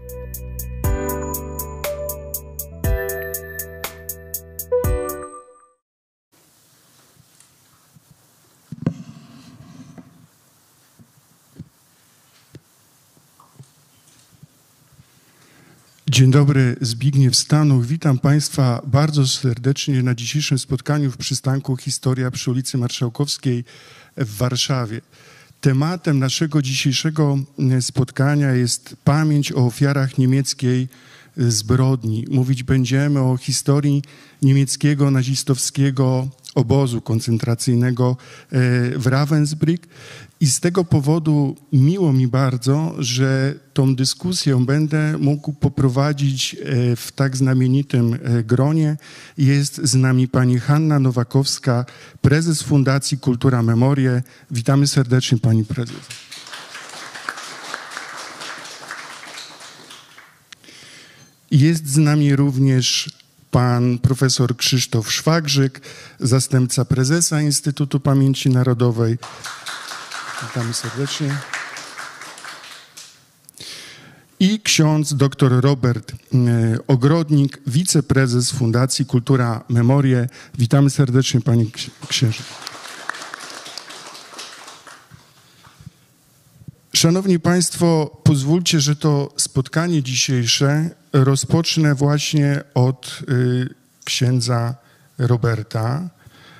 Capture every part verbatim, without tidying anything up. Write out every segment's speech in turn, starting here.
Dzień dobry, Zbigniew Stanuch. Witam Państwa bardzo serdecznie na dzisiejszym spotkaniu w przystanku Historia przy ulicy Marszałkowskiej w Warszawie. Tematem naszego dzisiejszego spotkania jest pamięć o ofiarach niemieckiej zbrodni. Mówić będziemy o historii niemieckiego nazistowskiego obozu koncentracyjnego w Ravensbrück. I z tego powodu miło mi bardzo, że tą dyskusję będę mógł poprowadzić w tak znamienitym gronie. Jest z nami pani Hanna Nowakowska, prezes Fundacji Kultura Memorie. Witamy serdecznie pani prezes. Jest z nami również pan profesor Krzysztof Szwagrzyk, zastępca prezesa Instytutu Pamięci Narodowej. Witamy serdecznie. I ksiądz dr Robert Ogrodnik, wiceprezes Fundacji Kultura Memorie. Witamy serdecznie, panie księże. Szanowni Państwo, pozwólcie, że to spotkanie dzisiejsze rozpocznę właśnie od y, księdza Roberta.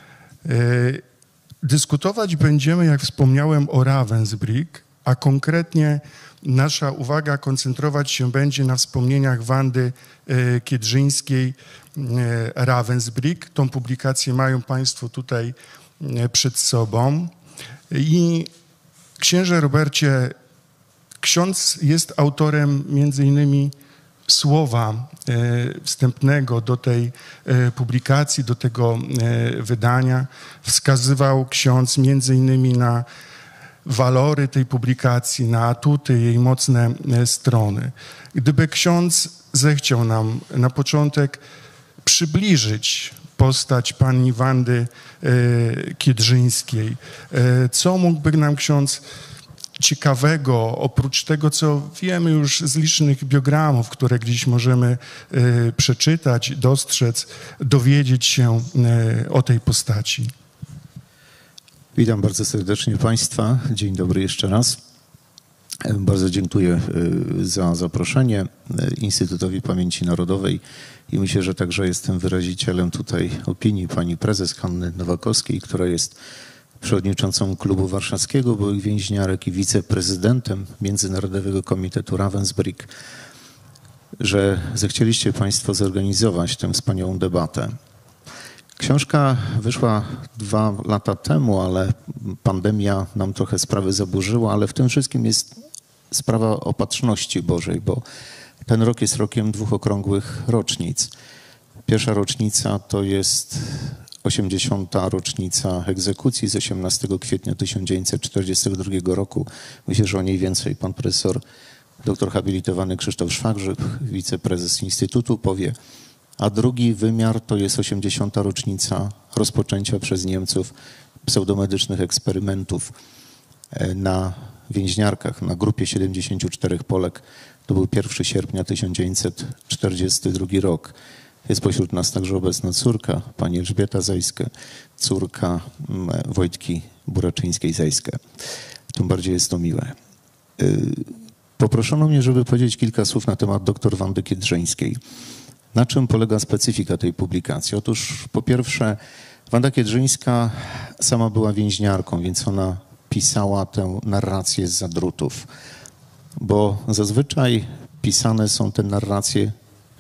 Y, Dyskutować będziemy, jak wspomniałem, o Ravensbrück, a konkretnie nasza uwaga koncentrować się będzie na wspomnieniach Wandy Kiedrzyńskiej Ravensbrück. Tą publikację mają Państwo tutaj przed sobą. I księże Robercie, ksiądz jest autorem między innymi słowa wstępnego do tej publikacji, do tego wydania. Wskazywał ksiądz między innymi na walory tej publikacji, na atuty, jej mocne strony. Gdyby ksiądz zechciał nam na początek przybliżyć postać pani Wandy Kiedrzyńskiej, co mógłby nam ksiądz ciekawego, oprócz tego, co wiemy już z licznych biogramów, które gdzieś możemy y, przeczytać, dostrzec, dowiedzieć się y, o tej postaci. Witam bardzo serdecznie Państwa. Dzień dobry jeszcze raz. Bardzo dziękuję y, za zaproszenie Instytutowi Pamięci Narodowej i myślę, że także jestem wyrazicielem tutaj opinii pani prezes Hanny Nowakowskiej, która jest przewodniczącą Klubu Warszawskiego Byłych Więźniarek i wiceprezydentem Międzynarodowego Komitetu Ravensbrück, że zechcieliście Państwo zorganizować tę wspaniałą debatę. Książka wyszła dwa lata temu, ale pandemia nam trochę sprawy zaburzyła, ale w tym wszystkim jest sprawa opatrzności Bożej, bo ten rok jest rokiem dwóch okrągłych rocznic. Pierwsza rocznica to jest osiemdziesiąta rocznica egzekucji z osiemnastego kwietnia tysiąc dziewięćset czterdziestego drugiego roku. Myślę, że o niej więcej pan profesor doktor habilitowany Krzysztof Szwagrzyk, wiceprezes Instytutu, powie. A drugi wymiar to jest osiemdziesiąta rocznica rozpoczęcia przez Niemców pseudomedycznych eksperymentów na więźniarkach, na grupie siedemdziesięciu czterech Polek. To był pierwszego sierpnia tysiąc dziewięćset czterdziesty drugi rok. Jest pośród nas także obecna córka, pani Elżbieta Zajska, córka Wojtki Buraczyńskiej-Zajska. Tym bardziej jest to miłe. Poproszono mnie, żeby powiedzieć kilka słów na temat dr Wandy Kiedrzyńskiej. Na czym polega specyfika tej publikacji? Otóż po pierwsze, Wanda Kiedrzyńska sama była więźniarką, więc ona pisała tę narrację z zadrutów, bo zazwyczaj pisane są te narracje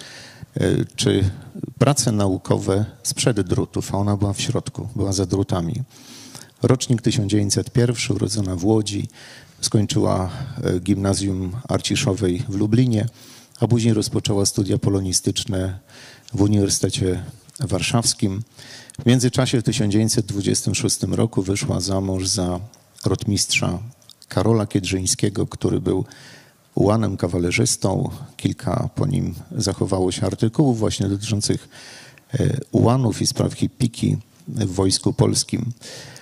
czy prace naukowe sprzed drutów, a ona była w środku, była za drutami. Rocznik tysiąc dziewięćset jeden, urodzona w Łodzi, skończyła gimnazjum Arciszowej w Lublinie, a później rozpoczęła studia polonistyczne w Uniwersytecie Warszawskim. W międzyczasie w tysiąc dziewięćset dwudziestym szóstym roku wyszła za mąż za rotmistrza Karola Kiedrzyńskiego, który był ułanem kawalerzystą. Kilka po nim zachowało się artykułów właśnie dotyczących ułanów i spraw hipiki w Wojsku Polskim.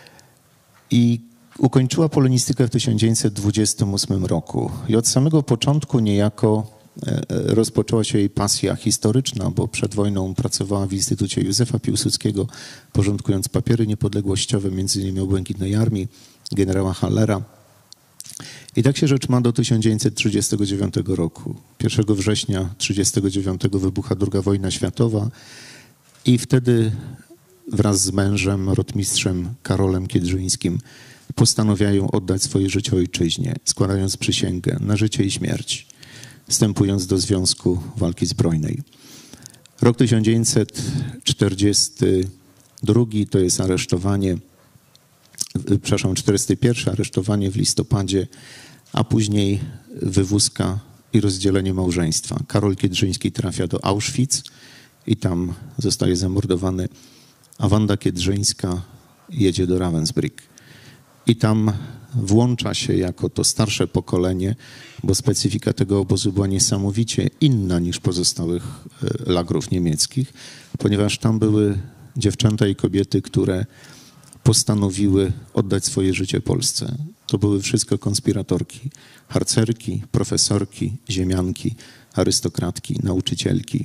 I ukończyła polonistykę w tysiąc dziewięćset dwudziestym ósmym roku. I od samego początku niejako rozpoczęła się jej pasja historyczna, bo przed wojną pracowała w Instytucie Józefa Piłsudskiego, porządkując papiery niepodległościowe, między innymi o Błękitnej Armii generała Hallera. I tak się rzecz ma do tysiąc dziewięćset trzydziestego dziewiątego roku. pierwszego września tysiąc dziewięćset trzydziestego dziewiątego wybucha druga wojna światowa i wtedy wraz z mężem, rotmistrzem Karolem Kiedrzyńskim postanawiają oddać swoje życie ojczyźnie, składając przysięgę na życie i śmierć, wstępując do Związku Walki Zbrojnej. Rok tysiąc dziewięćset czterdziesty drugi to jest aresztowanie, przepraszam, czterdziesty pierwszy aresztowanie w listopadzie, a później wywózka i rozdzielenie małżeństwa. Karol Kiedrzyński trafia do Auschwitz i tam zostaje zamordowany, a Wanda Kiedrzyńska jedzie do Ravensbrück. I tam włącza się jako to starsze pokolenie, bo specyfika tego obozu była niesamowicie inna niż pozostałych lagrów niemieckich, ponieważ tam były dziewczęta i kobiety, które postanowiły oddać swoje życie Polsce. To były wszystko konspiratorki, harcerki, profesorki, ziemianki, arystokratki, nauczycielki.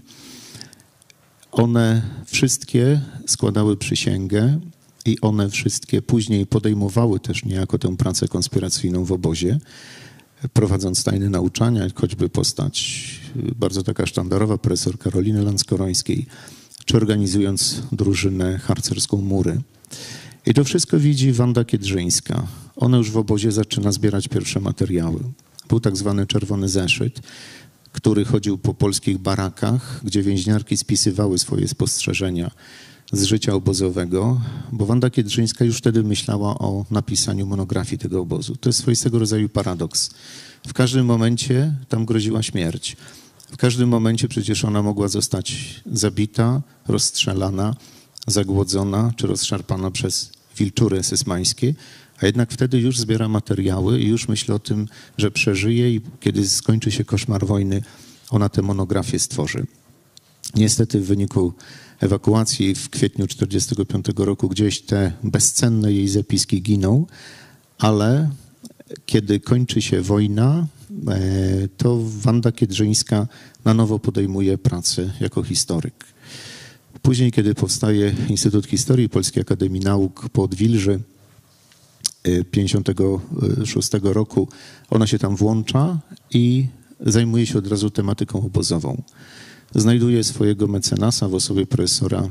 One wszystkie składały przysięgę i one wszystkie później podejmowały też niejako tę pracę konspiracyjną w obozie, prowadząc tajne nauczania, choćby postać bardzo taka sztandarowa, profesor Karoliny Lanskorońskiej, czy organizując drużynę harcerską Mury. I to wszystko widzi Wanda Kiedrzyńska. Ona już w obozie zaczyna zbierać pierwsze materiały. Był tak zwany czerwony zeszyt, który chodził po polskich barakach, gdzie więźniarki spisywały swoje spostrzeżenia z życia obozowego, bo Wanda Kiedrzyńska już wtedy myślała o napisaniu monografii tego obozu. To jest swoistego rodzaju paradoks. W każdym momencie tam groziła śmierć. W każdym momencie przecież ona mogła zostać zabita, rozstrzelana, zagłodzona czy rozszarpana przez wilczury esesmańskie, a jednak wtedy już zbiera materiały i już myśli o tym, że przeżyje i kiedy skończy się koszmar wojny, ona tę monografię stworzy. Niestety w wyniku ewakuacji w kwietniu tysiąc dziewięćset czterdziestego piątego roku gdzieś te bezcenne jej zapiski giną, ale kiedy kończy się wojna, to Wanda Kiedrzyńska na nowo podejmuje pracę jako historyk. Później, kiedy powstaje Instytut Historii Polskiej Akademii Nauk po Odwilży tysiąc dziewięćset pięćdziesiątego szóstego roku, ona się tam włącza i zajmuje się od razu tematyką obozową. Znajduje swojego mecenasa w osobie profesora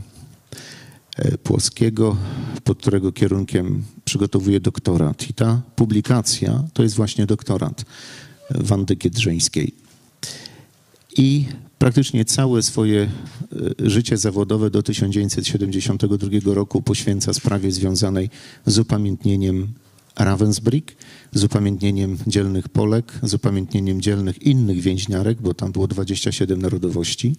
Płockiego, pod którego kierunkiem przygotowuje doktorat. I ta publikacja to jest właśnie doktorat Wandy Kiedrzyńskiej. I praktycznie całe swoje życie zawodowe do tysiąc dziewięćset siedemdziesiątego drugiego roku poświęca sprawie związanej z upamiętnieniem Ravensbrück, z upamiętnieniem dzielnych Polek, z upamiętnieniem dzielnych innych więźniarek, bo tam było dwadzieścia siedem narodowości.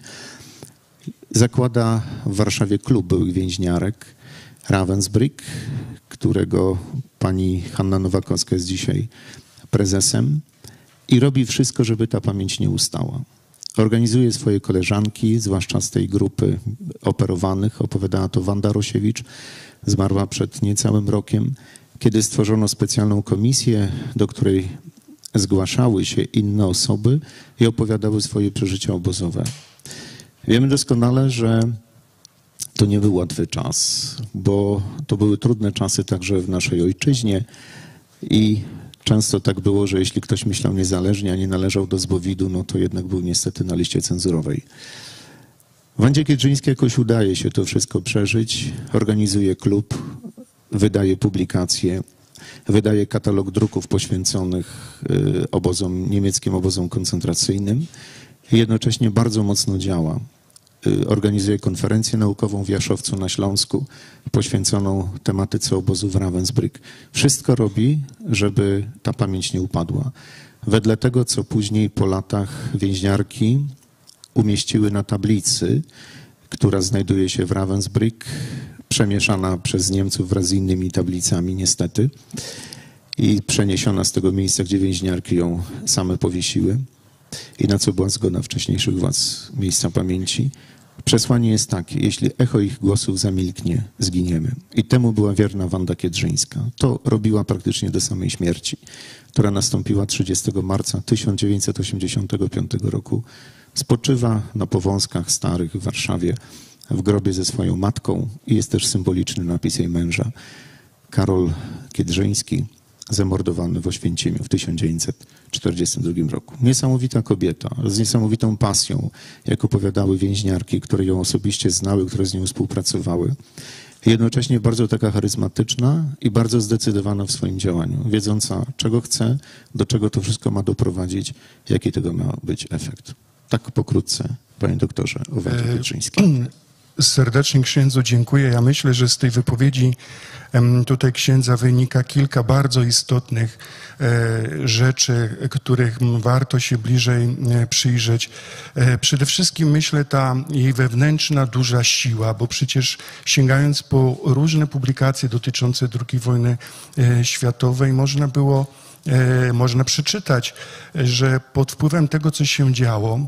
Zakłada w Warszawie klub byłych więźniarek Ravensbrück, którego pani Hanna Nowakowska jest dzisiaj prezesem i robi wszystko, żeby ta pamięć nie ustała. Organizuje swoje koleżanki, zwłaszcza z tej grupy operowanych. Opowiadała to Wanda Rosiewicz, zmarła przed niecałym rokiem, kiedy stworzono specjalną komisję, do której zgłaszały się inne osoby i opowiadały swoje przeżycia obozowe. Wiemy doskonale, że to nie był łatwy czas, bo to były trudne czasy także w naszej ojczyźnie i często tak było, że jeśli ktoś myślał niezależnie, a nie należał do zbowidu, no to jednak był niestety na liście cenzurowej. Wandzie Kiedrzyńskiej jakoś udaje się to wszystko przeżyć, organizuje klub, wydaje publikacje, wydaje katalog druków poświęconych obozom, niemieckim obozom koncentracyjnym i jednocześnie bardzo mocno działa. Organizuje konferencję naukową w Jaszowcu na Śląsku poświęconą tematyce obozu w Ravensbrück. Wszystko robi, żeby ta pamięć nie upadła. Wedle tego, co później po latach więźniarki umieściły na tablicy, która znajduje się w Ravensbrück, przemieszana przez Niemców wraz z innymi tablicami niestety i przeniesiona z tego miejsca, gdzie więźniarki ją same powiesiły i na co była zgoda wcześniejszych władz miejsca pamięci. Przesłanie jest takie: jeśli echo ich głosów zamilknie, zginiemy. I temu była wierna Wanda Kiedrzyńska. To robiła praktycznie do samej śmierci, która nastąpiła trzydziestego marca tysiąc dziewięćset osiemdziesiątego piątego roku. Spoczywa na Powązkach Starych w Warszawie w grobie ze swoją matką i jest też symboliczny napis jej męża. Karol Kiedrzyński, zamordowany w Oświęcimiu w tysiąc dziewięćset czterdziestym drugim roku. Niesamowita kobieta, z niesamowitą pasją, jak opowiadały więźniarki, które ją osobiście znały, które z nią współpracowały. Jednocześnie bardzo taka charyzmatyczna i bardzo zdecydowana w swoim działaniu, wiedząca, czego chce, do czego to wszystko ma doprowadzić, jaki tego ma być efekt. Tak pokrótce, panie doktorze, o Wandzie Kiedrzyńskiej. Serdecznie księdzu dziękuję. Ja myślę, że z tej wypowiedzi tutaj księdza wynika kilka bardzo istotnych rzeczy, których warto się bliżej przyjrzeć. Przede wszystkim myślę ta jej wewnętrzna duża siła, bo przecież sięgając po różne publikacje dotyczące drugiej wojny światowej można było, można przeczytać, że pod wpływem tego, co się działo,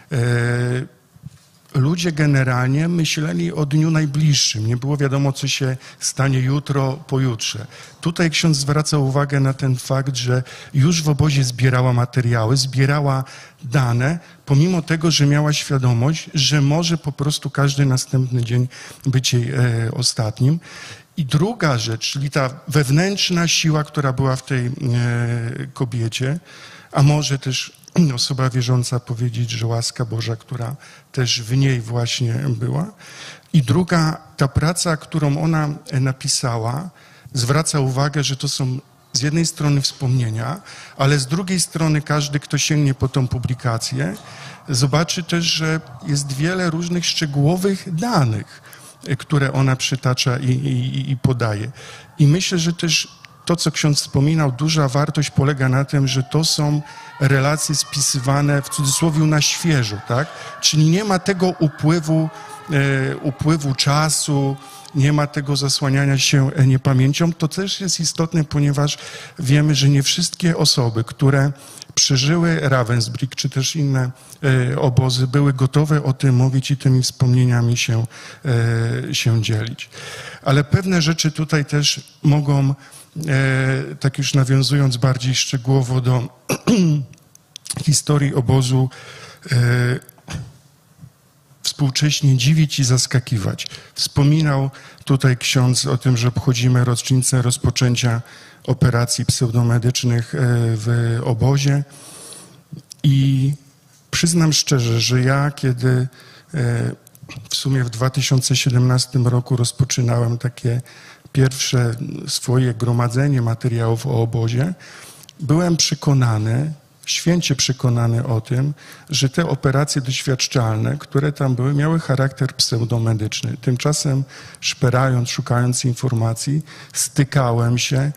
ludzie generalnie myśleli o dniu najbliższym. Nie było wiadomo, co się stanie jutro, pojutrze. Tutaj ksiądz zwraca uwagę na ten fakt, że już w obozie zbierała materiały, zbierała dane, pomimo tego, że miała świadomość, że może po prostu każdy następny dzień być jej e, ostatnim. I druga rzecz, czyli ta wewnętrzna siła, która była w tej e, kobiecie, a może też osoba wierząca powiedzieć, że łaska Boża, która też w niej właśnie była. I druga, ta praca, którą ona napisała, zwraca uwagę, że to są z jednej strony wspomnienia, ale z drugiej strony każdy, kto sięgnie po tą publikację, zobaczy też, że jest wiele różnych szczegółowych danych, które ona przytacza i, i, i podaje. I myślę, że też to, co ksiądz wspominał, duża wartość polega na tym, że to są relacje spisywane w cudzysłowie na świeżo, tak? Czyli nie ma tego upływu, e, upływu czasu, nie ma tego zasłaniania się niepamięcią. To też jest istotne, ponieważ wiemy, że nie wszystkie osoby, które przeżyły Ravensbrück czy też inne e, obozy, były gotowe o tym mówić i tymi wspomnieniami się, e, się dzielić. Ale pewne rzeczy tutaj też mogą, e, tak już nawiązując bardziej szczegółowo do historii obozu, e, współcześnie dziwić i zaskakiwać. Wspominał tutaj ksiądz o tym, że obchodzimy rocznicę rozpoczęcia operacji pseudomedycznych w obozie i przyznam szczerze, że ja kiedy w sumie w dwa tysiące siedemnastym roku rozpoczynałem takie pierwsze swoje gromadzenie materiałów o obozie, byłem przekonany, święcie przekonany o tym, że te operacje doświadczalne, które tam były, miały charakter pseudomedyczny. Tymczasem szperając, szukając informacji, stykałem się e,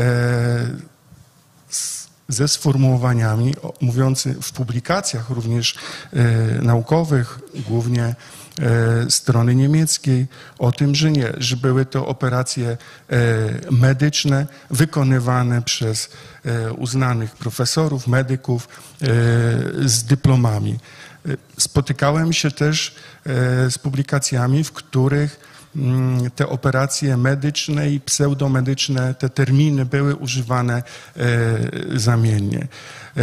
z, ze sformułowaniami mówiący w publikacjach również e, naukowych, głównie e, strony niemieckiej, o tym, że nie, że były to operacje e, medyczne wykonywane przez e, uznanych profesorów, medyków e, z dyplomami. E, spotykałem się też e, z publikacjami, w których m, te operacje medyczne i pseudomedyczne, te terminy były używane e, zamiennie. E,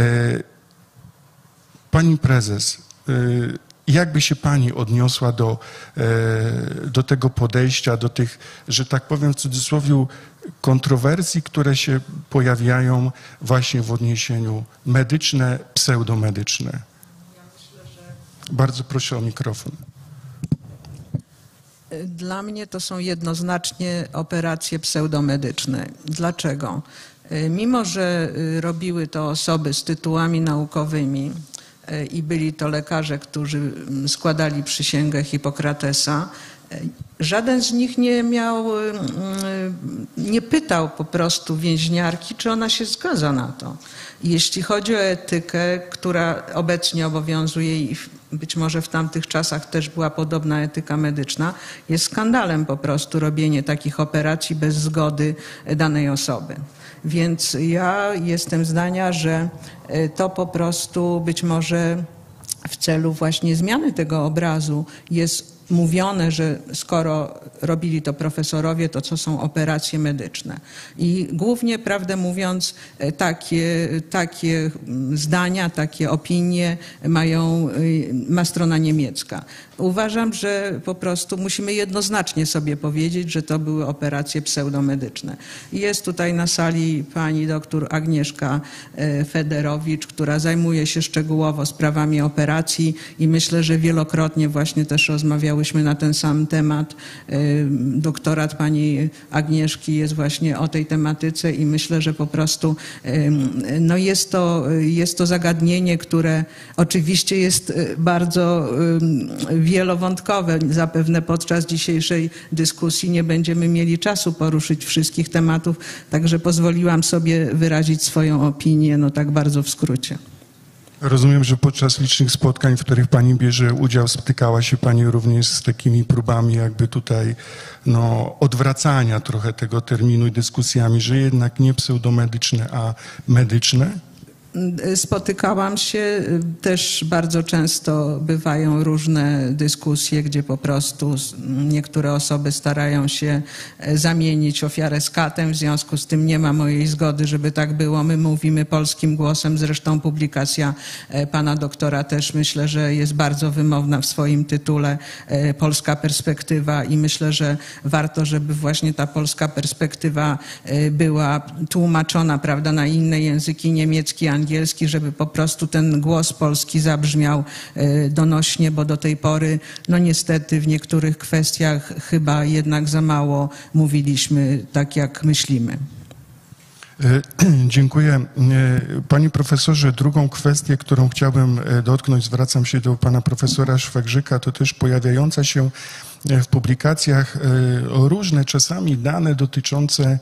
pani prezes, e, jak by się pani odniosła do, do tego podejścia, do tych, że tak powiem w cudzysłowie, kontrowersji, które się pojawiają właśnie w odniesieniu medyczne, pseudomedyczne? Ja myślę, że... Bardzo proszę o mikrofon. Dla mnie to są jednoznacznie operacje pseudomedyczne. Dlaczego? Mimo że robiły to osoby z tytułami naukowymi, i byli to lekarze, którzy składali przysięgę Hipokratesa, żaden z nich nie miał, nie pytał po prostu więźniarki, czy ona się zgadza na to. Jeśli chodzi o etykę, która obecnie obowiązuje i być może w tamtych czasach też była podobna etyka medyczna, jest skandalem po prostu robienie takich operacji bez zgody danej osoby. Więc ja jestem zdania, że to po prostu być może w celu właśnie zmiany tego obrazu jest mówione, że skoro robili to profesorowie, to co są operacje medyczne. I głównie, prawdę mówiąc, takie, takie zdania, takie opinie mają, ma strona niemiecka. Uważam, że po prostu musimy jednoznacznie sobie powiedzieć, że to były operacje pseudomedyczne. Jest tutaj na sali pani doktor Agnieszka Federowicz, która zajmuje się szczegółowo sprawami operacji i myślę, że wielokrotnie właśnie też rozmawiałyśmy na ten sam temat. Doktorat pani Agnieszki jest właśnie o tej tematyce i myślę, że po prostu no jest to, jest to zagadnienie, które oczywiście jest bardzo wielowątkowe. Zapewne podczas dzisiejszej dyskusji nie będziemy mieli czasu poruszyć wszystkich tematów, także pozwoliłam sobie wyrazić swoją opinię, no tak bardzo w skrócie. Rozumiem, że podczas licznych spotkań, w których pani bierze udział, spotykała się pani również z takimi próbami jakby tutaj no, odwracania trochę tego terminu i dyskusjami, że jednak nie pseudomedyczne, a medyczne? Spotykałam się, też bardzo często bywają różne dyskusje, gdzie po prostu niektóre osoby starają się zamienić ofiarę z katem, w związku z tym nie ma mojej zgody, żeby tak było. My mówimy polskim głosem, zresztą publikacja pana doktora też myślę, że jest bardzo wymowna w swoim tytule Polska perspektywa i myślę, że warto, żeby właśnie ta polska perspektywa była tłumaczona, prawda, na inne języki, niemiecki, angielski, angielski, żeby po prostu ten głos polski zabrzmiał donośnie, bo do tej pory, no niestety w niektórych kwestiach chyba jednak za mało mówiliśmy tak, jak myślimy. Dziękuję. Panie profesorze, drugą kwestię, którą chciałbym dotknąć, zwracam się do pana profesora Szwagrzyka, to też pojawiająca się w publikacjach różne czasami dane dotyczące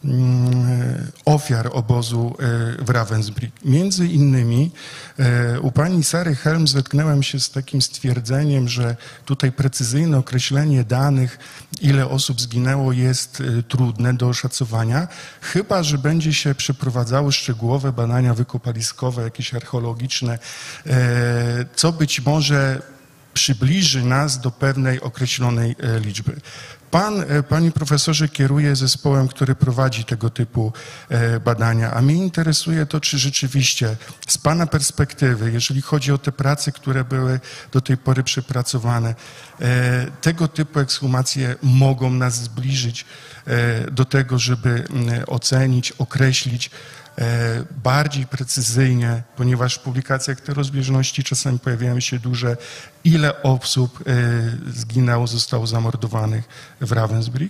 ofiar obozu w Ravensbrück. Między innymi u pani Sary Helm zetknąłem się z takim stwierdzeniem, że tutaj precyzyjne określenie danych, ile osób zginęło, jest trudne do oszacowania, chyba że będzie się przeprowadzały szczegółowe badania wykopaliskowe, jakieś archeologiczne, co być może przybliży nas do pewnej określonej liczby. Pan, panie profesorze, kieruje zespołem, który prowadzi tego typu badania, a mnie interesuje to, czy rzeczywiście z pana perspektywy, jeżeli chodzi o te prace, które były do tej pory przepracowane, tego typu ekshumacje mogą nas zbliżyć do tego, żeby ocenić, określić bardziej precyzyjnie, ponieważ w publikacjach te rozbieżności czasami pojawiają się duże, ile osób zginęło, zostało zamordowanych w Ravensbrück?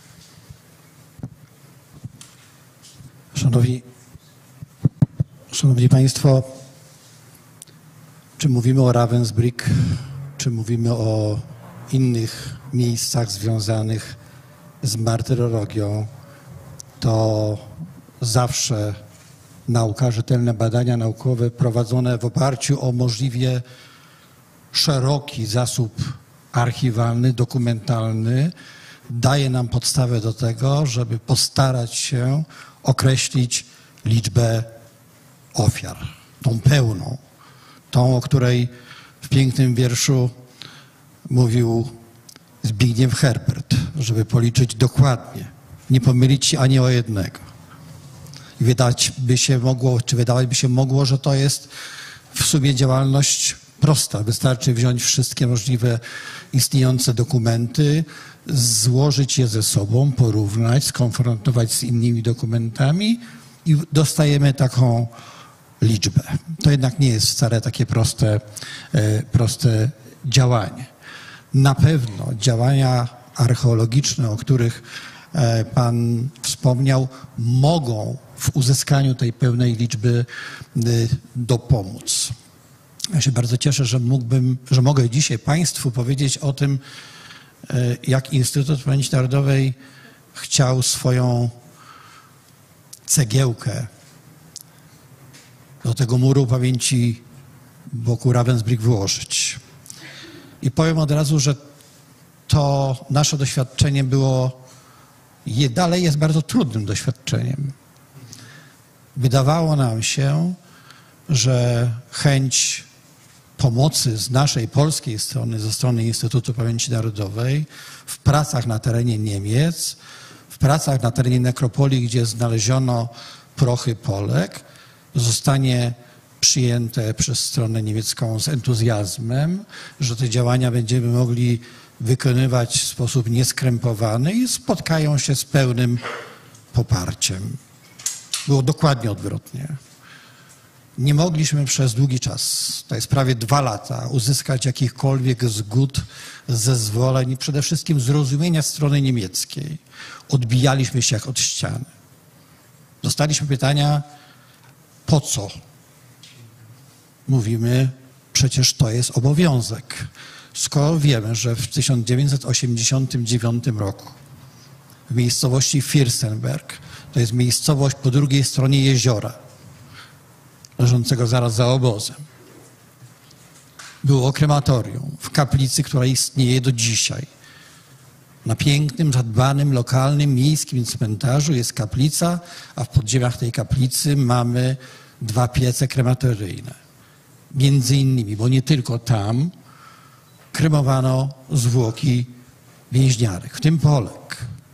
Szanowni, Szanowni Państwo, czy mówimy o Ravensbrück, czy mówimy o innych miejscach związanych z martyrologią, to zawsze nauka, rzetelne badania naukowe prowadzone w oparciu o możliwie szeroki zasób archiwalny, dokumentalny daje nam podstawę do tego, żeby postarać się określić liczbę ofiar, tą pełną, tą, o której w pięknym wierszu mówił Zbigniew Herbert, żeby policzyć dokładnie, nie pomylić się ani o jednego. I wydać by się mogło, czy wydawać by się mogło, że to jest w sumie działalność prosta. Wystarczy wziąć wszystkie możliwe istniejące dokumenty, złożyć je ze sobą, porównać, skonfrontować z innymi dokumentami i dostajemy taką liczbę. To jednak nie jest wcale takie proste, proste działanie. Na pewno działania archeologiczne, o których pan wspomniał, mogą w uzyskaniu tej pełnej liczby dopomóc. Ja się bardzo cieszę, że mógłbym, że mogę dzisiaj Państwu powiedzieć o tym, jak Instytut Pamięci Narodowej chciał swoją cegiełkę do tego muru pamięci wokół Ravensbrück włożyć. I powiem od razu, że to nasze doświadczenie było, je dalej jest bardzo trudnym doświadczeniem. Wydawało nam się, że chęć pomocy z naszej polskiej strony, ze strony Instytutu Pamięci Narodowej, w pracach na terenie Niemiec, w pracach na terenie nekropolii, gdzie znaleziono prochy Polek, zostanie przyjęte przez stronę niemiecką z entuzjazmem, że te działania będziemy mogli wykonywać w sposób nieskrępowany i spotkają się z pełnym poparciem. Było dokładnie odwrotnie. Nie mogliśmy przez długi czas, to jest prawie dwa lata, uzyskać jakichkolwiek zgód, zezwoleń i przede wszystkim zrozumienia strony niemieckiej. Odbijaliśmy się jak od ściany. Dostaliśmy pytania, po co? Mówimy, przecież to jest obowiązek. Skoro wiemy, że w tysiąc dziewięćset osiemdziesiątym dziewiątym roku w miejscowości Fürstenberg, to jest miejscowość po drugiej stronie jeziora, leżącego zaraz za obozem, było krematorium w kaplicy, która istnieje do dzisiaj. Na pięknym, zadbanym, lokalnym, miejskim cmentarzu jest kaplica, a w podziemiach tej kaplicy mamy dwa piece krematoryjne. Między innymi, bo nie tylko tam, kremowano zwłoki więźniarek, w tym Polek.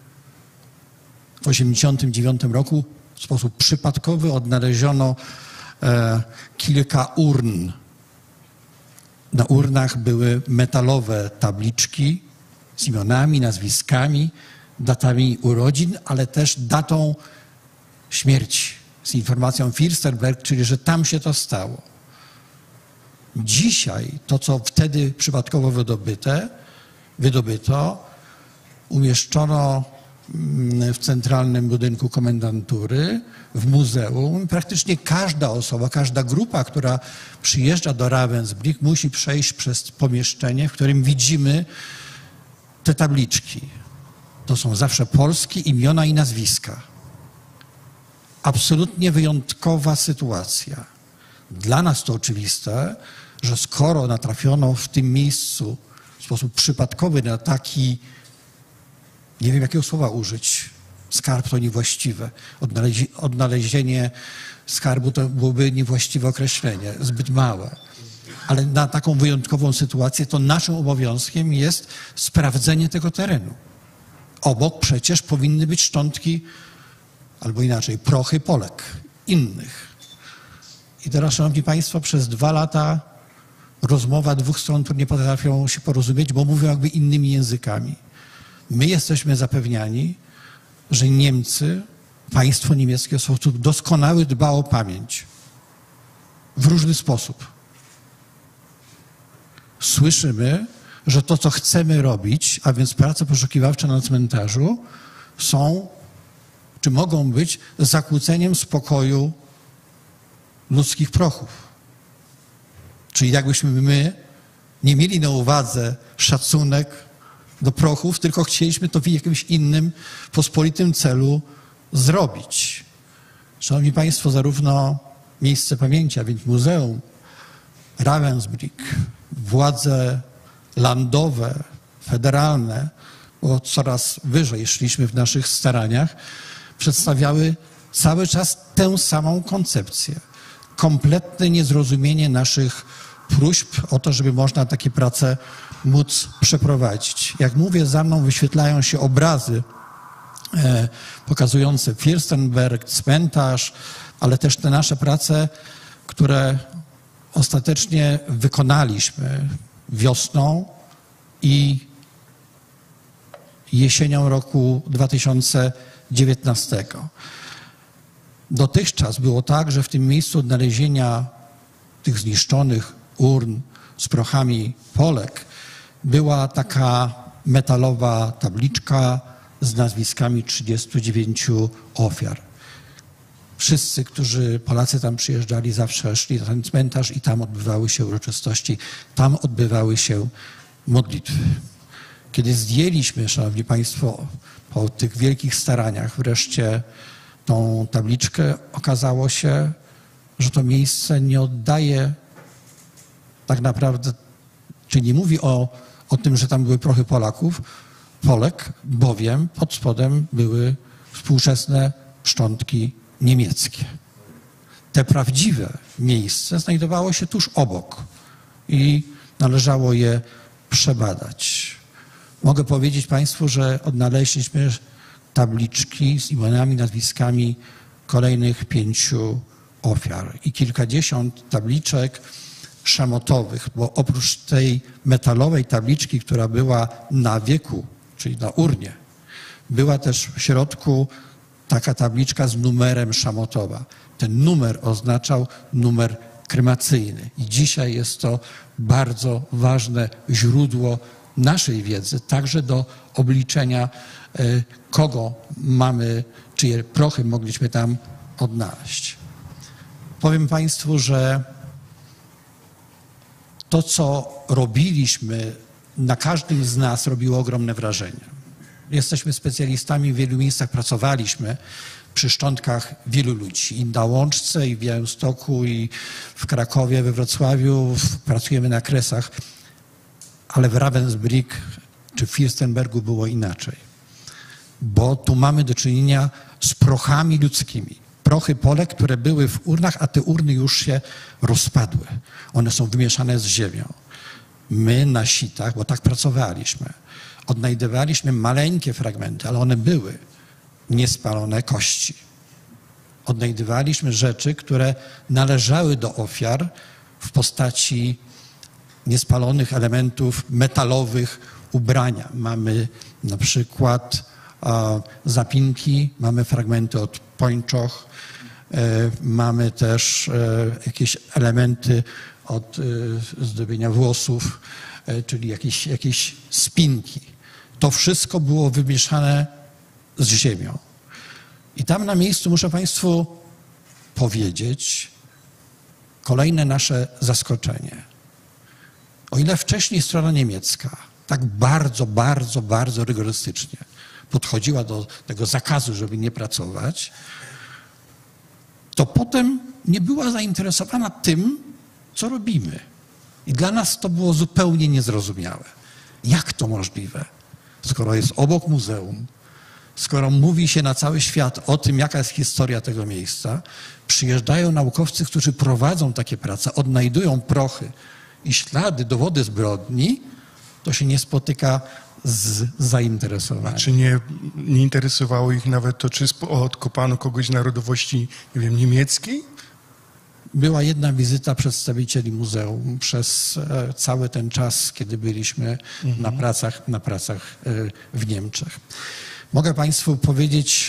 W osiemdziesiątym dziewiątym roku w sposób przypadkowy odnaleziono e, kilka urn. Na urnach były metalowe tabliczki z imionami, nazwiskami, datami urodzin, ale też datą śmierci, z informacją Fürstenberg, czyli że tam się to stało. Dzisiaj to, co wtedy przypadkowo wydobyte, wydobyto, umieszczono w centralnym budynku komendantury, w muzeum. Praktycznie każda osoba, każda grupa, która przyjeżdża do Ravensbrück, musi przejść przez pomieszczenie, w którym widzimy te tabliczki. To są zawsze polskie imiona i nazwiska. Absolutnie wyjątkowa sytuacja. Dla nas to oczywiste, że skoro natrafiono w tym miejscu w sposób przypadkowy na taki, nie wiem jakiego słowa użyć, skarb to niewłaściwe, Odnalezie, odnalezienie skarbu to byłoby niewłaściwe określenie, zbyt małe. Ale na taką wyjątkową sytuację to naszym obowiązkiem jest sprawdzenie tego terenu. Obok przecież powinny być szczątki, albo inaczej, prochy Polek, innych. I teraz, szanowni państwo, przez dwa lata rozmowa dwóch stron, które nie potrafią się porozumieć, bo mówią jakby innymi językami. My jesteśmy zapewniani, że Niemcy, państwo niemieckie w sposób doskonały dba o pamięć. W różny sposób. Słyszymy, że to, co chcemy robić, a więc prace poszukiwawcze na cmentarzu, są, czy mogą być zakłóceniem spokoju ludzkich prochów. Czyli jakbyśmy my nie mieli na uwadze szacunek do prochów, tylko chcieliśmy to w jakimś innym, pospolitym celu zrobić. Szanowni państwo, zarówno miejsce pamięci, a więc muzeum, Ravensbrück, władze landowe, federalne, bo coraz wyżej szliśmy w naszych staraniach, przedstawiały cały czas tę samą koncepcję. Kompletne niezrozumienie naszych próśb o to, żeby można takie prace móc przeprowadzić. Jak mówię, za mną wyświetlają się obrazy e, pokazujące Fürstenberg, cmentarz, ale też te nasze prace, które ostatecznie wykonaliśmy wiosną i jesienią roku dwa tysiące dziewiętnastego. Dotychczas było tak, że w tym miejscu odnalezienia tych zniszczonych urn z prochami Polek była taka metalowa tabliczka z nazwiskami trzydziestu dziewięciu ofiar. Wszyscy, którzy Polacy tam przyjeżdżali, zawsze szli na ten cmentarz i tam odbywały się uroczystości, tam odbywały się modlitwy. Kiedy zdjęliśmy, szanowni państwo, po tych wielkich staraniach wreszcie tą tabliczkę, okazało się, że to miejsce nie oddaje tak naprawdę, czyli nie mówi o, o tym, że tam były prochy Polaków, Polek, bowiem pod spodem były współczesne szczątki niemieckie. Te prawdziwe miejsce znajdowało się tuż obok, i należało je przebadać. Mogę powiedzieć Państwu, że odnaleźliśmy tabliczki z imionami, nazwiskami kolejnych pięciu ofiar i kilkadziesiąt tabliczek szamotowych, bo oprócz tej metalowej tabliczki, która była na wieku, czyli na urnie, była też w środku taka tabliczka z numerem szamotowa. Ten numer oznaczał numer kremacyjny i dzisiaj jest to bardzo ważne źródło naszej wiedzy, także do obliczenia, kogo mamy, czyje prochy mogliśmy tam odnaleźć. Powiem Państwu, że to, co robiliśmy, na każdym z nas robiło ogromne wrażenie. Jesteśmy specjalistami, w wielu miejscach pracowaliśmy przy szczątkach wielu ludzi. I na Łączce, i w Białymstoku, i w Krakowie, we Wrocławiu pracujemy na Kresach, ale w Ravensbrück czy w Fürstenbergu było inaczej. Bo tu mamy do czynienia z prochami ludzkimi. Prochy Polek, które były w urnach, a te urny już się rozpadły. One są wymieszane z ziemią. My na sitach, bo tak pracowaliśmy, odnajdywaliśmy maleńkie fragmenty, ale one były niespalone kości. Odnajdywaliśmy rzeczy, które należały do ofiar w postaci niespalonych elementów metalowych ubrania. Mamy na przykład a, zapinki, mamy fragmenty od pończoch, e, mamy też e, jakieś elementy od e, zdobienia włosów, e, czyli jakieś, jakieś spinki. To wszystko było wymieszane z ziemią. I tam na miejscu muszę Państwu powiedzieć kolejne nasze zaskoczenie. O ile wcześniej strona niemiecka tak bardzo, bardzo, bardzo rygorystycznie podchodziła do tego zakazu, żeby nie pracować, to potem nie była zainteresowana tym, co robimy. I dla nas to było zupełnie niezrozumiałe. Jak to możliwe? Skoro jest obok muzeum, skoro mówi się na cały świat o tym, jaka jest historia tego miejsca, przyjeżdżają naukowcy, którzy prowadzą takie prace, odnajdują prochy i ślady, dowody zbrodni, to się nie spotyka z zainteresowaniem. Czy nie, nie interesowało ich nawet to, czy odkopano kogoś z narodowości, nie wiem, niemieckiej? Była jedna wizyta przedstawicieli muzeum przez cały ten czas, kiedy byliśmy mhm. na pracach, na pracach w Niemczech. Mogę Państwu powiedzieć,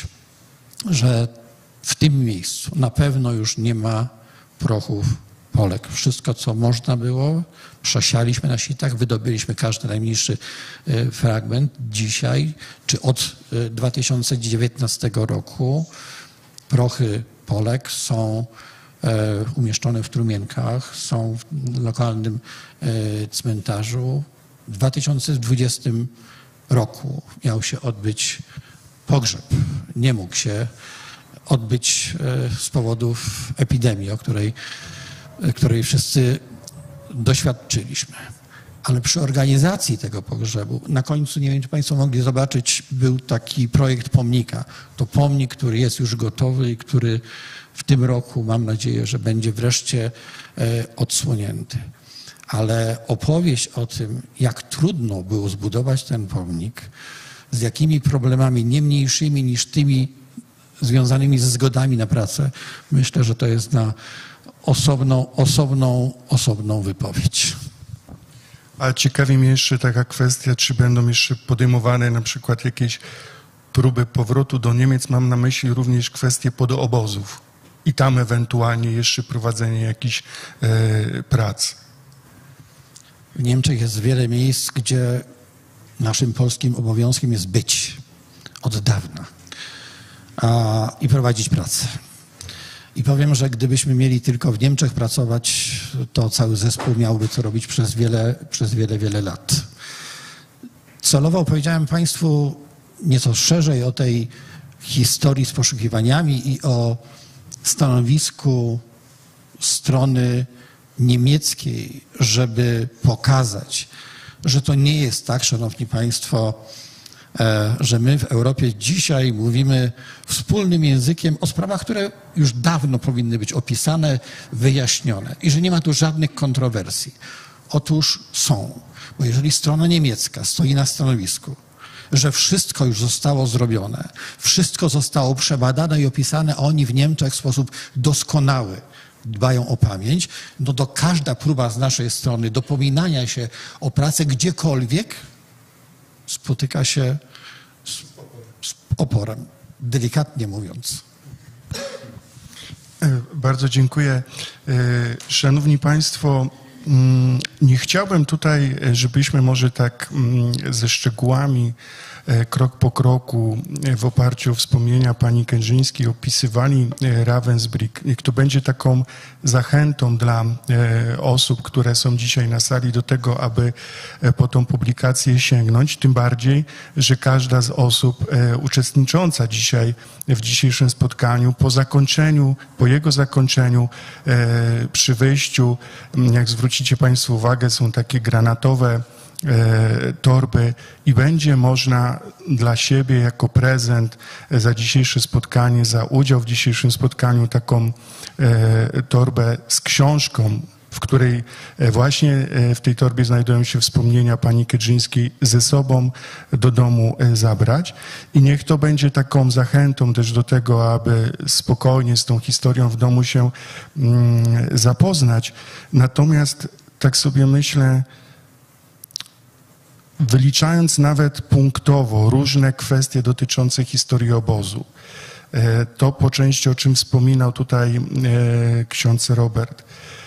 że w tym miejscu na pewno już nie ma prochów Polek. Wszystko, co można było, przesialiśmy na sitach, wydobyliśmy każdy najmniejszy fragment. Dzisiaj, czy od dwa tysiące dziewiętnastego roku prochy Polek są umieszczone w trumienkach, są w lokalnym cmentarzu. W dwa tysiące dwudziestym roku miał się odbyć pogrzeb. Nie mógł się odbyć z powodów epidemii, o której, której wszyscy doświadczyliśmy. Ale przy organizacji tego pogrzebu, na końcu, nie wiem, czy Państwo mogli zobaczyć, był taki projekt pomnika. To pomnik, który jest już gotowy i który w tym roku, mam nadzieję, że będzie wreszcie odsłonięty. Ale opowieść o tym, jak trudno było zbudować ten pomnik, z jakimi problemami nie mniejszymi niż tymi związanymi ze zgodami na pracę, myślę, że to jest na osobną, osobną, osobną wypowiedź. A ciekawi mnie jeszcze taka kwestia, czy będą jeszcze podejmowane na przykład jakieś próby powrotu do Niemiec. Mam na myśli również kwestię podobozów i tam ewentualnie jeszcze prowadzenie jakichś e, prac. W Niemczech jest wiele miejsc, gdzie naszym polskim obowiązkiem jest być od dawna a, i prowadzić pracę. I powiem, że gdybyśmy mieli tylko w Niemczech pracować, to cały zespół miałby co robić przez wiele, przez wiele, wiele lat. Celowo opowiedziałem Państwu nieco szerzej o tej historii z poszukiwaniami i o stanowisku strony niemieckiej, żeby pokazać, że to nie jest tak, szanowni Państwo, że my w Europie dzisiaj mówimy wspólnym językiem o sprawach, które już dawno powinny być opisane, wyjaśnione i że nie ma tu żadnych kontrowersji. Otóż są, bo jeżeli strona niemiecka stoi na stanowisku, że wszystko już zostało zrobione, wszystko zostało przebadane i opisane, a oni w Niemczech w sposób doskonały dbają o pamięć, no to każda próba z naszej strony dopominania się o pracę gdziekolwiek spotyka się z, z oporem, delikatnie mówiąc. Bardzo dziękuję. Szanowni Państwo, nie chciałbym tutaj, żebyśmy może tak ze szczegółami, krok po kroku, w oparciu o wspomnienia pani Kędzińskiej opisywali Ravensbrück. Niech to będzie taką zachętą dla osób, które są dzisiaj na sali do tego, aby po tą publikację sięgnąć. Tym bardziej, że każda z osób uczestnicząca dzisiaj w dzisiejszym spotkaniu, po zakończeniu, po jego zakończeniu, przy wyjściu, jak zwrócicie Państwo uwagę, są takie granatowe torby i będzie można dla siebie jako prezent za dzisiejsze spotkanie, za udział w dzisiejszym spotkaniu taką torbę z książką, w której właśnie w tej torbie znajdują się wspomnienia pani Kędzińskiej, ze sobą do domu zabrać. I niech to będzie taką zachętą też do tego, aby spokojnie z tą historią w domu się zapoznać. Natomiast tak sobie myślę, wyliczając nawet punktowo różne kwestie dotyczące historii obozu, to po części, o czym wspominał tutaj ksiądz Robert,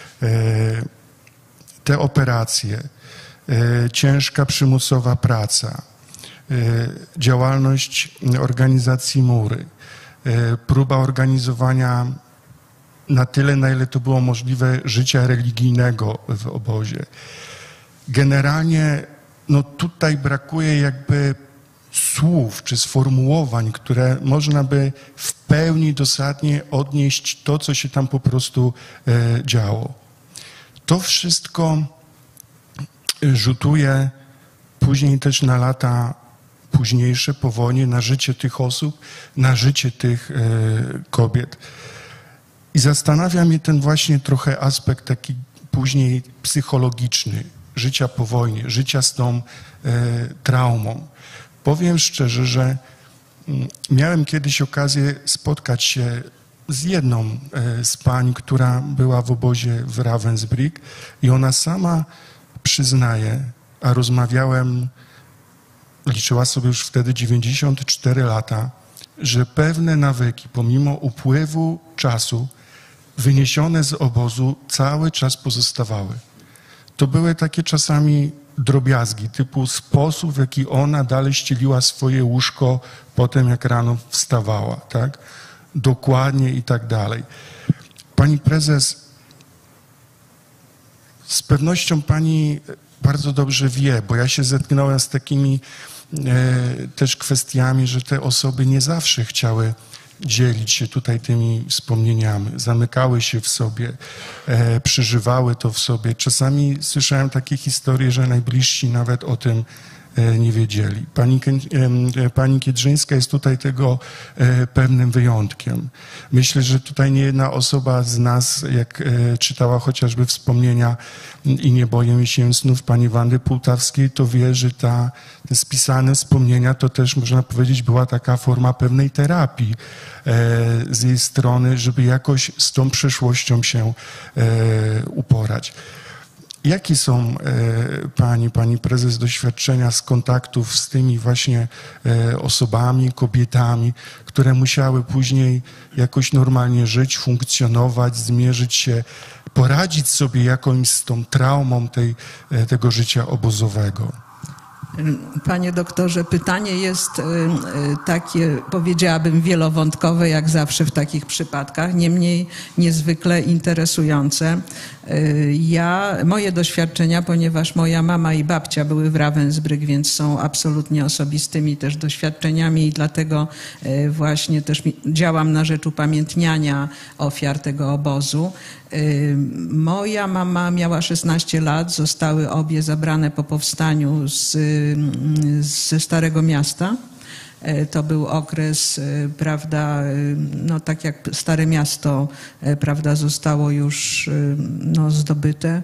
te operacje, ciężka przymusowa praca, działalność organizacji Mury, próba organizowania na tyle, na ile to było możliwe, życia religijnego w obozie. Generalnie no tutaj brakuje jakby słów czy sformułowań, które można by w pełni dosadnie odnieść to, co się tam po prostu e, działo. To wszystko rzutuje później też na lata późniejsze po wojnie, na życie tych osób, na życie tych e, kobiet. I zastanawia mnie ten właśnie trochę aspekt taki później psychologiczny, życia po wojnie, życia z tą e, traumą. Powiem szczerze, że m, miałem kiedyś okazję spotkać się z jedną e, z pań, która była w obozie w Ravensbrück i ona sama przyznaje, a rozmawiałem, liczyła sobie już wtedy dziewięćdziesiąt cztery lata, że pewne nawyki, pomimo upływu czasu, wyniesione z obozu, cały czas pozostawały. To były takie czasami drobiazgi, typu sposób, w jaki ona dalej ścieliła swoje łóżko potem, jak rano wstawała, tak? Dokładnie i tak dalej. Pani prezes, z pewnością pani bardzo dobrze wie, bo ja się zetknąłem z takimi e, też kwestiami, że te osoby nie zawsze chciały dzielić się tutaj tymi wspomnieniami, zamykały się w sobie, e, przeżywały to w sobie. Czasami słyszałem takie historie, że najbliżsi nawet o tym e, nie wiedzieli. Pani, e, pani Kędzińska jest tutaj tego e, pewnym wyjątkiem. Myślę, że tutaj nie jedna osoba z nas, jak e, czytała chociażby wspomnienia i nie boję się snów pani Wandy Pułtawskiej, to wie, że ta, te spisane wspomnienia to też, można powiedzieć, była taka forma pewnej terapii e, z jej strony, żeby jakoś z tą przeszłością się e, uporać. Jakie są e, pani, pani prezes, doświadczenia z kontaktów z tymi właśnie e, osobami, kobietami, które musiały później jakoś normalnie żyć, funkcjonować, zmierzyć się, poradzić sobie jakąś z tą traumą tej, e, tego życia obozowego? Panie doktorze, pytanie jest takie, powiedziałabym, wielowątkowe, jak zawsze w takich przypadkach, niemniej niezwykle interesujące. Ja, moje doświadczenia, ponieważ moja mama i babcia były w Ravensbrück, więc są absolutnie osobistymi też doświadczeniami i dlatego właśnie też działam na rzecz upamiętniania ofiar tego obozu. Moja mama miała szesnaście lat, zostały obie zabrane po powstaniu z, ze Starego Miasta. To był okres, prawda, no tak jak Stare Miasto, prawda, zostało już no, zdobyte,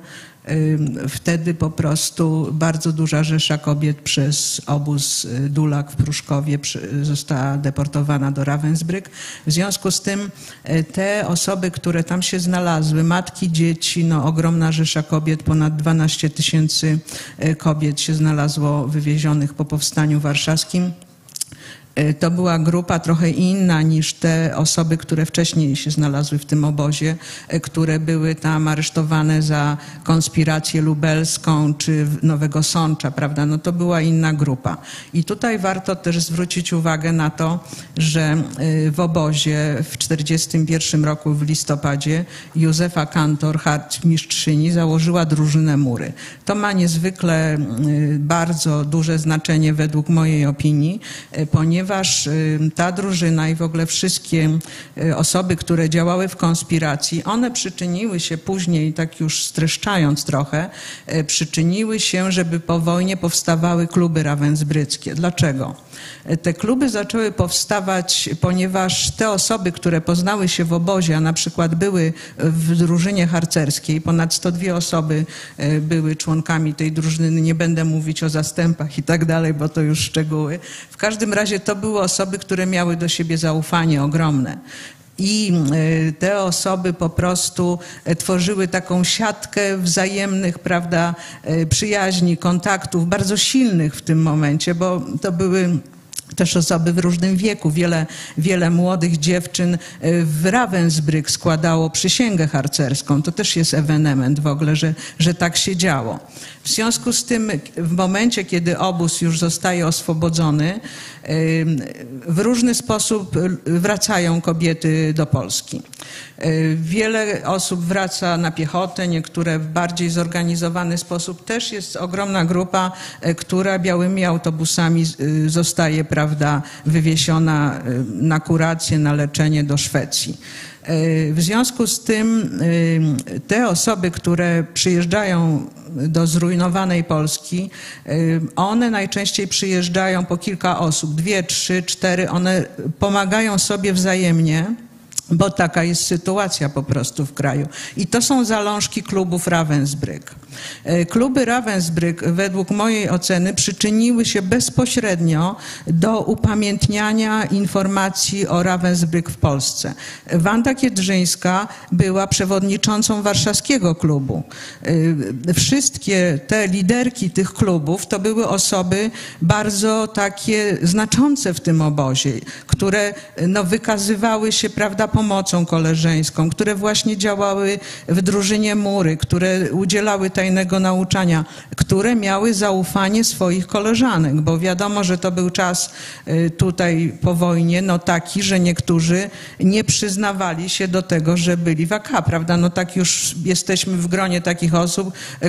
Wtedy po prostu bardzo duża rzesza kobiet przez obóz Dulak w Pruszkowie została deportowana do Ravensbrück. W związku z tym te osoby, które tam się znalazły, matki, dzieci, no ogromna rzesza kobiet, ponad dwanaście tysięcy kobiet się znalazło wywiezionych po powstaniu warszawskim. To była grupa trochę inna niż te osoby, które wcześniej się znalazły w tym obozie, które były tam aresztowane za konspirację lubelską czy Nowego Sącza, prawda? No to była inna grupa. I tutaj warto też zwrócić uwagę na to, że w obozie w czterdziestym pierwszym roku w listopadzie Józefa Kantor, harcmistrzyni, założyła drużynę Mury. To ma niezwykle bardzo duże znaczenie według mojej opinii, ponieważ ponieważ ta drużyna i w ogóle wszystkie osoby, które działały w konspiracji, one przyczyniły się później, tak już streszczając trochę, przyczyniły się, żeby po wojnie powstawały kluby rawensbryckie. Dlaczego? Te kluby zaczęły powstawać, ponieważ te osoby, które poznały się w obozie, a na przykład były w drużynie harcerskiej, ponad sto dwie osoby były członkami tej drużyny, nie będę mówić o zastępach i tak dalej, bo to już szczegóły. W każdym razie to były osoby, które miały do siebie zaufanie ogromne. I te osoby po prostu tworzyły taką siatkę wzajemnych, prawda, przyjaźni, kontaktów, bardzo silnych w tym momencie, bo to były też osoby w różnym wieku. Wiele, wiele młodych dziewczyn w Ravensbrück składało przysięgę harcerską. To też jest ewenement w ogóle, że, że tak się działo. W związku z tym w momencie, kiedy obóz już zostaje oswobodzony, w różny sposób wracają kobiety do Polski. Wiele osób wraca na piechotę, niektóre w bardziej zorganizowany sposób. Też jest ogromna grupa, która białymi autobusami zostaje, prawda, wywiesiona na kurację, na leczenie do Szwecji. W związku z tym te osoby, które przyjeżdżają do zrujnowanej Polski, one najczęściej przyjeżdżają po kilka osób, dwie, trzy, cztery, one pomagają sobie wzajemnie, bo taka jest sytuacja po prostu w kraju. I to są zalążki klubów Ravensbrück. Kluby Ravensbrück według mojej oceny przyczyniły się bezpośrednio do upamiętniania informacji o Ravensbrück w Polsce. Wanda Kiedrzyńska była przewodniczącą warszawskiego klubu. Wszystkie te liderki tych klubów to były osoby bardzo takie znaczące w tym obozie, które no, wykazywały się, prawda, pomocą koleżeńską, które właśnie działały w drużynie Mury, które udzielały tajnego nauczania, które miały zaufanie swoich koleżanek, bo wiadomo, że to był czas tutaj po wojnie no taki, że niektórzy nie przyznawali się do tego, że byli w A K, prawda? No tak już jesteśmy w gronie takich osób,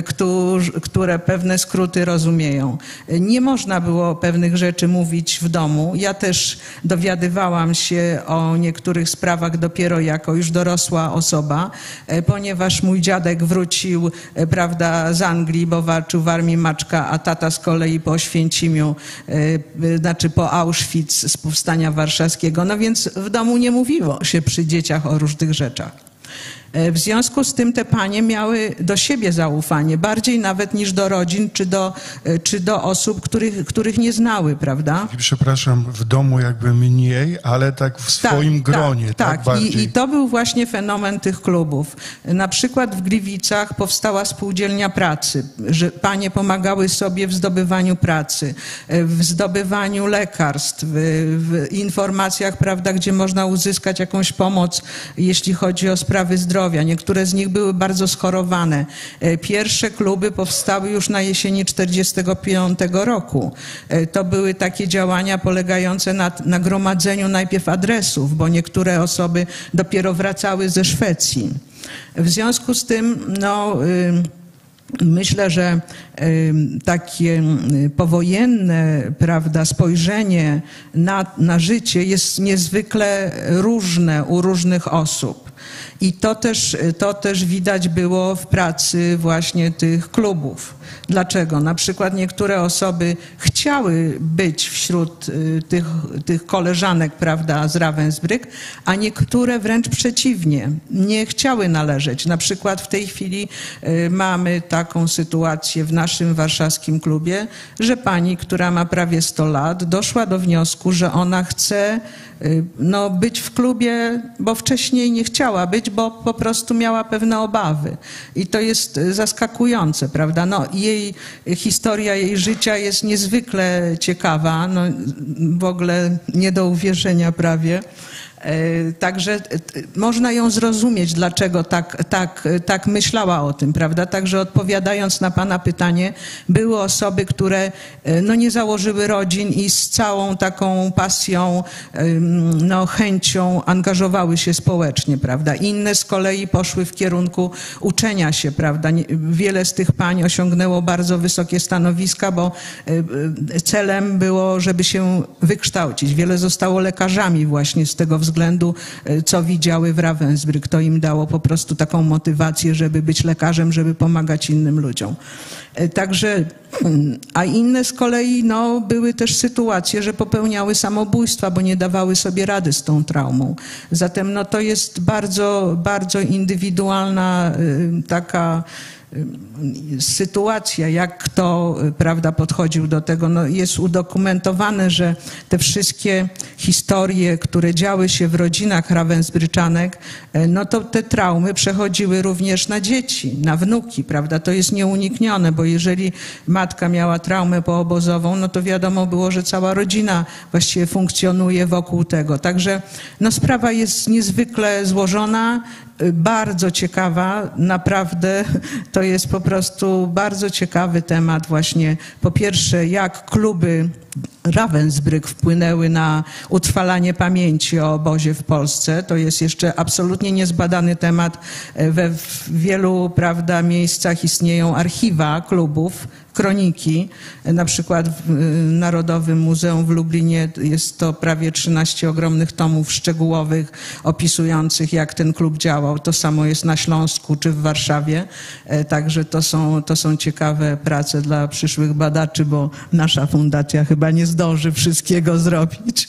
które pewne skróty rozumieją. Nie można było pewnych rzeczy mówić w domu. Ja też dowiadywałam się o niektórych sprawach dopiero jako już dorosła osoba, ponieważ mój dziadek wrócił, prawda, z Anglii, bo walczył w armii Maczka, a tata z kolei po Oświęcimiu, znaczy po Auschwitz z powstania warszawskiego. No więc w domu nie mówiło się przy dzieciach o różnych rzeczach. W związku z tym te panie miały do siebie zaufanie, bardziej nawet niż do rodzin, czy do, czy do osób, których, których nie znały, prawda? Przepraszam, w domu jakby mniej, ale tak w swoim tak, gronie. Tak, tak, tak. Bardziej. I, I to był właśnie fenomen tych klubów. Na przykład w Gliwicach powstała spółdzielnia pracy, że panie pomagały sobie w zdobywaniu pracy, w zdobywaniu lekarstw, w, w informacjach, prawda, gdzie można uzyskać jakąś pomoc, jeśli chodzi o sprawy zdrowia. Niektóre z nich były bardzo schorowane. Pierwsze kluby powstały już na jesieni czterdziestego piątego roku. To były takie działania polegające na, na gromadzeniu najpierw adresów, bo niektóre osoby dopiero wracały ze Szwecji. W związku z tym, no... Myślę, że takie powojenne, prawda, spojrzenie na, na życie jest niezwykle różne u różnych osób. I to też, to też widać było w pracy właśnie tych klubów. Dlaczego? Na przykład niektóre osoby chciały być wśród tych, tych koleżanek, prawda, z Ravensbrück, a niektóre wręcz przeciwnie, nie chciały należeć. Na przykład w tej chwili mamy taką sytuację w naszym warszawskim klubie, że pani, która ma prawie sto lat, doszła do wniosku, że ona chce no, być w klubie, bo wcześniej nie chciała być, bo po prostu miała pewne obawy. I to jest zaskakujące, prawda? No, jej historia, jej życia jest niezwykle ciekawa, no, w ogóle nie do uwierzenia prawie. Także można ją zrozumieć, dlaczego tak, tak, tak myślała o tym, prawda? Także odpowiadając na pana pytanie, były osoby, które no, nie założyły rodzin i z całą taką pasją, no, chęcią angażowały się społecznie, prawda? Inne z kolei poszły w kierunku uczenia się, prawda? Wiele z tych pań osiągnęło bardzo wysokie stanowiska, bo celem było, żeby się wykształcić. Wiele zostało lekarzami właśnie z tego względu, względu, co widziały w Ravensbrück. To im dało po prostu taką motywację, żeby być lekarzem, żeby pomagać innym ludziom. Także, a inne z kolei no, były też sytuacje, że popełniały samobójstwa, bo nie dawały sobie rady z tą traumą. Zatem no, to jest bardzo, bardzo indywidualna taka sytuacja, jak kto, prawda, podchodził do tego. No, jest udokumentowane, że te wszystkie historie, które działy się w rodzinach Ravensbrückanek, no to te traumy przechodziły również na dzieci, na wnuki, prawda? To jest nieuniknione, bo jeżeli matka miała traumę poobozową, no to wiadomo było, że cała rodzina właściwie funkcjonuje wokół tego. Także no, sprawa jest niezwykle złożona, bardzo ciekawa, naprawdę to jest po prostu bardzo ciekawy temat właśnie. Po pierwsze, jak kluby Ravensbrück wpłynęły na utrwalanie pamięci o obozie w Polsce. To jest jeszcze absolutnie niezbadany temat. We wielu, prawda, miejscach istnieją archiwa klubów, kroniki. Na przykład w Narodowym Muzeum w Lublinie jest to prawie trzynaście ogromnych tomów szczegółowych opisujących, jak ten klub działał. To samo jest na Śląsku czy w Warszawie. Także to są, to są ciekawe prace dla przyszłych badaczy, bo nasza fundacja chyba nie zdąży wszystkiego zrobić.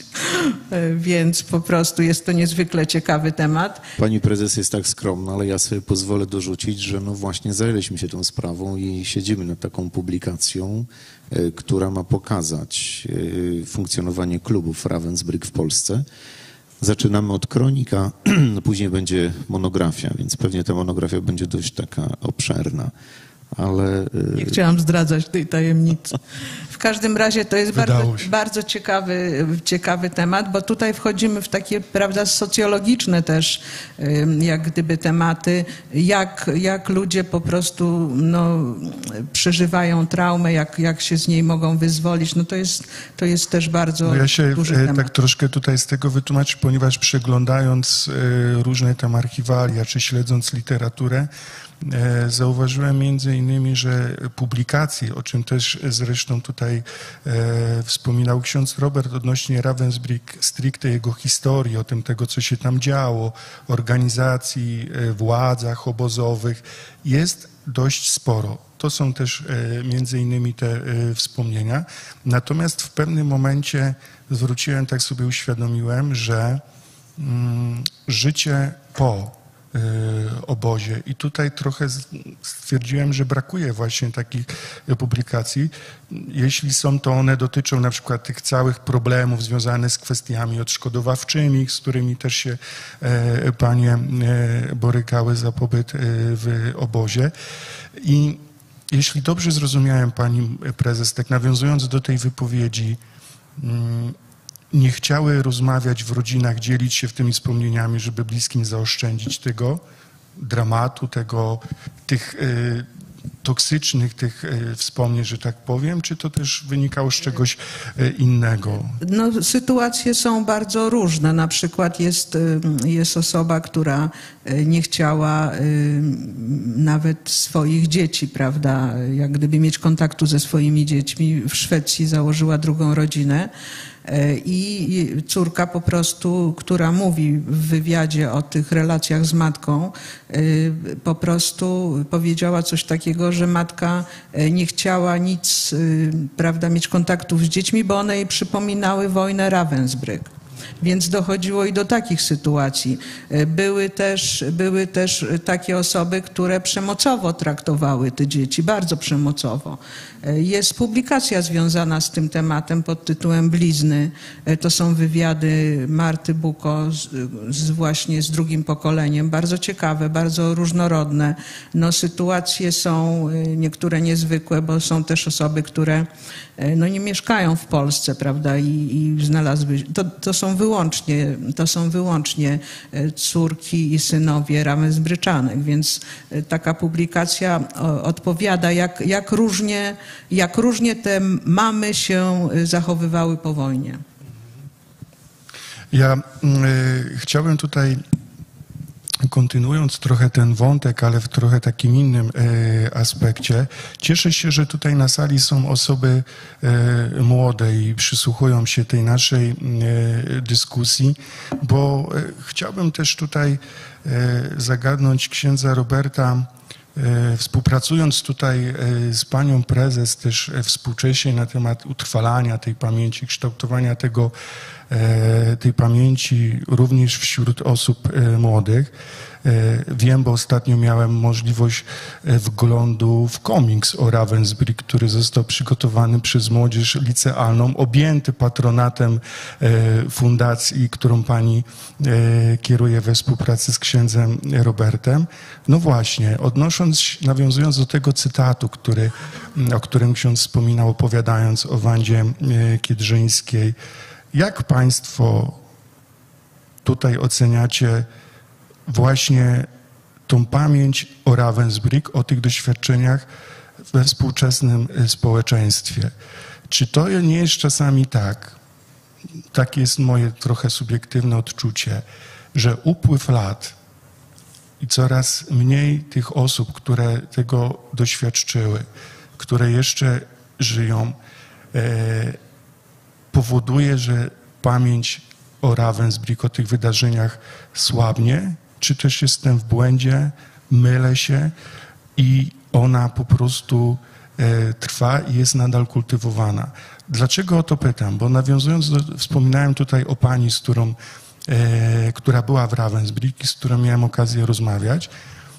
Więc po prostu jest to niezwykle ciekawy temat. Pani prezes jest tak skromna, ale ja sobie pozwolę dorzucić, że no właśnie zajęliśmy się tą sprawą i siedzimy nad taką publikacją, która ma pokazać funkcjonowanie klubów Ravensbrück w Polsce. Zaczynamy od kronika, później będzie monografia, więc pewnie ta monografia będzie dość taka obszerna. Ale... Nie chciałam zdradzać tej tajemnicy. W każdym razie to jest bardzo, bardzo ciekawy, ciekawy temat, bo tutaj wchodzimy w takie, prawda, socjologiczne też jak gdyby tematy, jak, jak ludzie po prostu no, przeżywają traumę, jak, jak się z niej mogą wyzwolić. No to jest, to jest też bardzo no ja się duży tak temat. troszkę tutaj z tego wytłumaczę, ponieważ przeglądając różne tam archiwalia, czy śledząc literaturę, zauważyłem między innymi, że publikacje, o czym też zresztą tutaj e, wspominał ksiądz Robert odnośnie Ravensbrück, stricte jego historii, o tym tego, co się tam działo, organizacji, e, władzach obozowych, jest dość sporo. To są też e, między innymi te e, wspomnienia. Natomiast w pewnym momencie zwróciłem, tak sobie uświadomiłem, że mm, życie po obozie. I tutaj trochę stwierdziłem, że brakuje właśnie takich publikacji. Jeśli są, to one dotyczą na przykład tych całych problemów związanych z kwestiami odszkodowawczymi, z którymi też się e, panie e, borykały za pobyt e, w obozie. I jeśli dobrze zrozumiałem, pani prezes, tak nawiązując do tej wypowiedzi, mm, nie chciały rozmawiać w rodzinach, dzielić się w tymi wspomnieniami, żeby bliskim zaoszczędzić tego dramatu, tego, tych y, toksycznych tych y, wspomnień, że tak powiem, czy to też wynikało z czegoś y, innego? No, sytuacje są bardzo różne. Na przykład jest, jest osoba, która nie chciała y, nawet swoich dzieci, prawda, jak gdyby mieć kontaktu ze swoimi dziećmi. W Szwecji założyła drugą rodzinę. I córka po prostu, która mówi w wywiadzie o tych relacjach z matką, po prostu powiedziała coś takiego, że matka nie chciała nic, prawda, mieć kontaktów z dziećmi, bo one jej przypominały wojnę Ravensbrück. Więc dochodziło i do takich sytuacji. Były też, były też takie osoby, które przemocowo traktowały te dzieci, bardzo przemocowo. Jest publikacja związana z tym tematem pod tytułem Blizny. To są wywiady Marty Buko z, z właśnie z drugim pokoleniem. Bardzo ciekawe, bardzo różnorodne. No, sytuacje są niektóre niezwykłe, bo są też osoby, które no, nie mieszkają w Polsce, prawda, i, i znalazły... To, to są wyłącznie, to są wyłącznie córki i synowie Ravensbrückanek, więc taka publikacja odpowiada, jak, jak różnie, jak różnie te mamy się zachowywały po wojnie. Ja y, chciałbym tutaj, kontynuując trochę ten wątek, ale w trochę takim innym y, aspekcie, cieszę się, że tutaj na sali są osoby y, młode i przysłuchują się tej naszej y, dyskusji, bo y, chciałbym też tutaj y, zagadnąć księdza Roberta, y, współpracując tutaj y, z panią prezes też y, współcześnie na temat utrwalania tej pamięci, kształtowania tego tej pamięci również wśród osób młodych. Wiem, bo ostatnio miałem możliwość wglądu w komiks o Ravensbrück, który został przygotowany przez młodzież licealną, objęty patronatem fundacji, którą pani kieruje we współpracy z księdzem Robertem. No właśnie, odnosząc, nawiązując do tego cytatu, który, o którym ksiądz wspominał, opowiadając o Wandzie Kiedrzyńskiej, jak państwo tutaj oceniacie właśnie tą pamięć o Ravensbrück, o tych doświadczeniach we współczesnym społeczeństwie? Czy to nie jest czasami tak, takie jest moje trochę subiektywne odczucie, że upływ lat i coraz mniej tych osób, które tego doświadczyły, które jeszcze żyją, e, powoduje, że pamięć o Ravensbrück, o tych wydarzeniach słabnie, czy też jestem w błędzie, mylę się i ona po prostu e, trwa i jest nadal kultywowana. Dlaczego o to pytam? Bo nawiązując do, wspominałem tutaj o pani, z którą, e, która była w Ravensbrück i z którą miałem okazję rozmawiać.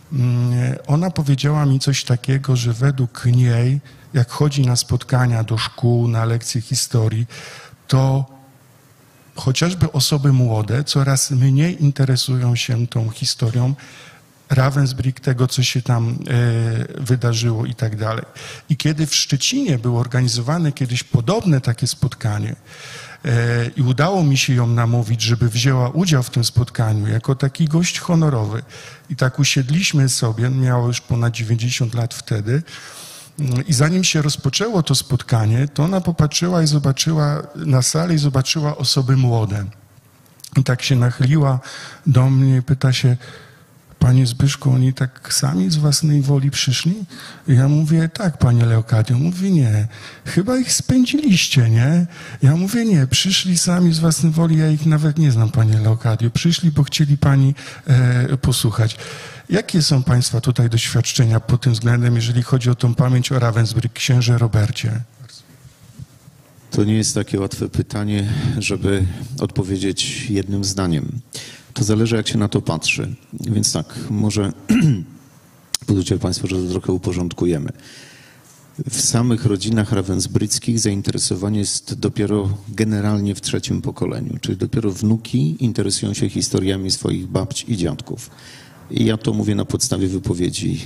Ona powiedziała mi coś takiego, że według niej, jak chodzi na spotkania do szkół, na lekcje historii, to chociażby osoby młode coraz mniej interesują się tą historią Ravensbrück, tego, co się tam e, wydarzyło i tak dalej. I kiedy w Szczecinie było organizowane kiedyś podobne takie spotkanie e, i udało mi się ją namówić, żeby wzięła udział w tym spotkaniu jako taki gość honorowy i tak usiedliśmy sobie, miało już ponad dziewięćdziesiąt lat wtedy, i zanim się rozpoczęło to spotkanie, to ona popatrzyła i zobaczyła na salę i zobaczyła osoby młode. I tak się nachyliła do mnie i pyta się: panie Zbyszku, oni tak sami z własnej woli przyszli? Ja mówię: tak, panie Leokadio. Mówi: nie, chyba ich spędziliście, nie? Ja mówię: nie, przyszli sami z własnej woli, ja ich nawet nie znam, panie Leokadio. Przyszli, bo chcieli pani e, posłuchać. Jakie są państwa tutaj doświadczenia pod tym względem, jeżeli chodzi o tą pamięć o Ravensbrück, księże Robercie? To nie jest takie łatwe pytanie, żeby odpowiedzieć jednym zdaniem. To zależy, jak się na to patrzy. Więc tak, może pozwólcie państwo, że to trochę uporządkujemy. W samych rodzinach ravensbryckich zainteresowanie jest dopiero generalnie w trzecim pokoleniu, czyli dopiero wnuki interesują się historiami swoich babci i dziadków. I ja to mówię na podstawie wypowiedzi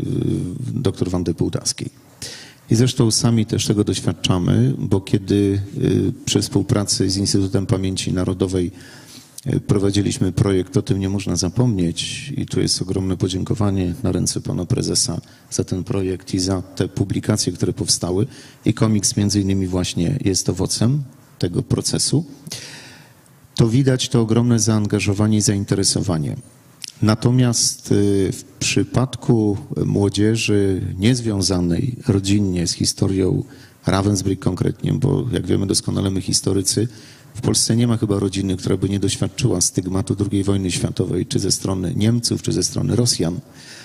dr Wandy Pułdawskiej. I zresztą sami też tego doświadczamy, bo kiedy przy współpracy z Instytutem Pamięci Narodowej prowadziliśmy projekt, o tym nie można zapomnieć, i tu jest ogromne podziękowanie na ręce pana prezesa za ten projekt i za te publikacje, które powstały, i komiks między innymi właśnie jest owocem tego procesu, to widać to ogromne zaangażowanie i zainteresowanie. Natomiast w przypadku młodzieży niezwiązanej rodzinnie z historią Ravensbrück konkretnie, bo jak wiemy doskonale my historycy, w Polsce nie ma chyba rodziny, która by nie doświadczyła stygmatu drugiej wojny światowej, czy ze strony Niemców, czy ze strony Rosjan.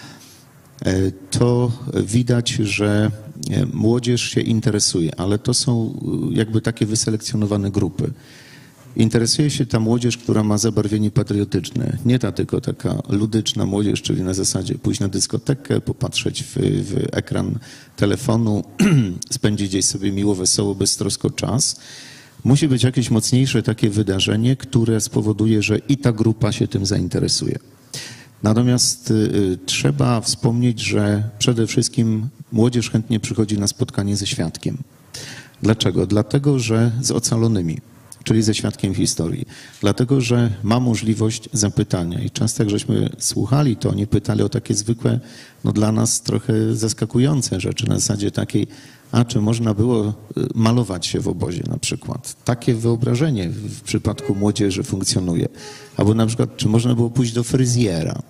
To widać, że młodzież się interesuje, ale to są jakby takie wyselekcjonowane grupy. Interesuje się ta młodzież, która ma zabarwienie patriotyczne, nie ta tylko taka ludyczna młodzież, czyli na zasadzie pójść na dyskotekę, popatrzeć w, w ekran telefonu, spędzić gdzieś sobie miło, wesoło, beztrosko czas. Musi być jakieś mocniejsze takie wydarzenie, które spowoduje, że i ta grupa się tym zainteresuje. Natomiast y, trzeba wspomnieć, że przede wszystkim młodzież chętnie przychodzi na spotkanie ze świadkiem. Dlaczego? Dlatego, że z ocalonymi, czyli ze świadkiem historii. Dlatego, że ma możliwość zapytania. I często jak żeśmy słuchali, to oni pytali o takie zwykłe, no dla nas trochę zaskakujące rzeczy. Na zasadzie takiej, a czy można było malować się w obozie na przykład. Takie wyobrażenie w przypadku młodzieży funkcjonuje. Albo na przykład, czy można było pójść do fryzjera.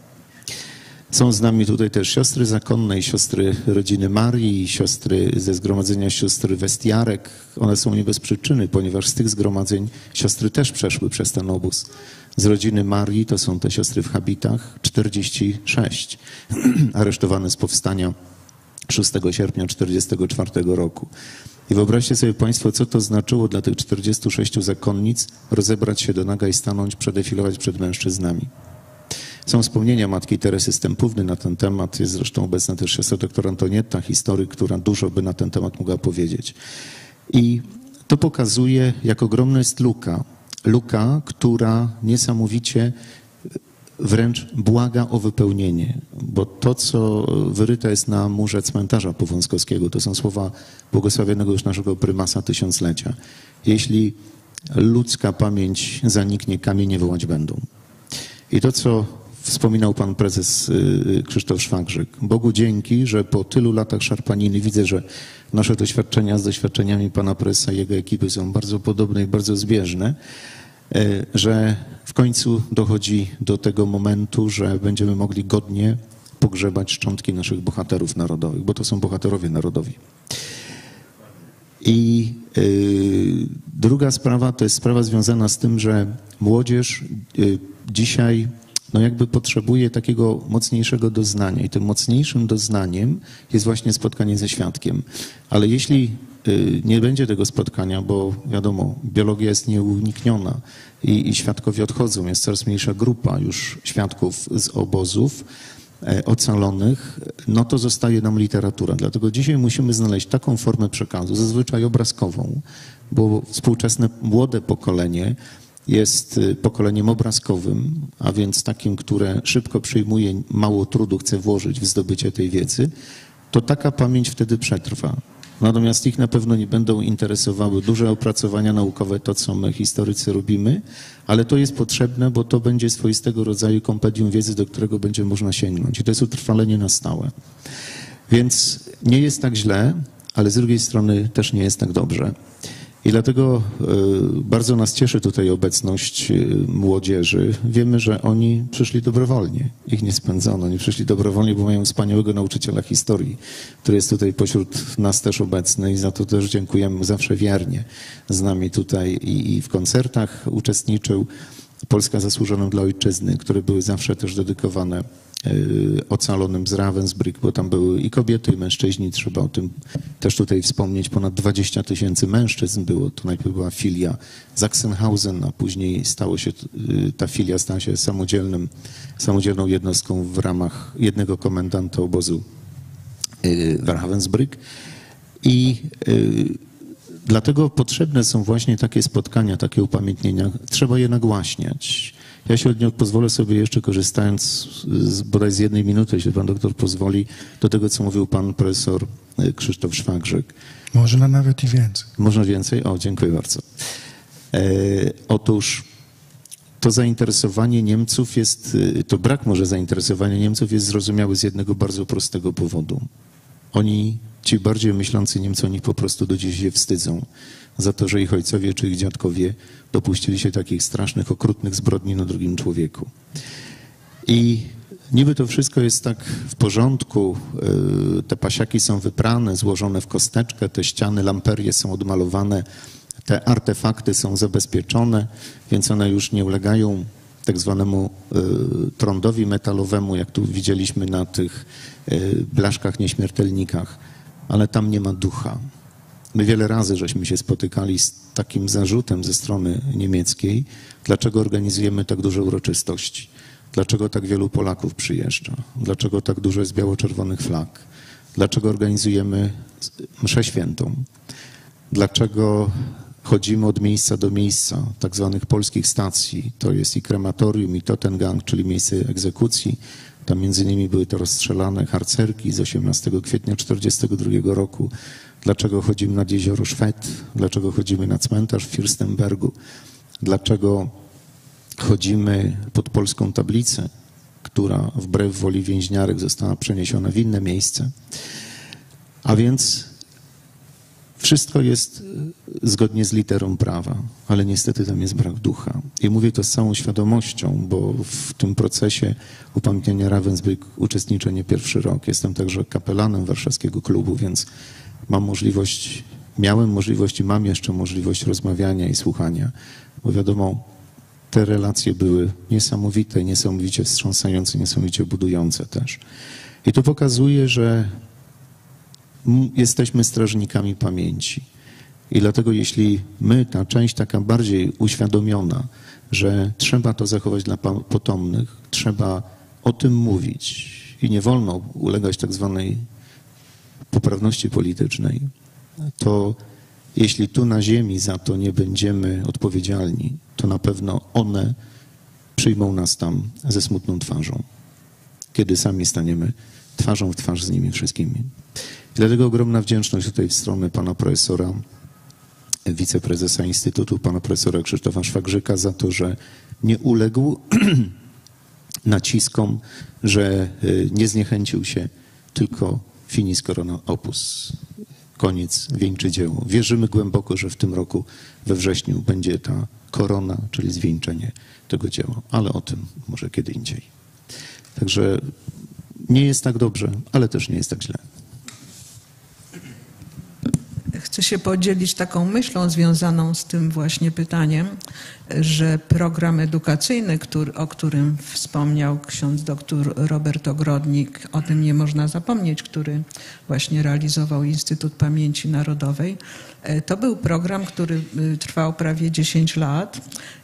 Są z nami tutaj też siostry zakonne i siostry rodziny Marii, i siostry ze zgromadzenia siostry Westiarek. One są nie bez przyczyny, ponieważ z tych zgromadzeń siostry też przeszły przez ten obóz. Z rodziny Marii to są te siostry w habitach, czterdzieści sześć, aresztowane z powstania szóstego sierpnia tysiąc dziewięćset czterdziestego czwartego roku. I wyobraźcie sobie Państwo, co to znaczyło dla tych czterdziestu sześciu zakonnic rozebrać się do naga i stanąć, przedefilować przed mężczyznami. Są wspomnienia matki Teresy Stępówny na ten temat. Jest zresztą obecna też siostra doktor Antonietta, historyk, która dużo by na ten temat mogła powiedzieć. I to pokazuje, jak ogromna jest luka. Luka, która niesamowicie wręcz błaga o wypełnienie. Bo to, co wyryte jest na murze cmentarza powązkowskiego, to są słowa błogosławionego już naszego prymasa tysiąclecia. Jeśli ludzka pamięć zaniknie, kamienie wołać będą. I to, co wspominał pan prezes Krzysztof Szwagrzyk. Bogu dzięki, że po tylu latach szarpaniny widzę, że nasze doświadczenia z doświadczeniami pana prezesa i jego ekipy są bardzo podobne i bardzo zbieżne, że w końcu dochodzi do tego momentu, że będziemy mogli godnie pogrzebać szczątki naszych bohaterów narodowych, bo to są bohaterowie narodowi. I y, druga sprawa to jest sprawa związana z tym, że młodzież y, dzisiaj no jakby potrzebuje takiego mocniejszego doznania i tym mocniejszym doznaniem jest właśnie spotkanie ze świadkiem. Ale jeśli y, nie będzie tego spotkania, bo wiadomo, biologia jest nieunikniona i, i świadkowie odchodzą, jest coraz mniejsza grupa już świadków z obozów, ocalonych, no to zostaje nam literatura. Dlatego dzisiaj musimy znaleźć taką formę przekazu, zazwyczaj obrazkową, bo współczesne młode pokolenie jest pokoleniem obrazkowym, a więc takim, które szybko przyjmuje, mało trudu chce włożyć w zdobycie tej wiedzy, to taka pamięć wtedy przetrwa. Natomiast ich na pewno nie będą interesowały duże opracowania naukowe, to co my historycy robimy, ale to jest potrzebne, bo to będzie swoistego rodzaju kompendium wiedzy, do którego będzie można sięgnąć. I to jest utrwalenie na stałe. Więc nie jest tak źle, ale z drugiej strony też nie jest tak dobrze. I dlatego bardzo nas cieszy tutaj obecność młodzieży. Wiemy, że oni przyszli dobrowolnie. Ich nie spędzono. Oni przyszli dobrowolnie, bo mają wspaniałego nauczyciela historii, który jest tutaj pośród nas też obecny i za to też dziękujemy zawsze wiernie. Z nami tutaj i, i w koncertach uczestniczył. Polska zasłużona dla ojczyzny, które były zawsze też dedykowane ocalonym z Ravensbrück, bo tam były i kobiety, i mężczyźni. Trzeba o tym też tutaj wspomnieć. Ponad dwadzieścia tysięcy mężczyzn było. To najpierw była filia Sachsenhausen, a później stało się, ta filia stała się samodzielnym, samodzielną jednostką w ramach jednego komendanta obozu w Ravensbrück. I dlatego potrzebne są właśnie takie spotkania, takie upamiętnienia. Trzeba je nagłaśniać. Ja się od niego pozwolę sobie jeszcze, korzystając z, bodaj z jednej minuty, jeśli pan doktor pozwoli, do tego, co mówił pan profesor Krzysztof Szwagrzyk. Można nawet i więcej. Można więcej? O, dziękuję bardzo. E, otóż to zainteresowanie Niemców jest, to brak może zainteresowania Niemców jest zrozumiały z jednego bardzo prostego powodu. Oni, ci bardziej myślący Niemcy, oni po prostu do dziś się wstydzą za to, że ich ojcowie czy ich dziadkowie dopuścili się takich strasznych, okrutnych zbrodni na drugim człowieku. I Niby to wszystko jest tak w porządku, te pasiaki są wyprane, złożone w kosteczkę, te ściany, lamperie są odmalowane, te artefakty są zabezpieczone, więc one już nie ulegają tak zwanemu trądowi metalowemu, jak tu widzieliśmy na tych blaszkach nieśmiertelnikach, ale tam nie ma ducha. My wiele razy żeśmy się spotykali z takim zarzutem ze strony niemieckiej, dlaczego organizujemy tak duże uroczystości, dlaczego tak wielu Polaków przyjeżdża, dlaczego tak dużo jest biało-czerwonych flag, dlaczego organizujemy mszę świętą, dlaczego chodzimy od miejsca do miejsca, tak zwanych polskich stacji, to jest i krematorium, i Totengang, czyli miejsce egzekucji. Tam między innymi były to rozstrzelane harcerki z osiemnastego kwietnia tysiąc dziewięćset czterdziestego drugiego roku. Dlaczego chodzimy nad jezioro Szwed? Dlaczego chodzimy na cmentarz w Fürstenbergu? Dlaczego chodzimy pod polską tablicę, która wbrew woli więźniarek została przeniesiona w inne miejsce? A więc wszystko jest zgodnie z literą prawa, ale niestety tam jest brak ducha. I mówię to z całą świadomością, bo w tym procesie upamiętnienia Ravensbrück uczestniczę nie pierwszy rok. Jestem także kapelanem warszawskiego klubu, więc mam możliwość, miałem możliwość i mam jeszcze możliwość rozmawiania i słuchania, bo wiadomo, te relacje były niesamowite, niesamowicie wstrząsające, niesamowicie budujące też. I to pokazuje, że jesteśmy strażnikami pamięci. I dlatego jeśli my, ta część taka bardziej uświadomiona, że trzeba to zachować dla potomnych, trzeba o tym mówić i nie wolno ulegać tak zwanej poprawności politycznej, to jeśli tu na ziemi za to nie będziemy odpowiedzialni, to na pewno one przyjmą nas tam ze smutną twarzą, kiedy sami staniemy twarzą w twarz z nimi wszystkimi. I dlatego ogromna wdzięczność tutaj w stronę pana profesora, wiceprezesa Instytutu, pana profesora Krzysztofa Szwagrzyka za to, że nie uległ naciskom, że nie zniechęcił się, tylko finis corona opus. Koniec, wieńczy dzieło. Wierzymy głęboko, że w tym roku, we wrześniu, będzie ta korona, czyli zwieńczenie tego dzieła. Ale o tym może kiedy indziej. Także nie jest tak dobrze, ale też nie jest tak źle. Chcę się podzielić taką myślą związaną z tym właśnie pytaniem, że program edukacyjny, który, o którym wspomniał ksiądz doktor Robert Ogrodnik, o tym nie można zapomnieć, który właśnie realizował Instytut Pamięci Narodowej, to był program, który trwał prawie dziesięć lat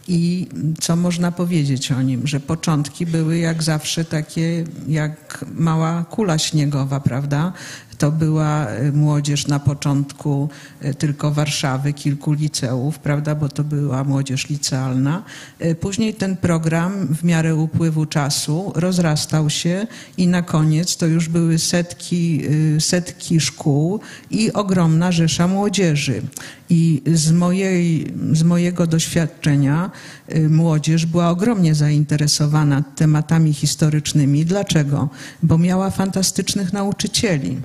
i co można powiedzieć o nim, że początki były jak zawsze takie jak mała kula śniegowa, prawda? To była młodzież na początku tylko Warszawy, kilku liceów, prawda, bo to była młodzież licealna. Później ten program w miarę upływu czasu rozrastał się i na koniec to już były setki, setki szkół i ogromna rzesza młodzieży. I z, mojej, z mojego doświadczenia młodzież była ogromnie zainteresowana tematami historycznymi. Dlaczego? Bo miała fantastycznych nauczycieli,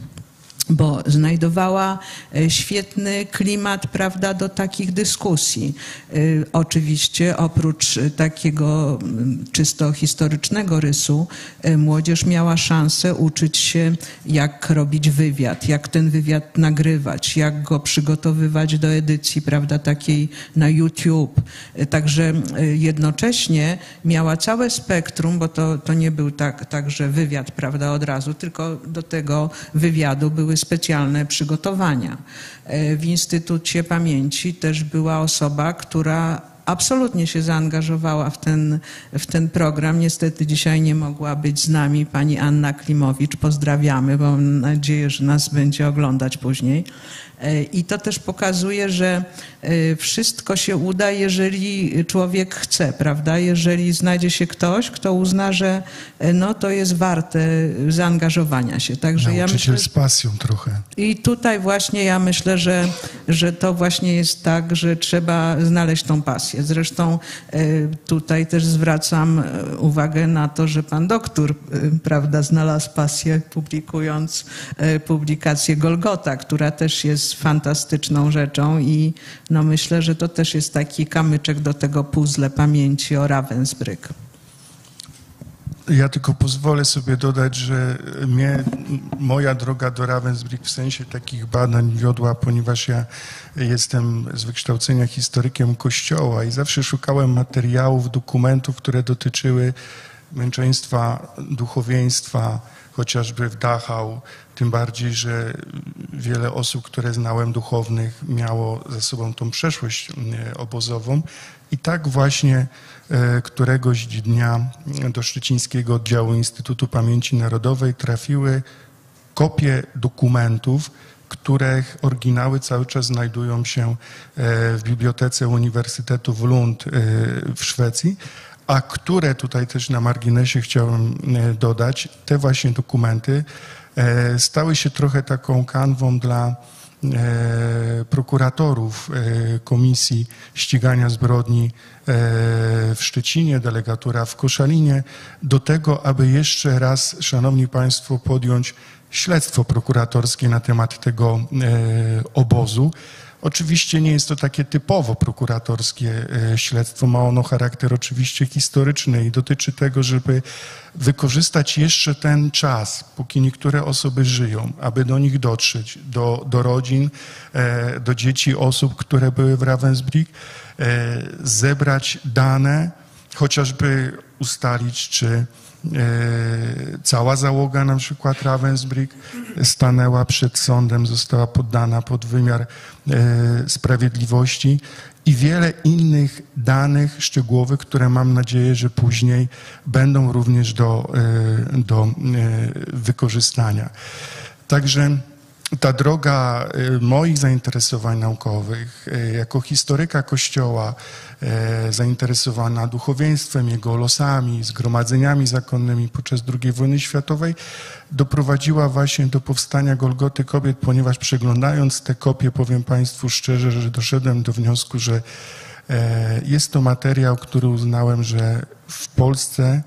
bo znajdowała świetny klimat, prawda, do takich dyskusji. Oczywiście oprócz takiego czysto historycznego rysu młodzież miała szansę uczyć się, jak robić wywiad, jak ten wywiad nagrywać, jak go przygotowywać do edycji, prawda, takiej na YouTube. Także jednocześnie miała całe spektrum, bo to, to nie był tak, tak, że wywiad, prawda, od razu, tylko do tego wywiadu były specjalne przygotowania. W Instytucie Pamięci też była osoba, która absolutnie się zaangażowała w ten, w ten program. Niestety dzisiaj nie mogła być z nami pani Anna Klimowicz. Pozdrawiamy, bo mam nadzieję, że nas będzie oglądać później. I to też pokazuje, że wszystko się uda, jeżeli człowiek chce, prawda? Jeżeli znajdzie się ktoś, kto uzna, że no, to jest warte zaangażowania się. Także ja myślę, z pasją trochę. I tutaj właśnie ja myślę, że, że to właśnie jest tak, że trzeba znaleźć tą pasję. Zresztą tutaj też zwracam uwagę na to, że pan doktor, prawda, znalazł pasję, publikując publikację Golgota, która też jest fantastyczną rzeczą i no myślę, że to też jest taki kamyczek do tego puzzle pamięci o Ravensbrück. Ja tylko pozwolę sobie dodać, że mnie, moja droga do Ravensbrück w sensie takich badań wiodła, ponieważ ja jestem z wykształcenia historykiem Kościoła i zawsze szukałem materiałów, dokumentów, które dotyczyły męczeństwa, duchowieństwa, chociażby w Dachau, tym bardziej, że wiele osób, które znałem duchownych, miało za sobą tą przeszłość obozową. I tak właśnie któregoś dnia do Szczecińskiego Oddziału Instytutu Pamięci Narodowej trafiły kopie dokumentów, których oryginały cały czas znajdują się w Bibliotece Uniwersytetu w Lund w Szwecji, a które tutaj też na marginesie chciałem dodać, te właśnie dokumenty stały się trochę taką kanwą dla prokuratorów Komisji Ścigania Zbrodni w Szczecinie, delegatura w Koszalinie, do tego, aby jeszcze raz, szanowni państwo, podjąć śledztwo prokuratorskie na temat tego obozu. Oczywiście nie jest to takie typowo prokuratorskie śledztwo, ma ono charakter oczywiście historyczny i dotyczy tego, żeby wykorzystać jeszcze ten czas, póki niektóre osoby żyją, aby do nich dotrzeć, do, do rodzin, do dzieci osób, które były w Ravensbrück, zebrać dane, chociażby ustalić, czy cała załoga na przykład Ravensbrück stanęła przed sądem, została poddana pod wymiar sprawiedliwości i wiele innych danych szczegółowych, które mam nadzieję, że później będą również do, do wykorzystania. Także ta droga moich zainteresowań naukowych, jako historyka Kościoła, zainteresowana duchowieństwem, jego losami, zgromadzeniami zakonnymi podczas drugiej wojny światowej, doprowadziła właśnie do powstania Golgoty Kobiet, ponieważ przeglądając te kopie, powiem państwu szczerze, że doszedłem do wniosku, że jest to materiał, który uznałem, że w Polsce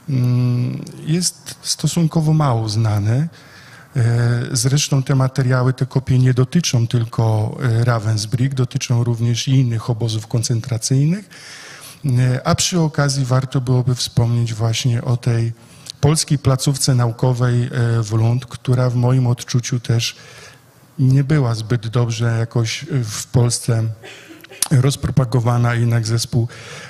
jest stosunkowo mało znany. Zresztą te materiały, te kopie nie dotyczą tylko Ravensbrück, dotyczą również i innych obozów koncentracyjnych, a przy okazji warto byłoby wspomnieć właśnie o tej polskiej placówce naukowej w Lund, która w moim odczuciu też nie była zbyt dobrze jakoś w Polsce rozpropagowana, jednak zespół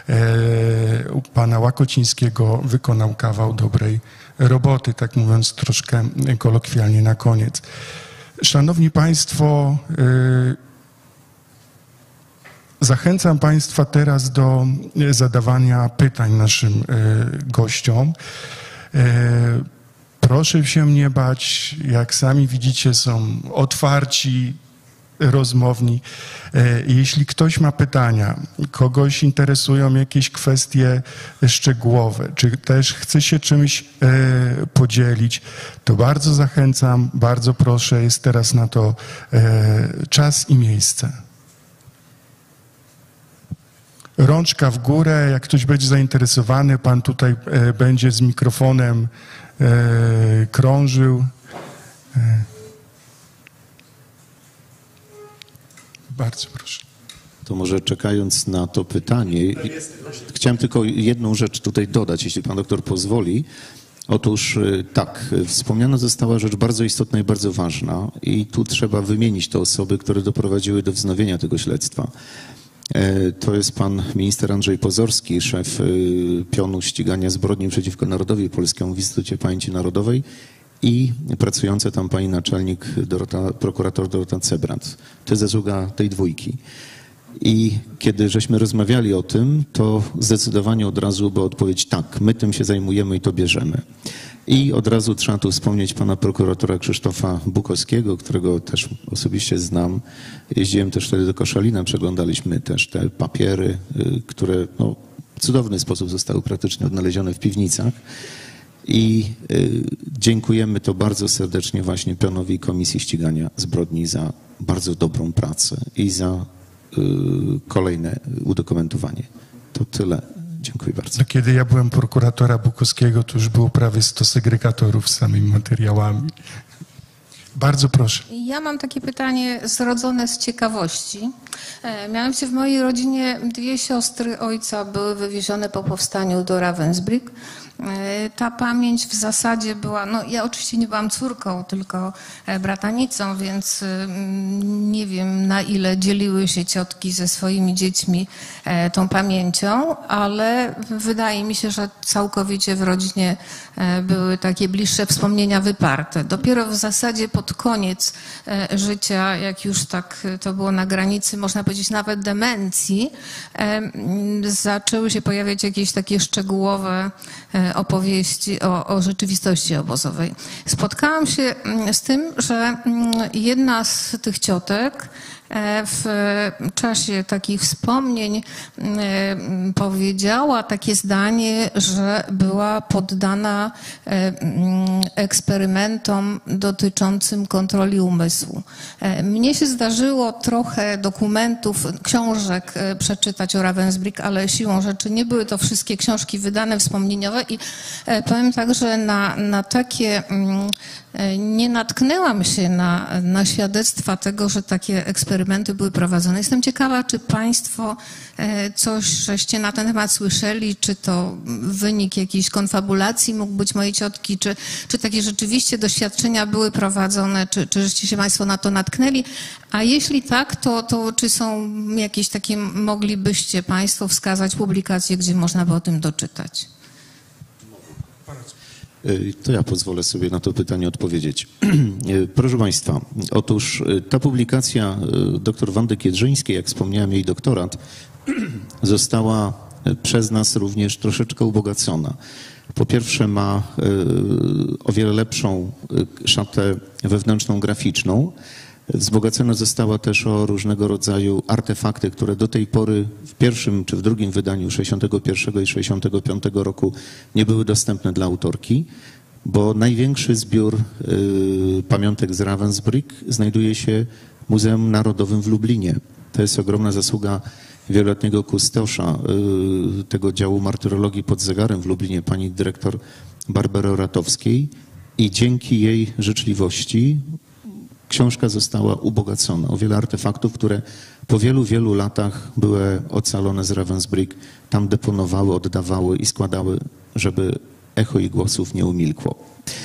e, pana Łakocińskiego wykonał kawał dobrej roboty, tak mówiąc troszkę kolokwialnie na koniec. Szanowni Państwo, e, zachęcam Państwa teraz do zadawania pytań naszym e, gościom. E, proszę się nie bać, jak sami widzicie, są otwarci, rozmowni. Jeśli ktoś ma pytania, kogoś interesują jakieś kwestie szczegółowe, czy też chce się czymś podzielić, to bardzo zachęcam, bardzo proszę, jest teraz na to czas i miejsce. Rączka w górę, jak ktoś będzie zainteresowany, pan tutaj będzie z mikrofonem krążył. Bardzo proszę. To może czekając na to pytanie, chciałem tylko jedną rzecz tutaj dodać, jeśli pan doktor pozwoli. Otóż tak, wspomniana została rzecz bardzo istotna i bardzo ważna i tu trzeba wymienić te osoby, które doprowadziły do wznowienia tego śledztwa. To jest pan minister Andrzej Pozorski, szef pionu ścigania zbrodni przeciwko narodowi polskiemu w Instytucie Pamięci Narodowej i pracująca tam pani naczelnik Dorota, prokurator Dorota Cebrant. To jest zasługa tej dwójki. I kiedy żeśmy rozmawiali o tym, to zdecydowanie od razu była odpowiedź tak, my tym się zajmujemy i to bierzemy. I od razu trzeba tu wspomnieć pana prokuratora Krzysztofa Bukowskiego, którego też osobiście znam. Jeździłem też wtedy do Koszalina, przeglądaliśmy też te papiery, które no, w cudowny sposób zostały praktycznie odnalezione w piwnicach. I y, dziękujemy to bardzo serdecznie właśnie pionowi Komisji Ścigania Zbrodni za bardzo dobrą pracę i za y, kolejne udokumentowanie. To tyle. Dziękuję bardzo. No, kiedy ja byłem prokuratora Bukowskiego, to już było prawie sto segregatorów z samymi materiałami. Bardzo proszę. Ja mam takie pytanie zrodzone z ciekawości. Mianowicie w mojej rodzinie dwie siostry ojca były wywiezione po powstaniu do Ravensbrück Ta pamięć w zasadzie była, no ja oczywiście nie byłam córką, tylko bratanicą, więc nie wiem, na ile dzieliły się ciotki ze swoimi dziećmi tą pamięcią, ale wydaje mi się, że całkowicie w rodzinie były takie bliższe wspomnienia wyparte. Dopiero w zasadzie pod koniec życia, jak już tak to było na granicy, można powiedzieć nawet demencji, zaczęły się pojawiać jakieś takie szczegółowe opowieści o, o rzeczywistości obozowej. Spotkałam się z tym, że jedna z tych ciotek w czasie takich wspomnień powiedziała takie zdanie, że była poddana eksperymentom dotyczącym kontroli umysłu. Mnie się zdarzyło trochę dokumentów, książek przeczytać o Ravensbrück, ale siłą rzeczy nie były to wszystkie książki wydane, wspomnieniowe i powiem tak, że na, na takie nie natknęłam się na, na świadectwa tego, że takie eksperymenty były prowadzone. Jestem ciekawa, czy Państwo coś żeście na ten temat słyszeli, czy to wynik jakiejś konfabulacji mógł być mojej ciotki, czy, czy takie rzeczywiście doświadczenia były prowadzone, czy, czy żeście się Państwo na to natknęli. A jeśli tak, to, to czy są jakieś takie, moglibyście Państwo wskazać publikacje, gdzie można by o tym doczytać? To ja pozwolę sobie na to pytanie odpowiedzieć. Proszę Państwa, otóż ta publikacja dr Wandy Kiedrzyńskiej, jak wspomniałem, jej doktorat, została przez nas również troszeczkę ubogacona. Po pierwsze ma o wiele lepszą szatę wewnętrzną graficzną. Wzbogacona została też o różnego rodzaju artefakty, które do tej pory w pierwszym czy w drugim wydaniu sześćdziesiątego pierwszego i sześćdziesiątego piątego roku nie były dostępne dla autorki, bo największy zbiór y, pamiątek z Ravensbrück znajduje się w Muzeum Narodowym w Lublinie. To jest ogromna zasługa wieloletniego kustosza y, tego działu martyrologii pod zegarem w Lublinie, pani dyrektor Barbery Oratowskiej, i dzięki jej życzliwości książka została ubogacona o wiele artefaktów, które po wielu, wielu latach były ocalone z Ravensbrück, tam deponowały, oddawały i składały, żeby echo ich głosów nie umilkło.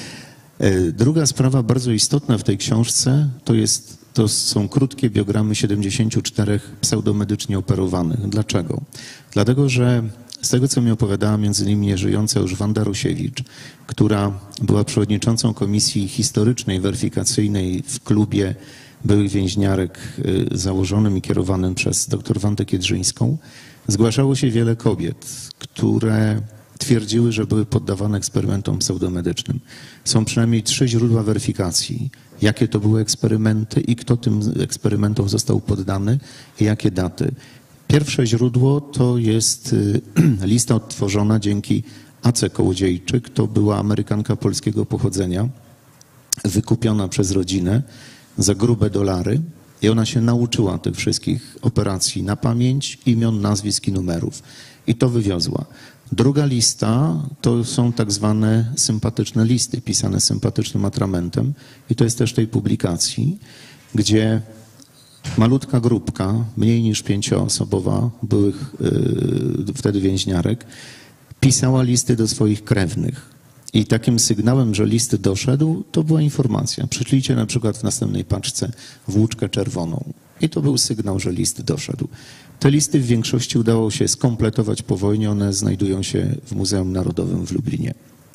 Druga sprawa bardzo istotna w tej książce to, jest, to są krótkie biogramy siedemdziesięciu czterech pseudomedycznie operowanych. Dlaczego? Dlatego, że z tego, co mi opowiadała między innymi nieżyjąca już Wanda Rusiewicz, która była przewodniczącą Komisji Historycznej Weryfikacyjnej w klubie byłych więźniarek założonym i kierowanym przez dr Wandę Kiedrzyńską, zgłaszało się wiele kobiet, które twierdziły, że były poddawane eksperymentom pseudomedycznym. Są przynajmniej trzy źródła weryfikacji, jakie to były eksperymenty i kto tym eksperymentom został poddany i jakie daty. Pierwsze źródło to jest lista odtworzona dzięki Ace Kołodziejczyk. To była Amerykanka polskiego pochodzenia, wykupiona przez rodzinę za grube dolary i ona się nauczyła tych wszystkich operacji na pamięć, imion, nazwisk i numerów i to wywiozła. Druga lista to są tak zwane sympatyczne listy, pisane sympatycznym atramentem i to jest też tej publikacji, gdzie malutka grupka, mniej niż pięcioosobowa byłych yy, wtedy więźniarek, pisała listy do swoich krewnych. I takim sygnałem, że list doszedł, to była informacja. Przyślijcie na przykład w następnej paczce włóczkę czerwoną. I to był sygnał, że list doszedł. Te listy w większości udało się skompletować po wojnie. One znajdują się w Muzeum Narodowym w Lublinie.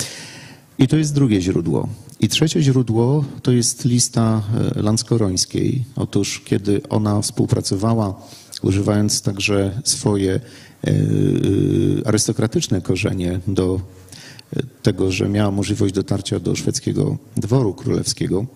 I to jest drugie źródło. I trzecie źródło to jest lista Lanskorońskiej. Otóż kiedy ona współpracowała, używając także swoje arystokratyczne korzenie do tego, że miała możliwość dotarcia do szwedzkiego dworu królewskiego,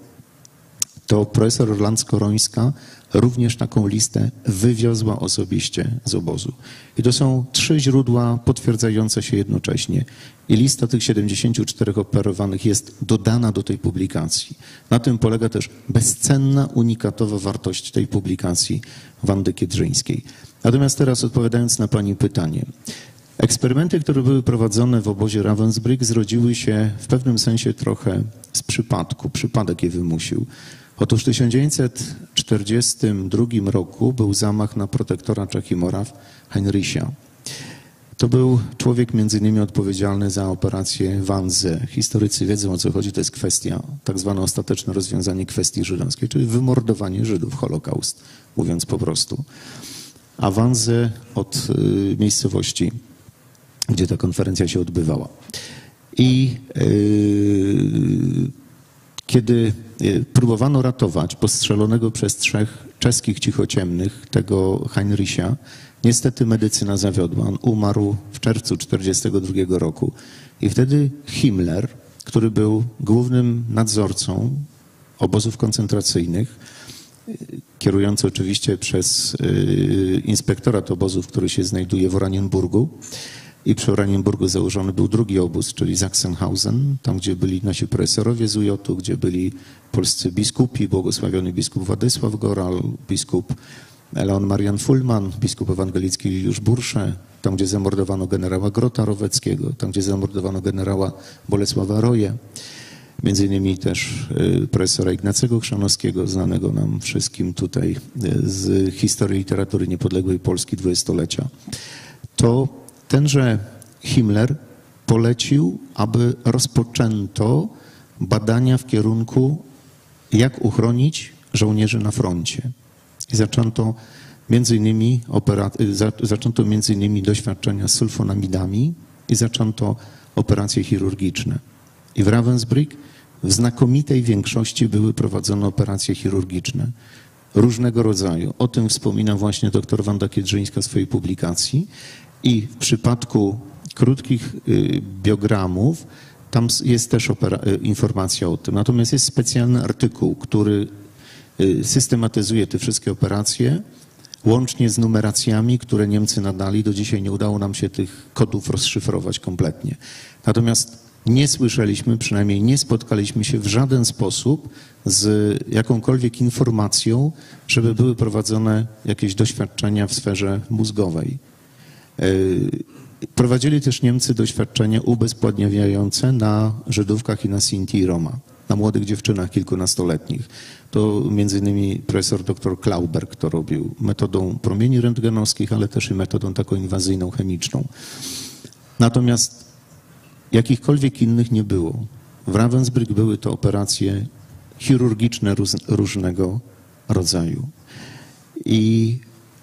to profesor Landskorońska również taką listę wywiozła osobiście z obozu. I to są trzy źródła potwierdzające się jednocześnie. I lista tych siedemdziesięciu czterech operowanych jest dodana do tej publikacji. Na tym polega też bezcenna, unikatowa wartość tej publikacji Wandy Kiedrzyńskiej. Natomiast teraz odpowiadając na pani pytanie. Eksperymenty, które były prowadzone w obozie Ravensbrück, zrodziły się w pewnym sensie trochę z przypadku. Przypadek je wymusił. Otóż w tysiąc dziewięćset czterdziestym drugim roku był zamach na protektora Czech i Moraw Heinricha. To był człowiek między innymi odpowiedzialny za operację Wannsee. Historycy wiedzą, o co chodzi. To jest kwestia, tak zwane ostateczne rozwiązanie kwestii żydowskiej, czyli wymordowanie Żydów, Holokaust, mówiąc po prostu. A Wannsee od y, miejscowości, gdzie ta konferencja się odbywała. I y, kiedy próbowano ratować postrzelonego przez trzech czeskich cichociemnych, tego Heinricha, niestety medycyna zawiodła. On umarł w czerwcu tysiąc dziewięćset czterdziestego drugiego roku. I wtedy Himmler, który był głównym nadzorcą obozów koncentracyjnych, kierujący oczywiście przez inspektorat obozów, który się znajduje w Oranienburgu, i przy Oranienburgu założony był drugi obóz, czyli Sachsenhausen, tam gdzie byli nasi profesorowie z U J-u, gdzie byli polscy biskupi, błogosławiony biskup Władysław Goral, biskup Leon Marian Fullman, biskup ewangelicki Juliusz Bursze, tam gdzie zamordowano generała Grota Roweckiego, tam gdzie zamordowano generała Bolesława Roję, między innymi też profesora Ignacego Chrzanowskiego, znanego nam wszystkim tutaj z historii literatury niepodległej Polski dwudziestolecia. To tenże Himmler polecił, aby rozpoczęto badania w kierunku, jak uchronić żołnierzy na froncie. I zaczęto między innymi, zaczęto między innymi doświadczenia z sulfonamidami i zaczęto operacje chirurgiczne. I w Ravensbrück w znakomitej większości były prowadzone operacje chirurgiczne różnego rodzaju. O tym wspomina właśnie dr Wanda Kiedrzyńska w swojej publikacji. I w przypadku krótkich biogramów tam jest też informacja o tym. Natomiast jest specjalny artykuł, który systematyzuje te wszystkie operacje, łącznie z numeracjami, które Niemcy nadali. Do dzisiaj nie udało nam się tych kodów rozszyfrować kompletnie. Natomiast nie słyszeliśmy, przynajmniej nie spotkaliśmy się w żaden sposób z jakąkolwiek informacją, żeby były prowadzone jakieś doświadczenia w sferze mózgowej. Prowadzili też Niemcy doświadczenia ubezpładniające na Żydówkach i na Sinti i Roma, na młodych dziewczynach kilkunastoletnich. To między innymi profesor dr Klauberg to robił metodą promieni rentgenowskich, ale też i metodą taką inwazyjną, chemiczną. Natomiast jakichkolwiek innych nie było. W Ravensbrück były to operacje chirurgiczne różnego rodzaju. I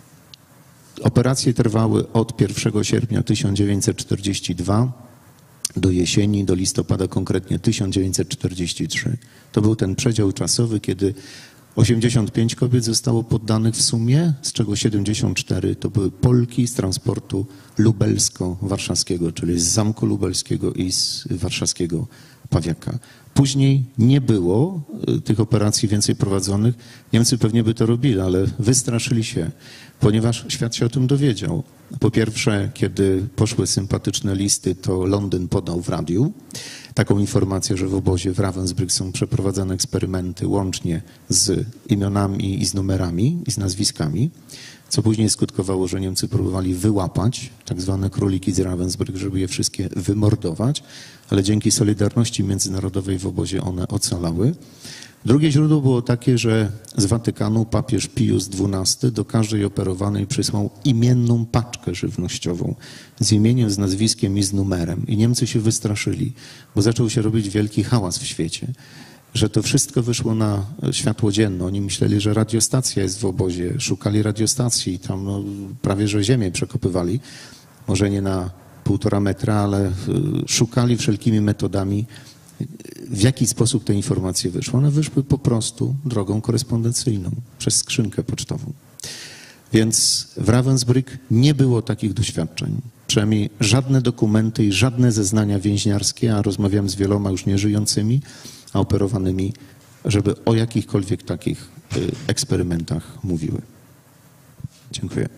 operacje trwały od pierwszego sierpnia tysiąc dziewięćset czterdziestego drugiego do jesieni, do listopada konkretnie tysiąc dziewięćset czterdziestego trzeciego. To był ten przedział czasowy, kiedy osiemdziesiąt pięć kobiet zostało poddanych w sumie, z czego siedemdziesiąt cztery to były Polki z transportu lubelsko-warszawskiego, czyli z Zamku Lubelskiego i z warszawskiego Pawiaka. Później nie było tych operacji więcej prowadzonych. Niemcy pewnie by to robili, ale wystraszyli się, ponieważ świat się o tym dowiedział. Po pierwsze, kiedy poszły sympatyczne listy, to Londyn podał w radiu taką informację, że w obozie w Ravensbrück są przeprowadzane eksperymenty łącznie z imionami i z numerami i z nazwiskami, co później skutkowało, że Niemcy próbowali wyłapać tak zwane króliki z Ravensbrück, żeby je wszystkie wymordować, ale dzięki solidarności międzynarodowej w obozie one ocalały. Drugie źródło było takie, że z Watykanu papież Pius dwunasty do każdej operowanej przysłał imienną paczkę żywnościową z imieniem, z nazwiskiem i z numerem. I Niemcy się wystraszyli, bo zaczął się robić wielki hałas w świecie, że to wszystko wyszło na światło dzienne. Oni myśleli, że radiostacja jest w obozie, szukali radiostacji, tam no, prawie że ziemię przekopywali, może nie na półtora metra, ale szukali wszelkimi metodami, w jaki sposób te informacje wyszły. One wyszły po prostu drogą korespondencyjną, przez skrzynkę pocztową. Więc w Ravensbrück nie było takich doświadczeń. Przynajmniej żadne dokumenty i żadne zeznania więźniarskie, a rozmawiam z wieloma już nieżyjącymi, a operowanymi, żeby o jakichkolwiek takich eksperymentach mówiły. Dziękuję.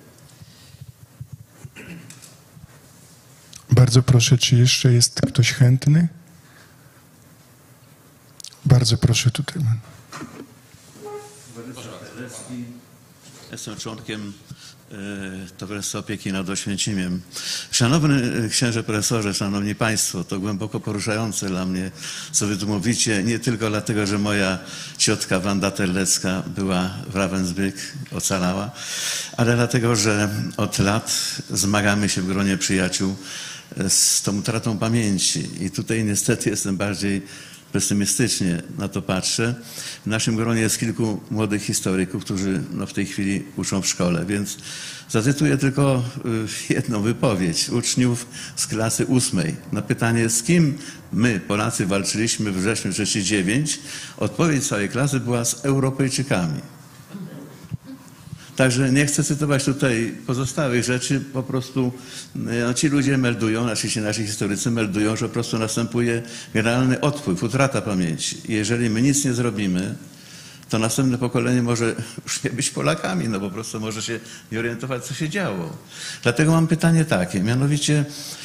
Bardzo proszę, czy jeszcze jest ktoś chętny? Bardzo proszę tutaj. Jestem członkiem Towarzystwa Opieki nad Oświęcimiem. Szanowny księże profesorze, szanowni państwo, to głęboko poruszające dla mnie, co wy tu mówicie, nie tylko dlatego, że moja ciotka Wanda Terlecka była w Ravensbrück, ocalała, ale dlatego, że od lat zmagamy się w gronie przyjaciół z tą utratą pamięci i tutaj niestety jestem bardziej pesymistycznie na to patrzę. W naszym gronie jest kilku młodych historyków, którzy no, w tej chwili uczą w szkole, więc zacytuję tylko jedną wypowiedź uczniów z klasy ósmej. Na pytanie, z kim my, Polacy, walczyliśmy w wrześniu tysiąc dziewięćset trzydziestego dziewiątego, odpowiedź całej klasy była z Europejczykami. Także nie chcę cytować tutaj pozostałych rzeczy, po prostu no, ci ludzie meldują, znaczy ci nasi historycy meldują, że po prostu następuje generalny odpływ, utrata pamięci. I jeżeli my nic nie zrobimy, to następne pokolenie może już nie być Polakami, no po prostu może się nie orientować, co się działo. Dlatego mam pytanie takie, mianowicie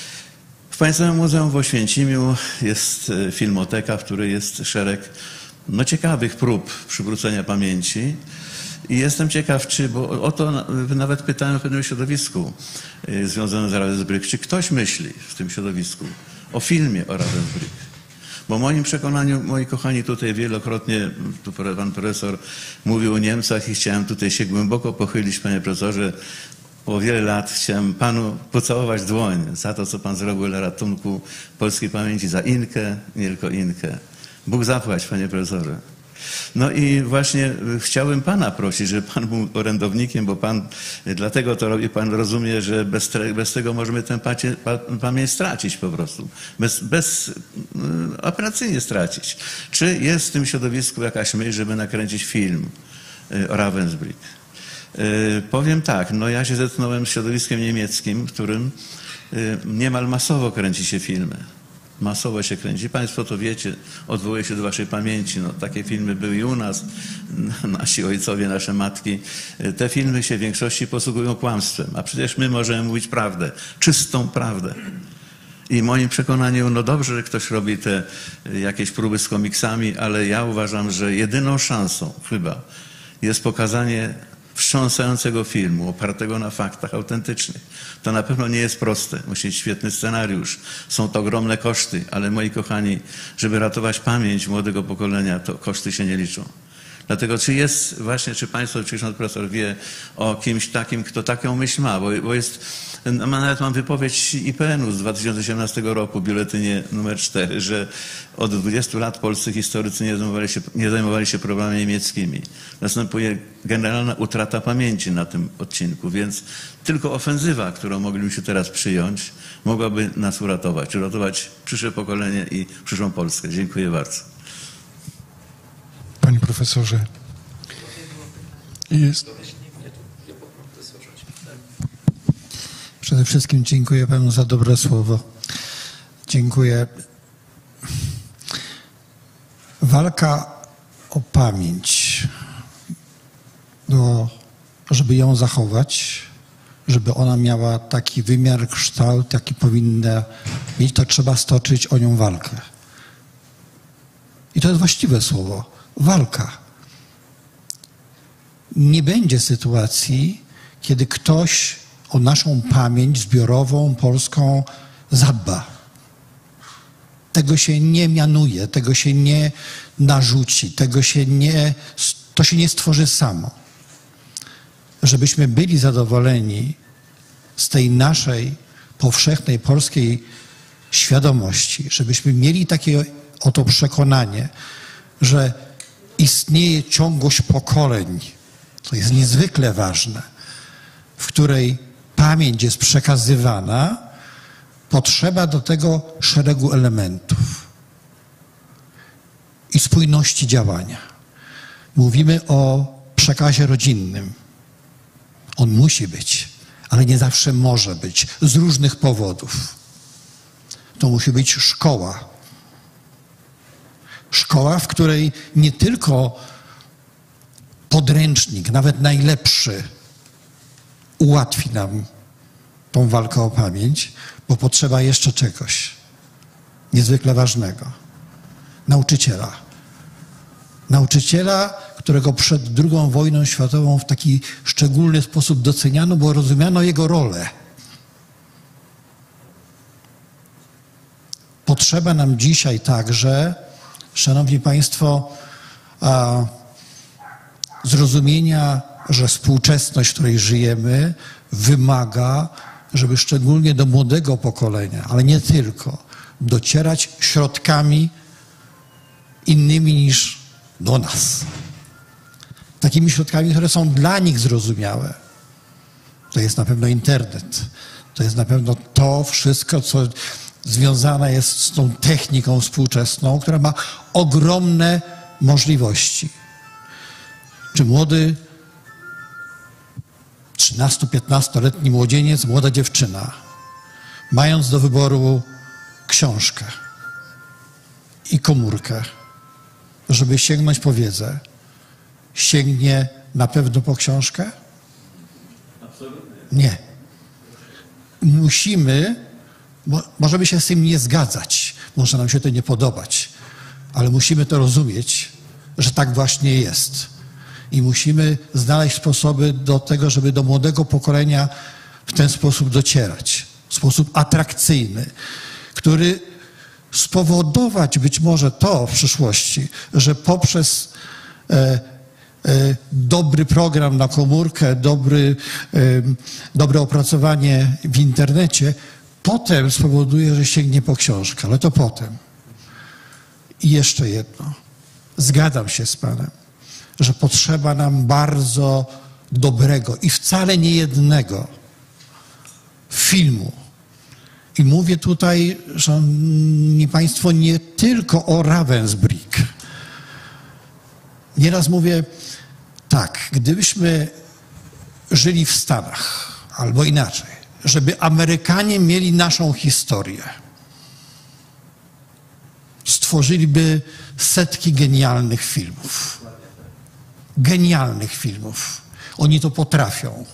w Państwowym Muzeum w Oświęcimiu jest filmoteka, w której jest szereg no, ciekawych prób przywrócenia pamięci. I jestem ciekaw, czy, bo o to nawet pytałem w pewnym środowisku związanym z Ravensbrück, czy ktoś myśli w tym środowisku o filmie o Ravensbrück. Bo w moim przekonaniu, moi kochani, tutaj wielokrotnie tu pan profesor mówił o Niemcach i chciałem tutaj się głęboko pochylić, panie profesorze. Po wiele lat chciałem panu pocałować dłoń za to, co pan zrobił dla ratunku polskiej pamięci, za Inkę, nie tylko Inkę. Bóg zapłać, panie profesorze. No i właśnie chciałbym pana prosić, żeby pan był orędownikiem, bo pan dlatego to robi, pan rozumie, że bez, bez tego możemy tę pacie, pa, pamięć stracić po prostu. Bez, bez operacyjnie stracić. Czy jest w tym środowisku jakaś myśl, żeby nakręcić film o Ravensbrück? Powiem tak, no ja się zetknąłem z środowiskiem niemieckim, w którym niemal masowo kręci się filmy. Masowo się kręci. Państwo to wiecie, odwołuję się do waszej pamięci. No, takie filmy były i u nas, nasi ojcowie, nasze matki. Te filmy się w większości posługują kłamstwem, a przecież my możemy mówić prawdę, czystą prawdę. I w moim przekonaniu, no dobrze, że ktoś robi te jakieś próby z komiksami, ale ja uważam, że jedyną szansą chyba jest pokazanie wstrząsającego filmu, opartego na faktach autentycznych. To na pewno nie jest proste. Musi być świetny scenariusz. Są to ogromne koszty, ale moi kochani, żeby ratować pamięć młodego pokolenia, to koszty się nie liczą. Dlatego czy jest właśnie, czy państwo, czy ksiądz profesor wie o kimś takim, kto taką myśl ma, bo, bo jest, nawet mam wypowiedź I P N u z dwa tysiące osiemnastego roku, w biuletynie numer cztery, że od dwudziestu lat polscy historycy nie zajmowali się, nie zajmowali się problemami niemieckimi. Następuje generalna utrata pamięci na tym odcinku, więc tylko ofensywa, którą moglibyśmy teraz przyjąć, mogłaby nas uratować, uratować przyszłe pokolenie i przyszłą Polskę. Dziękuję bardzo. Panie profesorze, jest... Przede wszystkim dziękuję panu za dobre słowo. Dziękuję. Walka o pamięć, no, żeby ją zachować, żeby ona miała taki wymiar, kształt, jaki powinna mieć, to trzeba stoczyć o nią walkę. I to jest właściwe słowo. Walka. Nie będzie sytuacji, kiedy ktoś o naszą pamięć zbiorową, polską zadba. Tego się nie mianuje, tego się nie narzuci, tego się nie, to się nie stworzy samo. Żebyśmy byli zadowoleni z tej naszej powszechnej polskiej świadomości, żebyśmy mieli takie oto przekonanie, że istnieje ciągłość pokoleń, to jest niezwykle ważne, w której pamięć jest przekazywana, potrzeba do tego szeregu elementów i spójności działania. Mówimy o przekazie rodzinnym. On musi być, ale nie zawsze może być, z różnych powodów. To musi być szkoła. Szkoła, w której nie tylko podręcznik, nawet najlepszy, ułatwi nam tą walkę o pamięć, bo potrzeba jeszcze czegoś niezwykle ważnego. Nauczyciela. Nauczyciela, którego przed drugą wojną światową w taki szczególny sposób doceniano, bo rozumiano jego rolę. Potrzeba nam dzisiaj także, szanowni państwo, a, zrozumienia, że współczesność, w której żyjemy, wymaga, żeby szczególnie do młodego pokolenia, ale nie tylko, docierać środkami innymi niż do nas. Takimi środkami, które są dla nich zrozumiałe. To jest na pewno internet. To jest na pewno to wszystko, co związane jest z tą techniką współczesną, która ma ogromne możliwości. Czy młody trzynasto-piętnastoletni młodzieniec, młoda dziewczyna, mając do wyboru książkę i komórkę, żeby sięgnąć po wiedzę, sięgnie na pewno po książkę? Absolutnie. Nie. Musimy, możemy się z tym nie zgadzać, może nam się to nie podobać, ale musimy to rozumieć, że tak właśnie jest. I musimy znaleźć sposoby do tego, żeby do młodego pokolenia w ten sposób docierać. W sposób atrakcyjny, który spowodować być może to w przyszłości, że poprzez e, e, dobry program na komórkę, dobry, e, dobre opracowanie w internecie, potem spowoduje, że sięgnie po książkę, ale to potem. I jeszcze jedno. Zgadzam się z panem, że potrzeba nam bardzo dobrego i wcale nie jednego filmu. I mówię tutaj, szanowni państwo, nie tylko o Ravensbrück. Nieraz mówię tak, gdybyśmy żyli w Stanach, albo inaczej, żeby Amerykanie mieli naszą historię, stworzyliby setki genialnych filmów. Genialnych filmów. Oni to potrafią.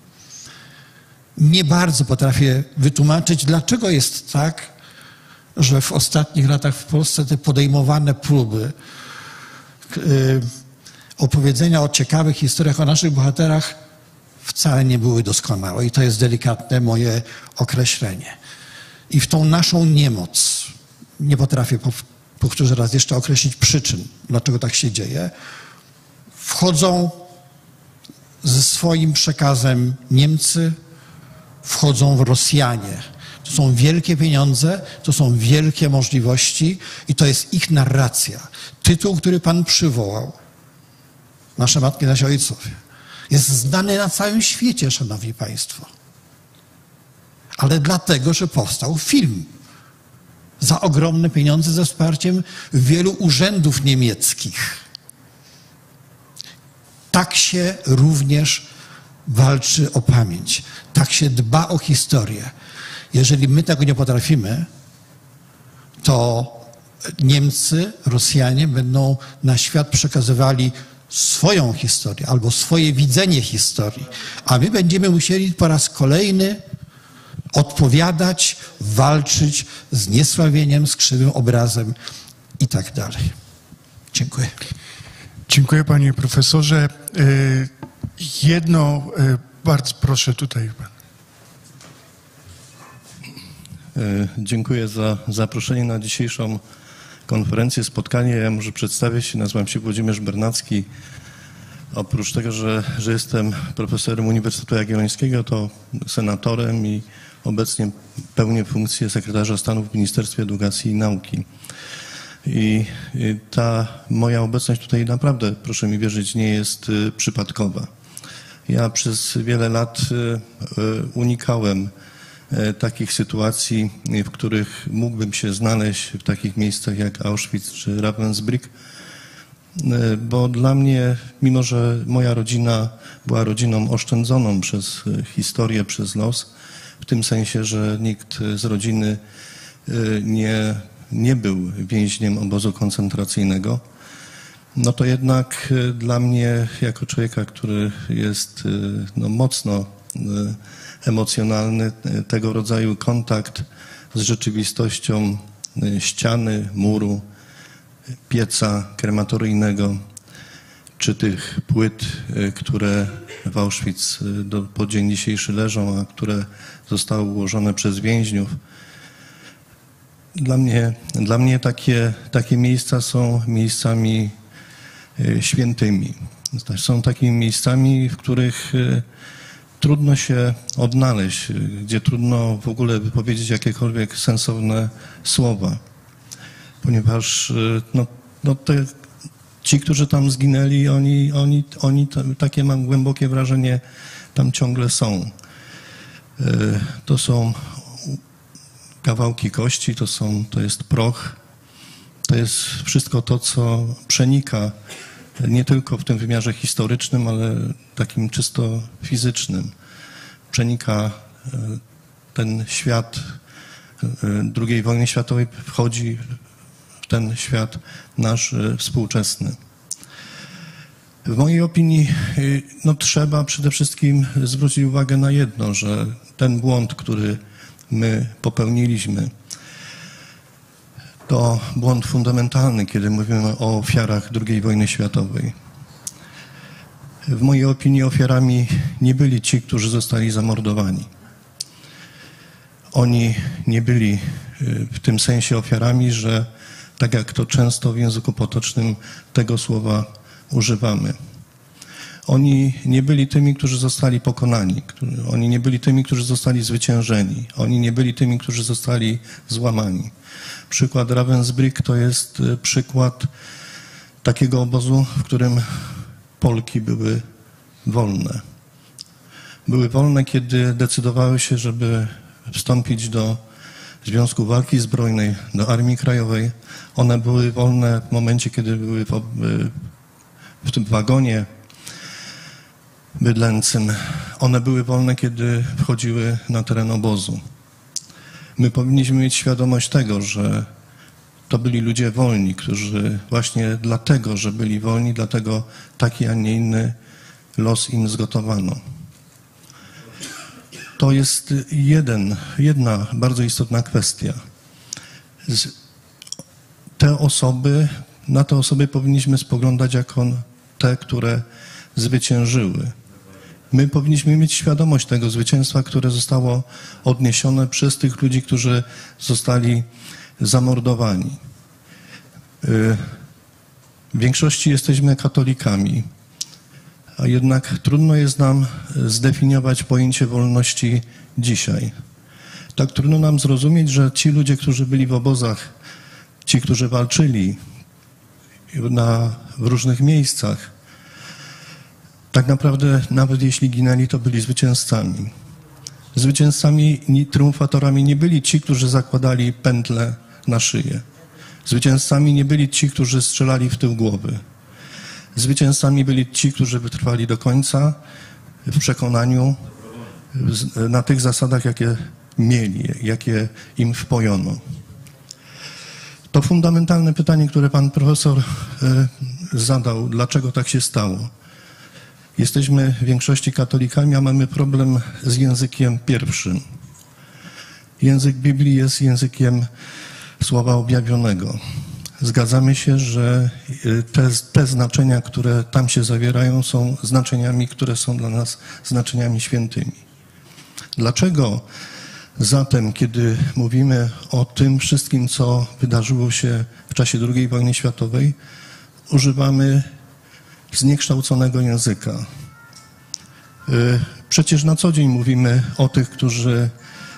Nie bardzo potrafię wytłumaczyć, dlaczego jest tak, że w ostatnich latach w Polsce te podejmowane próby yy, opowiedzenia o ciekawych historiach o naszych bohaterach wcale nie były doskonałe. I to jest delikatne moje określenie. I w tą naszą niemoc, nie potrafię, powtórzę raz jeszcze, określić przyczyn, dlaczego tak się dzieje, wchodzą ze swoim przekazem Niemcy, wchodzą Rosjanie. To są wielkie pieniądze, to są wielkie możliwości i to jest ich narracja. Tytuł, który pan przywołał, Nasze matki, nasi ojcowie, jest znany na całym świecie, szanowni państwo. Ale dlatego, że powstał film za ogromne pieniądze ze wsparciem wielu urzędów niemieckich. Tak się również walczy o pamięć. Tak się dba o historię. Jeżeli my tego nie potrafimy, to Niemcy, Rosjanie będą na świat przekazywali swoją historię albo swoje widzenie historii, a my będziemy musieli po raz kolejny odpowiadać, walczyć z niesławieniem, z krzywym obrazem i tak dalej. Dziękuję. Dziękuję panie profesorze. Jedno, bardzo proszę tutaj pan. Dziękuję za zaproszenie na dzisiejszą konferencję, spotkanie. Ja może przedstawię się, nazywam się Włodzimierz Bernacki. Oprócz tego, że, że jestem profesorem Uniwersytetu Jagiellońskiego, to senatorem i obecnie pełnię funkcję sekretarza stanu w Ministerstwie Edukacji i Nauki. I ta moja obecność tutaj naprawdę, proszę mi wierzyć, nie jest przypadkowa. Ja przez wiele lat unikałem takich sytuacji, w których mógłbym się znaleźć w takich miejscach jak Auschwitz czy Ravensbrück, bo dla mnie, mimo że moja rodzina była rodziną oszczędzoną przez historię, przez los, w tym sensie, że nikt z rodziny nie, nie był więźniem obozu koncentracyjnego, no to jednak dla mnie, jako człowieka, który jest no, mocno emocjonalny, tego rodzaju kontakt z rzeczywistością ściany, muru, pieca krematoryjnego, czy tych płyt, które w Auschwitz do, po dzień dzisiejszy leżą, a które zostały ułożone przez więźniów. Dla mnie, dla mnie takie, takie miejsca są miejscami świętymi. Są takimi miejscami, w których trudno się odnaleźć, gdzie trudno w ogóle wypowiedzieć jakiekolwiek sensowne słowa, ponieważ no, no te, ci, którzy tam zginęli, oni, oni, oni takie mam głębokie wrażenie, tam ciągle są. To są kawałki kości, to, są, to jest proch, to jest wszystko to, co przenika nie tylko w tym wymiarze historycznym, ale takim czysto fizycznym. Przenika ten świat drugiej wojny światowej, wchodzi w ten świat nasz współczesny. W mojej opinii no, trzeba przede wszystkim zwrócić uwagę na jedno, że ten błąd, który my popełniliśmy, to błąd fundamentalny, kiedy mówimy o ofiarach drugiej wojny światowej. W mojej opinii ofiarami nie byli ci, którzy zostali zamordowani. Oni nie byli w tym sensie ofiarami, że tak jak to często w języku potocznym tego słowa używamy. Oni nie byli tymi, którzy zostali pokonani. Oni nie byli tymi, którzy zostali zwyciężeni. Oni nie byli tymi, którzy zostali złamani. Przykład Ravensbrück to jest przykład takiego obozu, w którym Polki były wolne. Były wolne, kiedy decydowały się, żeby wstąpić do Związku Walki Zbrojnej, do Armii Krajowej. One były wolne w momencie, kiedy były w, w tym wagonie bydlęcym. One były wolne, kiedy wchodziły na teren obozu. My powinniśmy mieć świadomość tego, że to byli ludzie wolni, którzy właśnie dlatego, że byli wolni, dlatego taki, a nie inny los im zgotowano. To jest jeden, jedna bardzo istotna kwestia. Te osoby, na te osoby powinniśmy spoglądać jako te, które zwyciężyły. My powinniśmy mieć świadomość tego zwycięstwa, które zostało odniesione przez tych ludzi, którzy zostali zamordowani. W większości jesteśmy katolikami, a jednak trudno jest nam zdefiniować pojęcie wolności dzisiaj. Tak trudno nam zrozumieć, że ci ludzie, którzy byli w obozach, ci, którzy walczyli na, w różnych miejscach, tak naprawdę nawet jeśli ginęli, to byli zwycięzcami. Zwycięzcami, triumfatorami nie byli ci, którzy zakładali pętle na szyję. Zwycięzcami nie byli ci, którzy strzelali w tył głowy. Zwycięzcami byli ci, którzy wytrwali do końca w przekonaniu na tych zasadach, jakie mieli, jakie im wpojono. To fundamentalne pytanie, które pan profesor zadał, dlaczego tak się stało. Jesteśmy w większości katolikami, a mamy problem z językiem pierwszym. Język Biblii jest językiem Słowa Objawionego. Zgadzamy się, że te, te znaczenia, które tam się zawierają, są znaczeniami, które są dla nas znaczeniami świętymi. Dlaczego zatem, kiedy mówimy o tym wszystkim, co wydarzyło się w czasie drugiej wojny światowej, używamy zniekształconego języka? Przecież na co dzień mówimy o tych, którzy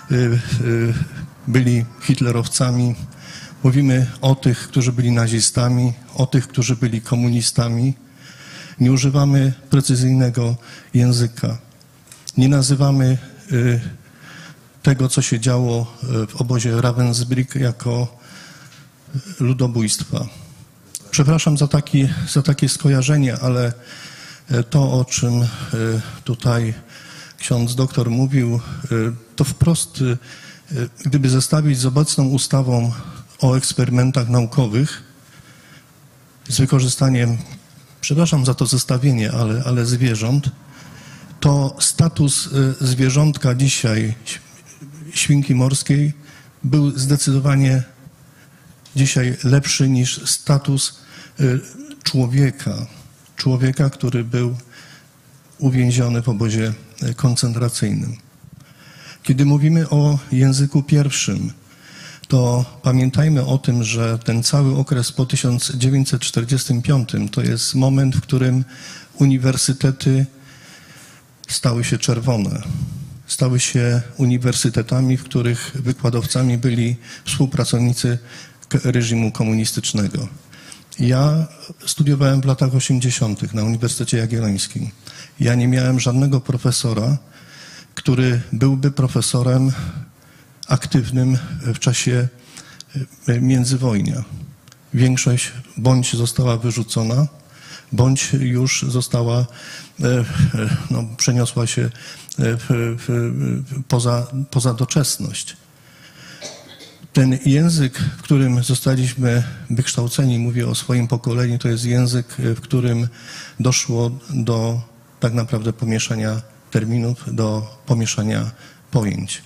byli hitlerowcami, mówimy o tych, którzy byli nazistami, o tych, którzy byli komunistami. Nie używamy precyzyjnego języka. Nie nazywamy tego, co się działo w obozie Ravensbrück, jako ludobójstwa. Przepraszam za, taki, za takie skojarzenie, ale to, o czym tutaj ksiądz doktor mówił, to wprost, gdyby zestawić z obecną ustawą o eksperymentach naukowych, z wykorzystaniem, przepraszam za to zestawienie, ale, ale zwierząt, to status zwierzątka dzisiaj, świnki morskiej, był zdecydowanie dzisiaj lepszy niż status człowieka, człowieka, który był uwięziony w obozie koncentracyjnym. Kiedy mówimy o języku pierwszym, to pamiętajmy o tym, że ten cały okres po tysiąc dziewięćset czterdziestym piątym to jest moment, w którym uniwersytety stały się czerwone. Stały się uniwersytetami, w których wykładowcami byli współpracownicy reżimu komunistycznego. Ja studiowałem w latach osiemdziesiątych na Uniwersytecie Jagiellońskim. Ja nie miałem żadnego profesora, który byłby profesorem aktywnym w czasie międzywojnia. Większość bądź została wyrzucona, bądź już została, no, przeniosła się w, w, poza, poza doczesność. Ten język, w którym zostaliśmy wykształceni, mówię o swoim pokoleniu, to jest język, w którym doszło do tak naprawdę pomieszania terminów, do pomieszania pojęć.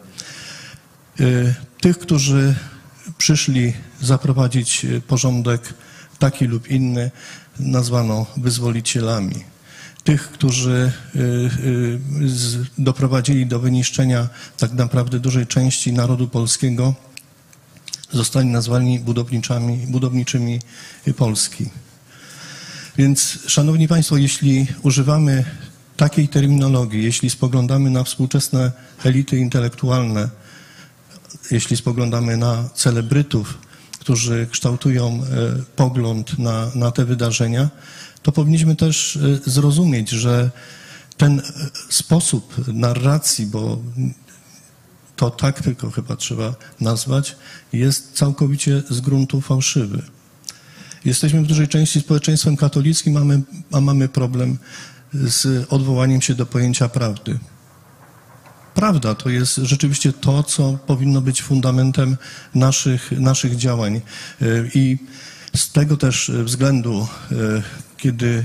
Tych, którzy przyszli zaprowadzić porządek taki lub inny, nazwano wyzwolicielami. Tych, którzy doprowadzili do wyniszczenia tak naprawdę dużej części narodu polskiego, zostali nazwani budowniczami, budowniczymi Polski. Więc, szanowni państwo, jeśli używamy takiej terminologii, jeśli spoglądamy na współczesne elity intelektualne, jeśli spoglądamy na celebrytów, którzy kształtują pogląd na, na te wydarzenia, to powinniśmy też zrozumieć, że ten sposób narracji, bo to tak tylko chyba trzeba nazwać, jest całkowicie z gruntu fałszywy. Jesteśmy w dużej części społeczeństwem katolickim, a mamy, a mamy problem z odwołaniem się do pojęcia prawdy. Prawda to jest rzeczywiście to, co powinno być fundamentem naszych, naszych działań. I z tego też względu, kiedy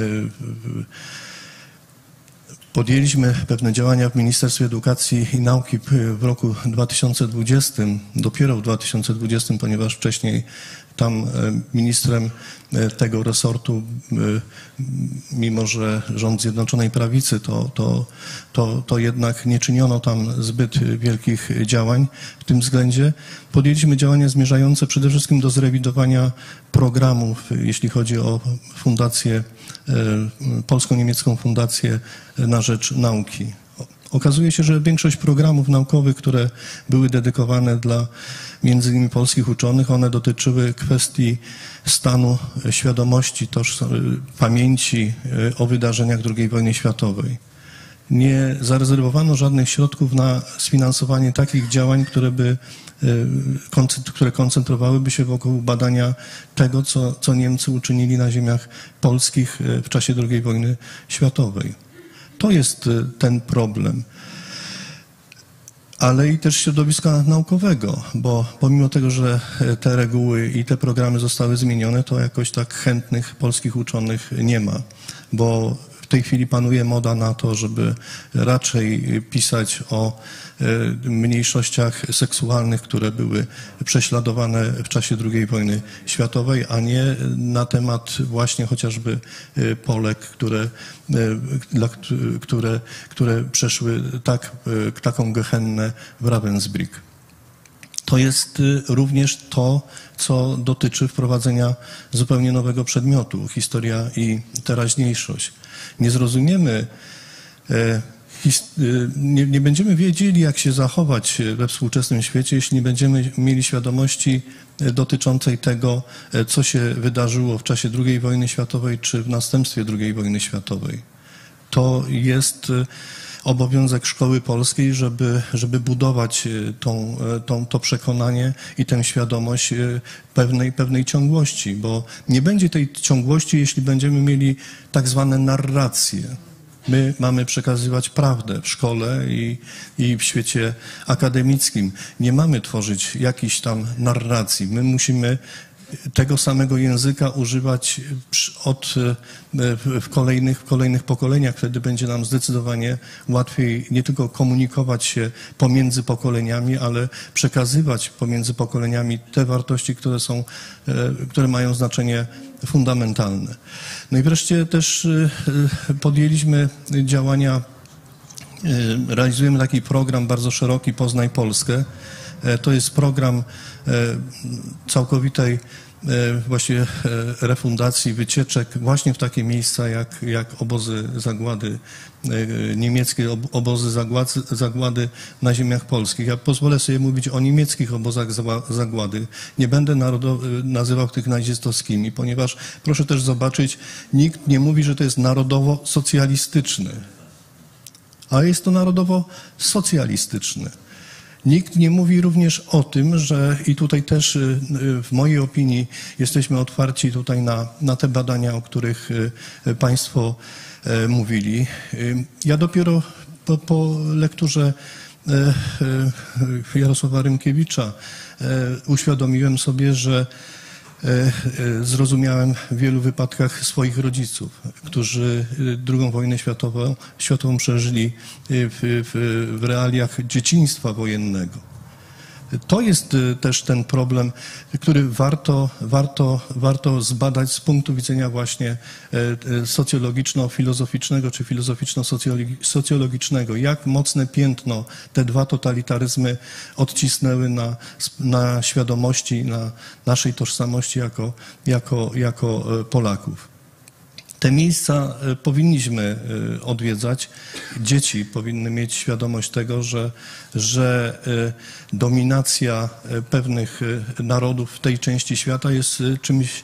podjęliśmy pewne działania w Ministerstwie Edukacji i Nauki w roku dwa tysiące dwudziestym, dopiero w dwa tysiące dwudziestym, ponieważ wcześniej tam ministrem tego resortu, mimo że rząd Zjednoczonej Prawicy, to, to, to, to jednak nie czyniono tam zbyt wielkich działań w tym względzie. Podjęliśmy działania zmierzające przede wszystkim do zrewidowania programów, jeśli chodzi o fundację, Polsko-Niemiecką Fundację na rzecz Nauki. Okazuje się, że większość programów naukowych, które były dedykowane dla między innymi polskich uczonych, one dotyczyły kwestii stanu świadomości, toż, pamięci o wydarzeniach drugiej wojny światowej. Nie zarezerwowano żadnych środków na sfinansowanie takich działań, które by, które koncentrowałyby się wokół badania tego, co, co Niemcy uczynili na ziemiach polskich w czasie drugiej wojny światowej. To jest ten problem. Ale i też środowiska naukowego, bo pomimo tego, że te reguły i te programy zostały zmienione, to jakoś tak chętnych polskich uczonych nie ma, bo w tej chwili panuje moda na to, żeby raczej pisać o mniejszościach seksualnych, które były prześladowane w czasie drugiej wojny światowej, a nie na temat właśnie chociażby Polek, które, dla, które, które przeszły tak, taką gehennę w Ravensbrück. To jest również to, co dotyczy wprowadzenia zupełnie nowego przedmiotu, historia i teraźniejszość. Nie zrozumiemy, nie, nie będziemy wiedzieli, jak się zachować we współczesnym świecie, jeśli nie będziemy mieli świadomości dotyczącej tego, co się wydarzyło w czasie drugiej wojny światowej czy w następstwie drugiej wojny światowej. To jest obowiązek szkoły polskiej, żeby, żeby budować tą, tą, to przekonanie i tę świadomość pewnej, pewnej ciągłości, bo nie będzie tej ciągłości, jeśli będziemy mieli tak zwane narracje. My mamy przekazywać prawdę w szkole i, i w świecie akademickim. Nie mamy tworzyć jakichś tam narracji. My musimy tego samego języka używać od, w, kolejnych, w kolejnych pokoleniach. Wtedy będzie nam zdecydowanie łatwiej nie tylko komunikować się pomiędzy pokoleniami, ale przekazywać pomiędzy pokoleniami te wartości, które są, które mają znaczenie fundamentalne. No i wreszcie też podjęliśmy działania, realizujemy taki program bardzo szeroki Poznaj Polskę. To jest program całkowitej właściwie refundacji wycieczek właśnie w takie miejsca jak, jak obozy zagłady niemieckie, obozy zagłady, zagłady na ziemiach polskich. Ja pozwolę sobie mówić o niemieckich obozach zagłady. Nie będę nazywał tych nazistowskimi, ponieważ proszę też zobaczyć, nikt nie mówi, że to jest narodowo-socjalistyczny, ale jest to narodowo-socjalistyczny. Nikt nie mówi również o tym, że i tutaj też w mojej opinii jesteśmy otwarci tutaj na, na te badania, o których Państwo mówili. Ja dopiero po, po lekturze Jarosława Rymkiewicza uświadomiłem sobie, że zrozumiałem w wielu wypadkach swoich rodziców, którzy drugą wojnę światową, światową przeżyli w, w, w realiach dzieciństwa wojennego. To jest też ten problem, który warto, warto, warto zbadać z punktu widzenia właśnie socjologiczno-filozoficznego czy filozoficzno-socjologicznego. Jak mocne piętno te dwa totalitaryzmy odcisnęły na, na świadomości, na naszej tożsamości jako, jako, jako Polaków. Te miejsca powinniśmy odwiedzać. Dzieci powinny mieć świadomość tego, że, że dominacja pewnych narodów w tej części świata jest czymś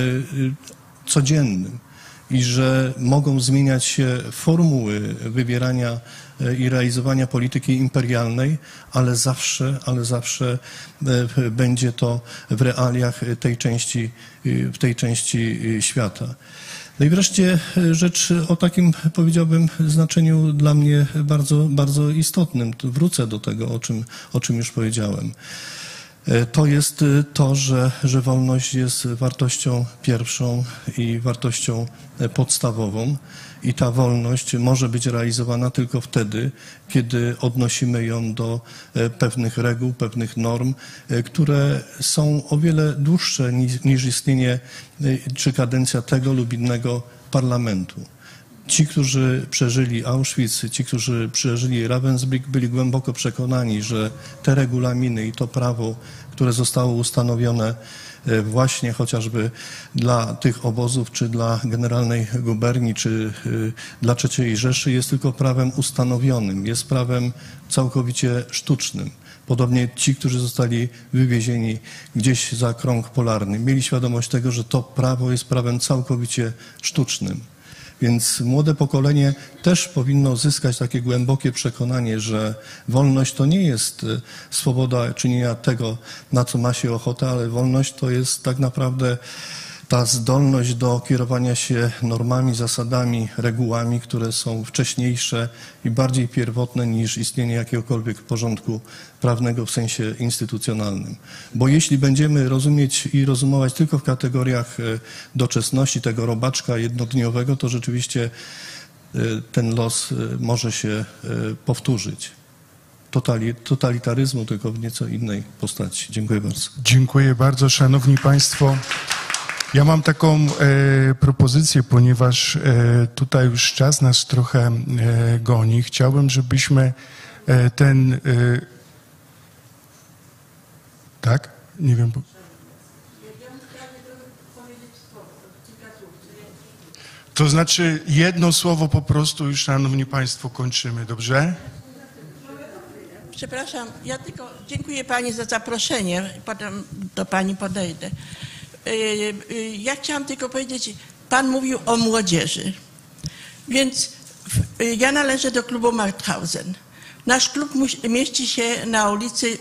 codziennym i że mogą zmieniać się formuły wybierania i realizowania polityki imperialnej, ale zawsze, ale zawsze będzie to w realiach tej części, w tej części świata. No i wreszcie rzecz o takim, powiedziałbym, znaczeniu dla mnie bardzo, bardzo istotnym. Wrócę do tego, o czym, o czym już powiedziałem. To jest to, że, że wolność jest wartością pierwszą i wartością podstawową i ta wolność może być realizowana tylko wtedy, kiedy odnosimy ją do pewnych reguł, pewnych norm, które są o wiele dłuższe niż, niż istnienie czy kadencja tego lub innego parlamentu. Ci, którzy przeżyli Auschwitz, ci, którzy przeżyli Ravensbrück, byli głęboko przekonani, że te regulaminy i to prawo, które zostało ustanowione właśnie chociażby dla tych obozów, czy dla Generalnej Guberni, czy dla trzeciej Rzeszy, jest tylko prawem ustanowionym, jest prawem całkowicie sztucznym. Podobnie ci, którzy zostali wywiezieni gdzieś za krąg polarny, mieli świadomość tego, że to prawo jest prawem całkowicie sztucznym. Więc młode pokolenie też powinno zyskać takie głębokie przekonanie, że wolność to nie jest swoboda czynienia tego, na co ma się ochotę, ale wolność to jest tak naprawdę ta zdolność do kierowania się normami, zasadami, regułami, które są wcześniejsze i bardziej pierwotne niż istnienie jakiegokolwiek porządku prawnego w sensie instytucjonalnym. Bo jeśli będziemy rozumieć i rozumować tylko w kategoriach doczesności, tego robaczka jednodniowego, to rzeczywiście ten los może się powtórzyć. Totalitaryzmu, tylko w nieco innej postaci. Dziękuję bardzo. Dziękuję bardzo, szanowni państwo. Ja mam taką e, propozycję, ponieważ e, tutaj już czas nas trochę e, goni. Chciałbym, żebyśmy e, ten... E, tak? Nie wiem. Bo... To znaczy jedno słowo po prostu już, szanowni państwo, kończymy, dobrze? Przepraszam, ja tylko dziękuję pani za zaproszenie, potem do pani podejdę. Ja chciałam tylko powiedzieć, pan mówił o młodzieży, więc ja należę do klubu Mauthausen. Nasz klub mieści się na ulicy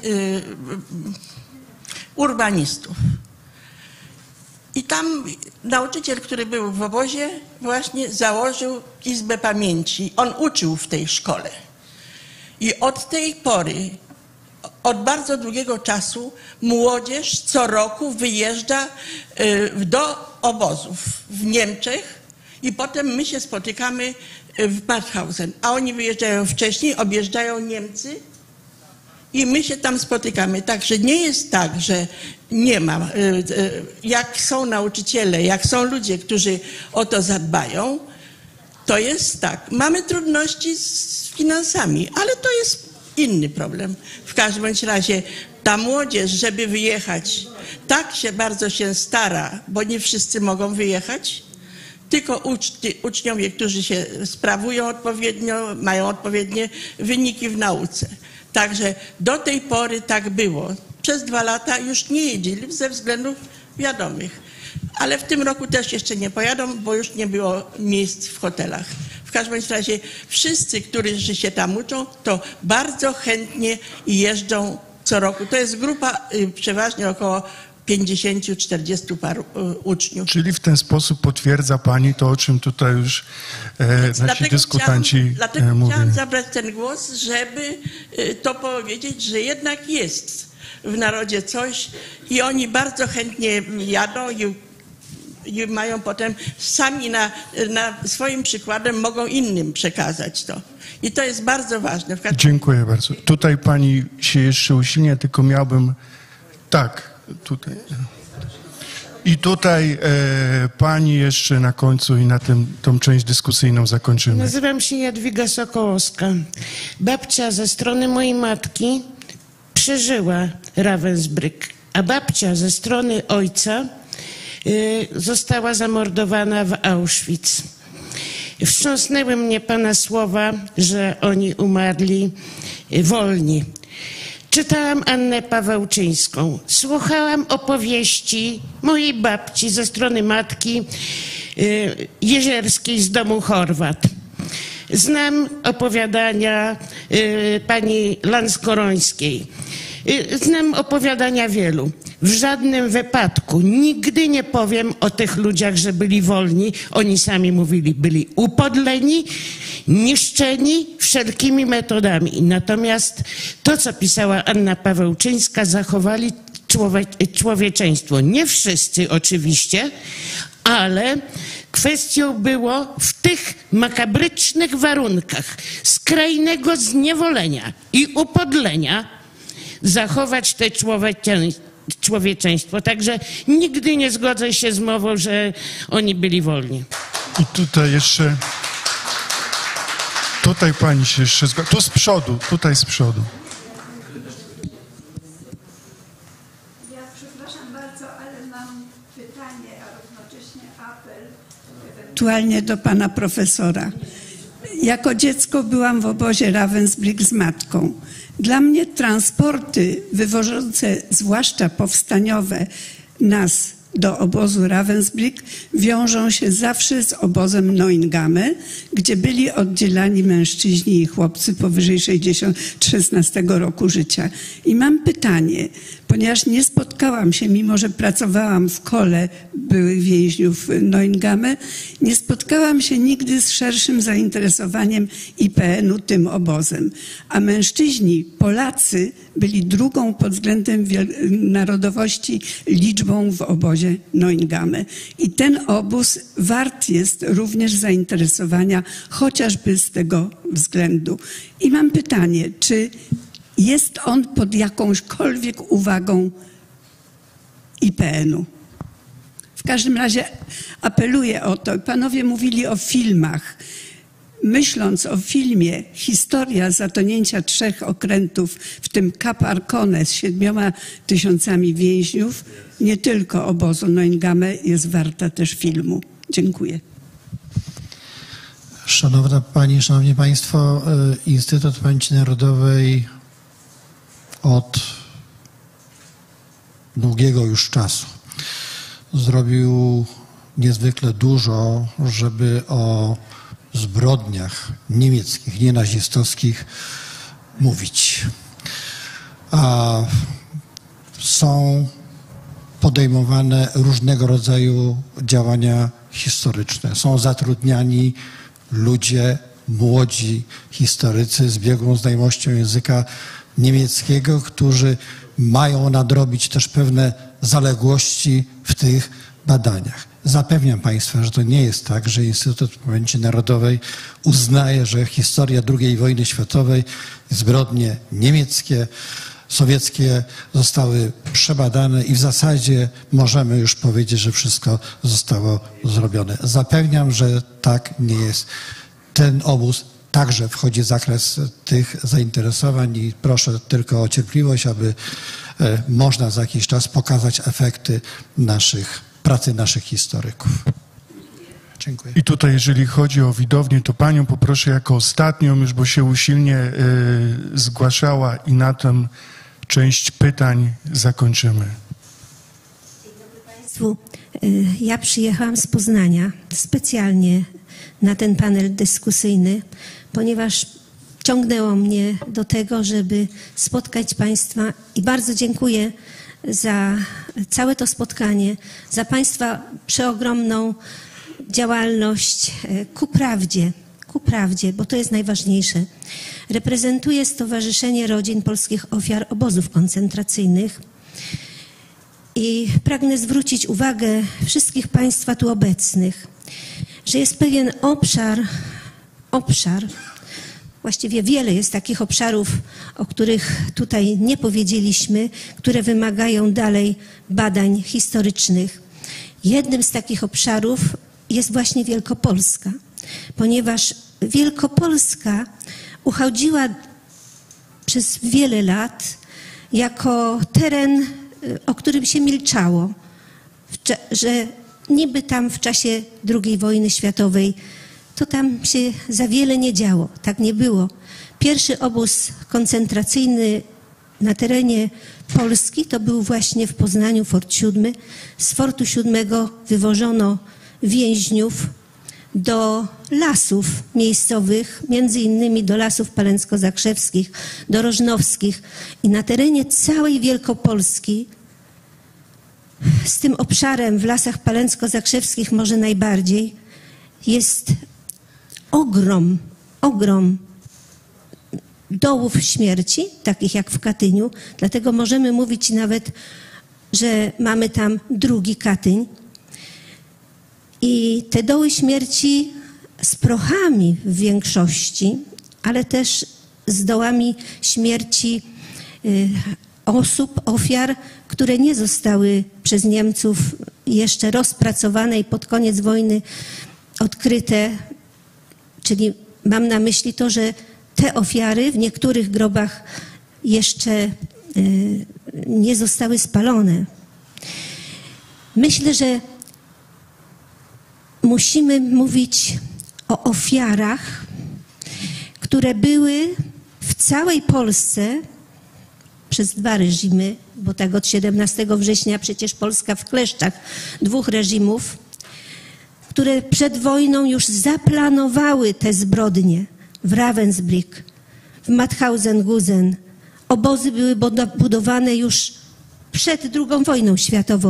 Urbanistów. I tam nauczyciel, który był w obozie, właśnie założył Izbę Pamięci. On uczył w tej szkole. I od tej pory od bardzo długiego czasu młodzież co roku wyjeżdża do obozów w Niemczech i potem my się spotykamy w Mauthausen, a oni wyjeżdżają wcześniej, objeżdżają Niemcy i my się tam spotykamy. Także nie jest tak, że nie ma. Jak są nauczyciele, jak są ludzie, którzy o to zadbają, to jest tak. Mamy trudności z finansami, ale to jest inny problem. W każdym bądź razie ta młodzież, żeby wyjechać, tak się bardzo się stara, bo nie wszyscy mogą wyjechać, tylko uczni, uczniowie, którzy się sprawują odpowiednio, mają odpowiednie wyniki w nauce. Także do tej pory tak było. Przez dwa lata już nie jeździli ze względów wiadomych. Ale w tym roku też jeszcze nie pojadą, bo już nie było miejsc w hotelach. W każdym razie wszyscy, którzy się tam uczą, to bardzo chętnie jeżdżą co roku. To jest grupa przeważnie około pięćdziesięciu czterdziestu paru uczniów. Czyli w ten sposób potwierdza Pani to, o czym tutaj już e, nasi dyskutanci chciałam, Dlatego mówią. chciałam zabrać ten głos, żeby to powiedzieć, że jednak jest w narodzie coś i oni bardzo chętnie jadą i, i mają potem sami na, na swoim przykładem mogą innym przekazać to. I to jest bardzo ważne. Dziękuję bardzo. Tutaj Pani się jeszcze usilnia, tylko miałbym... Tak, tutaj... I tutaj e, Pani jeszcze na końcu i na tym, tą część dyskusyjną zakończymy. Nazywam się Jadwiga Sokołowska. Babcia ze strony mojej matki przeżyła Ravensbrück, a babcia ze strony ojca y, została zamordowana w Auschwitz. Wstrząsnęły mnie Pana słowa, że oni umarli y, wolni. Czytałam Annę Pawełczyńską, słuchałam opowieści mojej babci ze strony matki y, Jezierskiej z domu Chorwat. Znam opowiadania y, pani Lanskorońskiej. Y, znam opowiadania wielu. W żadnym wypadku nigdy nie powiem o tych ludziach, że byli wolni. Oni sami mówili, byli upodleni, niszczeni wszelkimi metodami. Natomiast to, co pisała Anna Pawełczyńska, zachowali człowie, człowieczeństwo. Nie wszyscy oczywiście, ale kwestią było w tych makabrycznych warunkach skrajnego zniewolenia i upodlenia zachować te człowieczeństwo. Także nigdy nie zgodzę się z mową, że oni byli wolni. I tutaj jeszcze... Tutaj Pani się jeszcze zgodzi. Tu z przodu, tutaj z przodu. Ja przepraszam bardzo, ale mam pytanie, a równocześnie apel ewentualnie do Pana profesora. Jako dziecko byłam w obozie Ravensbrück z matką. Dla mnie transporty wywożące, zwłaszcza powstaniowe, nas do obozu Ravensbrück wiążą się zawsze z obozem Neuengamme, gdzie byli oddzielani mężczyźni i chłopcy powyżej szesnastego roku życia. I mam pytanie, ponieważ nie spotkałam się, mimo że pracowałam w kole byłych więźniów Neuengamme, nie spotkałam się nigdy z szerszym zainteresowaniem I P N u tym obozem. A mężczyźni, Polacy, byli drugą pod względem narodowości liczbą w obozie Neuengamme. I ten obóz wart jest również zainteresowania, chociażby z tego względu. I mam pytanie, czy jest on pod jakąśkolwiek uwagą I P N u? W każdym razie apeluję o to. Panowie mówili o filmach. Myśląc o filmie Historia zatonięcia trzech okrętów, w tym Cap Arcone z siedmioma tysiącami więźniów, nie tylko obozu Neuengamme, jest warta też filmu. Dziękuję. Szanowna Pani, Szanowni Państwo, Instytut Pamięci Narodowej od długiego już czasu zrobił niezwykle dużo, żeby o zbrodniach niemieckich, nienazistowskich mówić. A są podejmowane różnego rodzaju działania historyczne. Są zatrudniani ludzie, młodzi historycy z biegłą znajomością języka niemieckiego, którzy mają nadrobić też pewne zaległości w tych badaniach. Zapewniam Państwa, że to nie jest tak, że Instytut Pamięci Narodowej uznaje, że historia drugiej wojny światowej, zbrodnie niemieckie, sowieckie zostały przebadane i w zasadzie możemy już powiedzieć, że wszystko zostało zrobione. Zapewniam, że tak nie jest. Ten obóz także wchodzi w zakres tych zainteresowań i proszę tylko o cierpliwość, aby można za jakiś czas pokazać efekty naszych, pracy naszych historyków. Dziękuję. I tutaj, jeżeli chodzi o widownię, to panią poproszę jako ostatnią już, bo się usilnie y, zgłaszała i na tę część pytań zakończymy. Dzień dobry Państwu. Ja przyjechałam z Poznania specjalnie na ten panel dyskusyjny, ponieważ ciągnęło mnie do tego, żeby spotkać Państwa i bardzo dziękuję za całe to spotkanie, za Państwa przeogromną działalność ku prawdzie, ku prawdzie, bo to jest najważniejsze. Reprezentuję Stowarzyszenie Rodzin Polskich Ofiar Obozów Koncentracyjnych i pragnę zwrócić uwagę wszystkich Państwa tu obecnych, że jest pewien obszar, obszar, właściwie wiele jest takich obszarów, o których tutaj nie powiedzieliśmy, które wymagają dalej badań historycznych. Jednym z takich obszarów jest właśnie Wielkopolska, ponieważ Wielkopolska uchodziła przez wiele lat jako teren, o którym się milczało, że niby tam w czasie drugiej wojny światowej to tam się za wiele nie działo. Tak nie było. Pierwszy obóz koncentracyjny na terenie Polski to był właśnie w Poznaniu Fort siódmy. Z Fortu siódmego wywożono więźniów do lasów miejscowych, między innymi do lasów palensko-zakrzewskich, do rożnowskich i na terenie całej Wielkopolski, z tym obszarem w lasach palensko-zakrzewskich może najbardziej, jest ogrom, ogrom dołów śmierci, takich jak w Katyniu, dlatego możemy mówić nawet, że mamy tam drugi Katyń. I te doły śmierci z prochami w większości, ale też z dołami śmierci y, osób, ofiar, które nie zostały przez Niemców jeszcze rozpracowane i pod koniec wojny odkryte, czyli mam na myśli to, że te ofiary w niektórych grobach jeszcze y, nie zostały spalone. Myślę, że musimy mówić o ofiarach, które były w całej Polsce przez dwa reżimy, bo tak od siedemnastego września przecież Polska w kleszczach dwóch reżimów, które przed wojną już zaplanowały te zbrodnie w Ravensbrück, w Mauthausen-Gusen. Obozy były budowane już przed drugą wojną światową.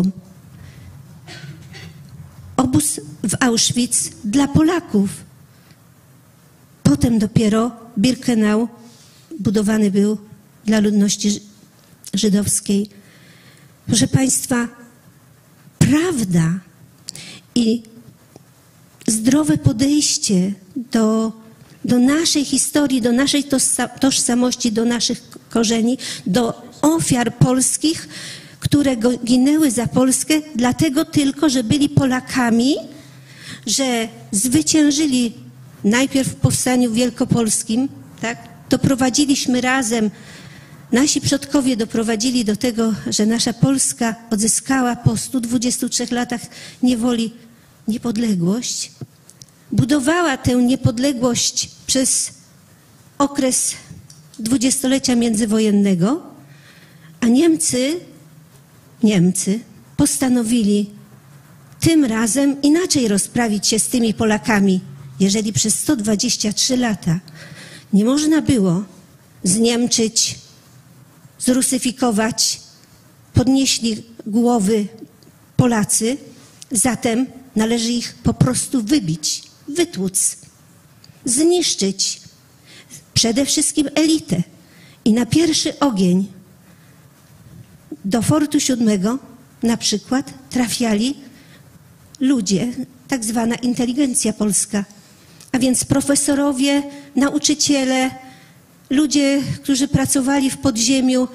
Obóz w Auschwitz dla Polaków. Potem dopiero Birkenau budowany był dla ludności żydowskiej. Proszę Państwa, prawda i zdrowe podejście do, do naszej historii, do naszej tożsamości, do naszych korzeni, do ofiar polskich, które ginęły za Polskę, dlatego tylko, że byli Polakami, że zwyciężyli najpierw w Powstaniu Wielkopolskim, tak? Doprowadziliśmy razem, nasi przodkowie doprowadzili do tego, że nasza Polska odzyskała po stu dwudziestu trzech latach niewoli niepodległość. Budowała tę niepodległość przez okres dwudziestolecia międzywojennego, a Niemcy Niemcy postanowili tym razem inaczej rozprawić się z tymi Polakami. Jeżeli przez sto dwadzieścia trzy lata nie można było zniemczyć, zrusyfikować, podnieśli głowy Polacy, zatem należy ich po prostu wybić, wytłuc, zniszczyć przede wszystkim elitę I na pierwszy ogień do Fortu Siódmego na przykład trafiali ludzie, tak zwana inteligencja polska, a więc profesorowie, nauczyciele, ludzie, którzy pracowali w podziemiu,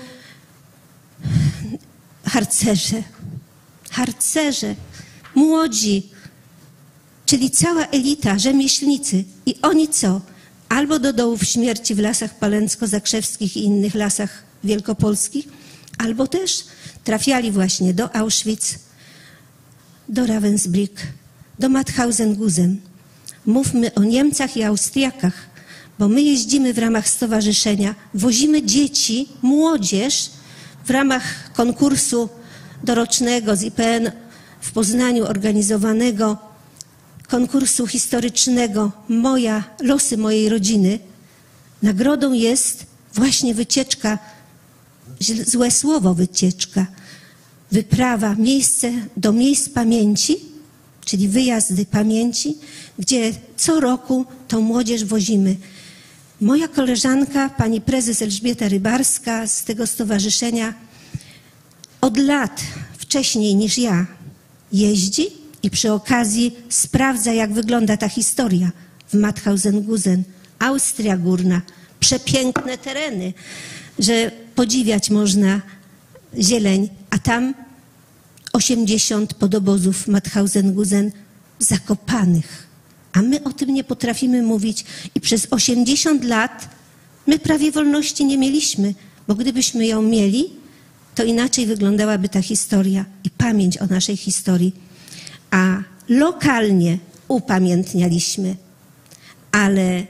harcerze, harcerze, młodzi, czyli cała elita, rzemieślnicy. I oni co? Albo do dołów śmierci w lasach palensko-zakrzewskich i innych lasach wielkopolskich, albo też trafiali właśnie do Auschwitz, do Ravensbrück, do Mauthausen-Gusen. Mówmy o Niemcach i Austriakach, bo my jeździmy w ramach stowarzyszenia, wozimy dzieci, młodzież w ramach konkursu dorocznego z I P N w Poznaniu organizowanego, konkursu historycznego Moja, losy mojej rodziny. Nagrodą jest właśnie wycieczka, złe słowo wycieczka, wyprawa, miejsce do miejsc pamięci, czyli wyjazdy pamięci, gdzie co roku tą młodzież wozimy. Moja koleżanka, pani prezes Elżbieta Rybarska z tego stowarzyszenia od lat wcześniej niż ja jeździ i przy okazji sprawdza, jak wygląda ta historia w Mauthausen-Gusen, Austria Górna, przepiękne tereny, że podziwiać można zieleń, a tam osiemdziesiąt podobozów Mauthausen-Gusen zakopanych. A my o tym nie potrafimy mówić i przez osiemdziesiąt lat my prawie wolności nie mieliśmy, bo gdybyśmy ją mieli, to inaczej wyglądałaby ta historia i pamięć o naszej historii. A lokalnie upamiętnialiśmy, ale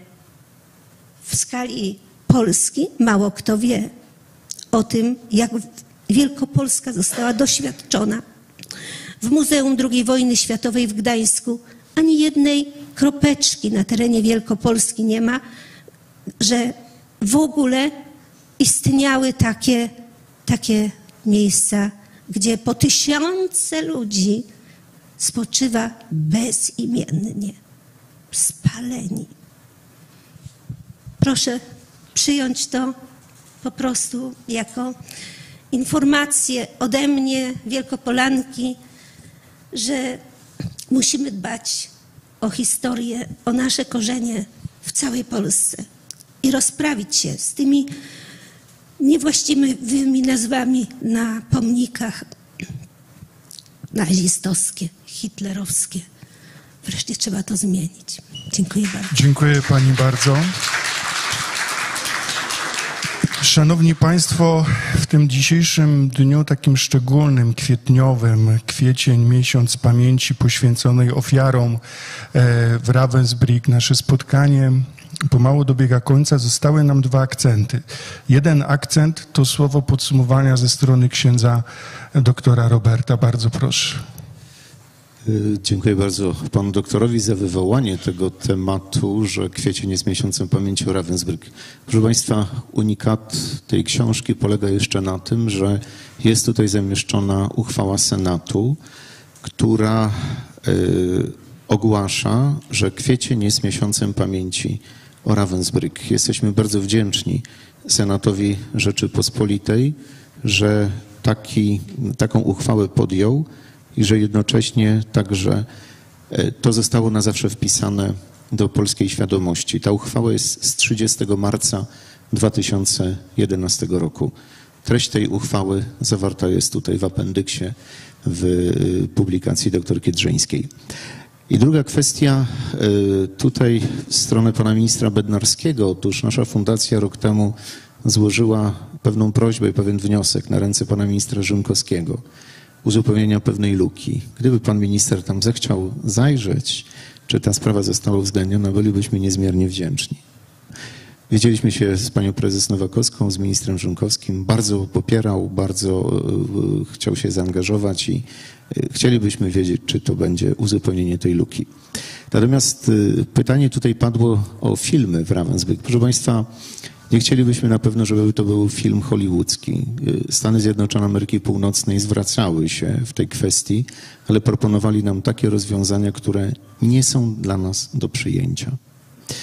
w skali Polski mało kto wie o tym, jak Wielkopolska została doświadczona. W Muzeum drugiej Wojny Światowej w Gdańsku ani jednej kropeczki na terenie Wielkopolski nie ma, że w ogóle istniały takie, takie miejsca, gdzie po tysiące ludzi spoczywa bezimiennie, spaleni. Proszę przyjąć to po prostu jako informację ode mnie, Wielkopolanki, że musimy dbać o historię, o nasze korzenie w całej Polsce i rozprawić się z tymi niewłaściwymi nazwami na pomnikach nazistowskie, hitlerowskie. Wreszcie trzeba to zmienić. Dziękuję bardzo. Dziękuję pani bardzo. Szanowni Państwo, w tym dzisiejszym dniu takim szczególnym, kwietniowym, kwiecień, miesiąc pamięci poświęconej ofiarom w Ravensbrück, nasze spotkanie pomału dobiega końca. Zostały nam dwa akcenty. Jeden akcent to słowo podsumowania ze strony księdza doktora Roberta. Bardzo proszę. Dziękuję bardzo panu doktorowi za wywołanie tego tematu, że kwiecień jest miesiącem pamięci o Ravensbrück. Proszę państwa, unikat tej książki polega jeszcze na tym, że jest tutaj zamieszczona uchwała Senatu, która y, ogłasza, że kwiecień jest miesiącem pamięci o Ravensbrück. Jesteśmy bardzo wdzięczni Senatowi Rzeczypospolitej, że taki, taką uchwałę podjął i że jednocześnie także to zostało na zawsze wpisane do polskiej świadomości. Ta uchwała jest z trzydziestego marca dwa tysiące jedenastego roku. Treść tej uchwały zawarta jest tutaj w apendyksie w publikacji doktorki Drzeńskiej. I druga kwestia, tutaj w stronę pana ministra Bednarskiego. Otóż nasza fundacja rok temu złożyła pewną prośbę i pewien wniosek na ręce pana ministra Rzymkowskiego uzupełnienia pewnej luki. Gdyby pan minister tam zechciał zajrzeć, czy ta sprawa została uwzględniona, bylibyśmy niezmiernie wdzięczni. Widzieliśmy się z panią prezes Nowakowską, z ministrem Rzymkowskim. Bardzo popierał, bardzo y, chciał się zaangażować i y, chcielibyśmy wiedzieć, czy to będzie uzupełnienie tej luki. Natomiast y, pytanie tutaj padło o filmy w Ravensbrück. Proszę państwa, nie chcielibyśmy na pewno, żeby to był film hollywoodzki. Stany Zjednoczone Ameryki Północnej zwracały się w tej kwestii, ale proponowali nam takie rozwiązania, które nie są dla nas do przyjęcia.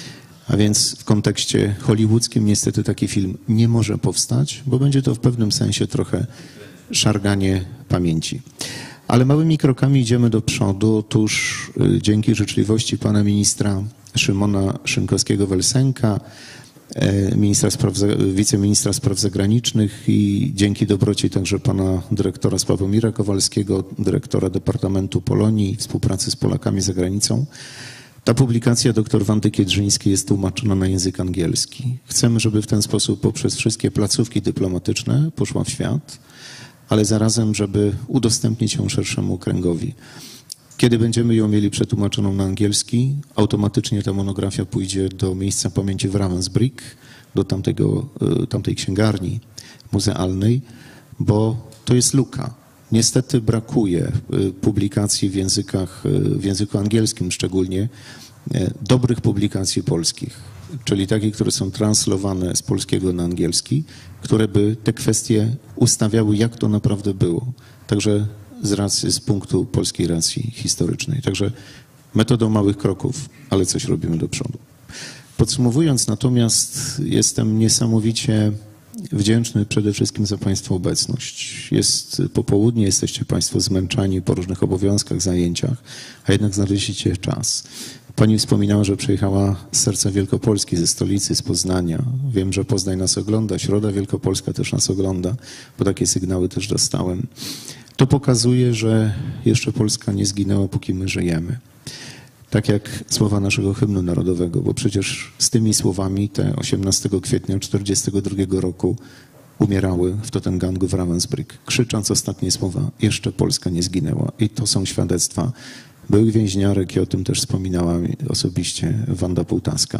A więc w kontekście hollywoodzkim niestety taki film nie może powstać, bo będzie to w pewnym sensie trochę szarganie pamięci. Ale małymi krokami idziemy do przodu. Otóż dzięki życzliwości pana ministra Szymona Szynkowskiego-Welsenka, ministra spraw, wiceministra spraw zagranicznych i dzięki dobroci także pana dyrektora Sławomira Kowalskiego, dyrektora Departamentu Polonii i współpracy z Polakami za granicą, ta publikacja dr Wandy Kiedrzyńskiej jest tłumaczona na język angielski. Chcemy, żeby w ten sposób poprzez wszystkie placówki dyplomatyczne poszła w świat, ale zarazem, żeby udostępnić ją szerszemu kręgowi. Kiedy będziemy ją mieli przetłumaczoną na angielski, automatycznie ta monografia pójdzie do miejsca pamięci w Ravensbrück, do tamtego, tamtej księgarni muzealnej, bo to jest luka. Niestety brakuje publikacji w językach, w języku angielskim szczególnie, dobrych publikacji polskich, czyli takich, które są translowane z polskiego na angielski, które by te kwestie ustawiały, jak to naprawdę było. Także z racji, z punktu polskiej racji historycznej. Także metodą małych kroków, ale coś robimy do przodu. Podsumowując natomiast, jestem niesamowicie wdzięczny przede wszystkim za Państwa obecność. Jest popołudnie, jesteście Państwo zmęczeni po różnych obowiązkach, zajęciach, a jednak znaleźliście czas. Pani wspominała, że przyjechała z serca Wielkopolski, ze stolicy, z Poznania. Wiem, że Poznań nas ogląda, Środa Wielkopolska też nas ogląda, bo takie sygnały też dostałem. To pokazuje, że jeszcze Polska nie zginęła, póki my żyjemy. Tak jak słowa naszego hymnu narodowego, bo przecież z tymi słowami te osiemnastego kwietnia tysiąc dziewięćset czterdziestego drugiego roku umierały w Tottengangu w Ravensbrück, krzycząc ostatnie słowa, jeszcze Polska nie zginęła. I to są świadectwa byłych więźniarek i o tym też wspominała osobiście Wanda Półtaska.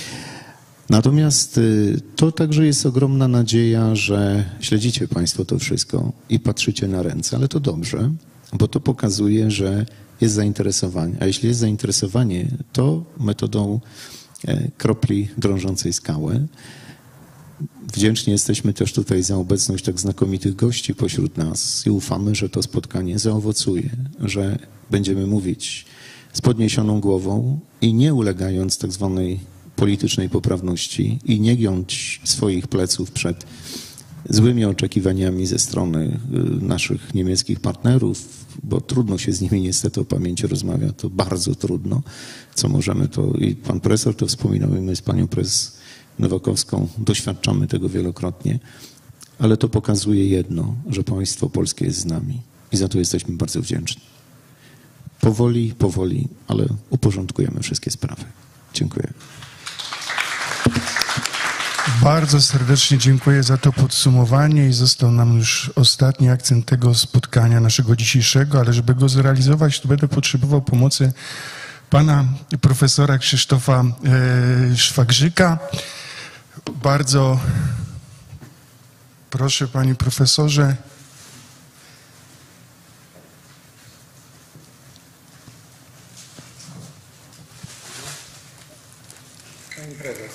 Natomiast to także jest ogromna nadzieja, że śledzicie Państwo to wszystko i patrzycie na ręce, ale to dobrze, bo to pokazuje, że jest zainteresowanie. A jeśli jest zainteresowanie, to metodą kropli drążącej skały. Wdzięczni jesteśmy też tutaj za obecność tak znakomitych gości pośród nas i ufamy, że to spotkanie zaowocuje, że będziemy mówić z podniesioną głową i nie ulegając tak zwanej politycznej poprawności i nie giąć swoich pleców przed złymi oczekiwaniami ze strony naszych niemieckich partnerów, bo trudno się z nimi niestety o pamięci rozmawia, to bardzo trudno, co możemy to, i pan profesor to wspominał, i my z panią prezes Nowakowską doświadczamy tego wielokrotnie, ale to pokazuje jedno, że państwo polskie jest z nami i za to jesteśmy bardzo wdzięczni. Powoli, powoli, ale uporządkujemy wszystkie sprawy. Dziękuję. Bardzo serdecznie dziękuję za to podsumowanie i został nam już ostatni akcent tego spotkania naszego dzisiejszego, ale żeby go zrealizować, to będę potrzebował pomocy pana profesora Krzysztofa e, Szwagrzyka. Bardzo proszę, panie profesorze. Pani prezes.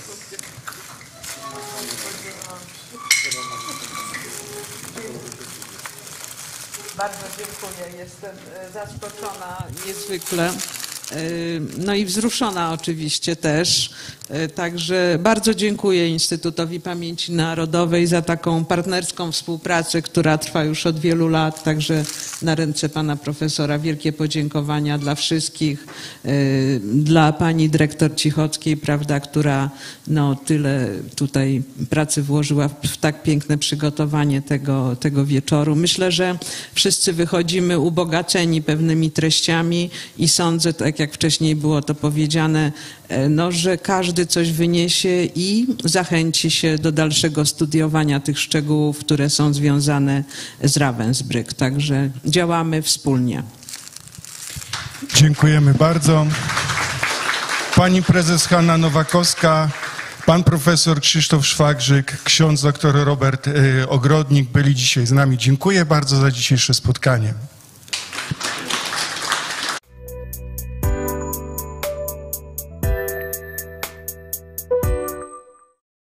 Bardzo dziękuję. Jestem zaskoczona niezwykle. No i wzruszona oczywiście też. Także bardzo dziękuję Instytutowi Pamięci Narodowej za taką partnerską współpracę, która trwa już od wielu lat. Także na ręce pana profesora wielkie podziękowania dla wszystkich. Dla pani dyrektor Cichockiej, prawda, która no, tyle tutaj pracy włożyła w tak piękne przygotowanie tego, tego wieczoru. Myślę, że wszyscy wychodzimy ubogaceni pewnymi treściami i sądzę, tak jak wcześniej było to powiedziane, no, że każdy coś wyniesie i zachęci się do dalszego studiowania tych szczegółów, które są związane z Ravensbrück. Także działamy wspólnie. Dziękujemy bardzo. Pani prezes Hanna Nowakowska, pan profesor Krzysztof Szwagrzyk, ksiądz doktor Robert Ogrodnik byli dzisiaj z nami. Dziękuję bardzo za dzisiejsze spotkanie.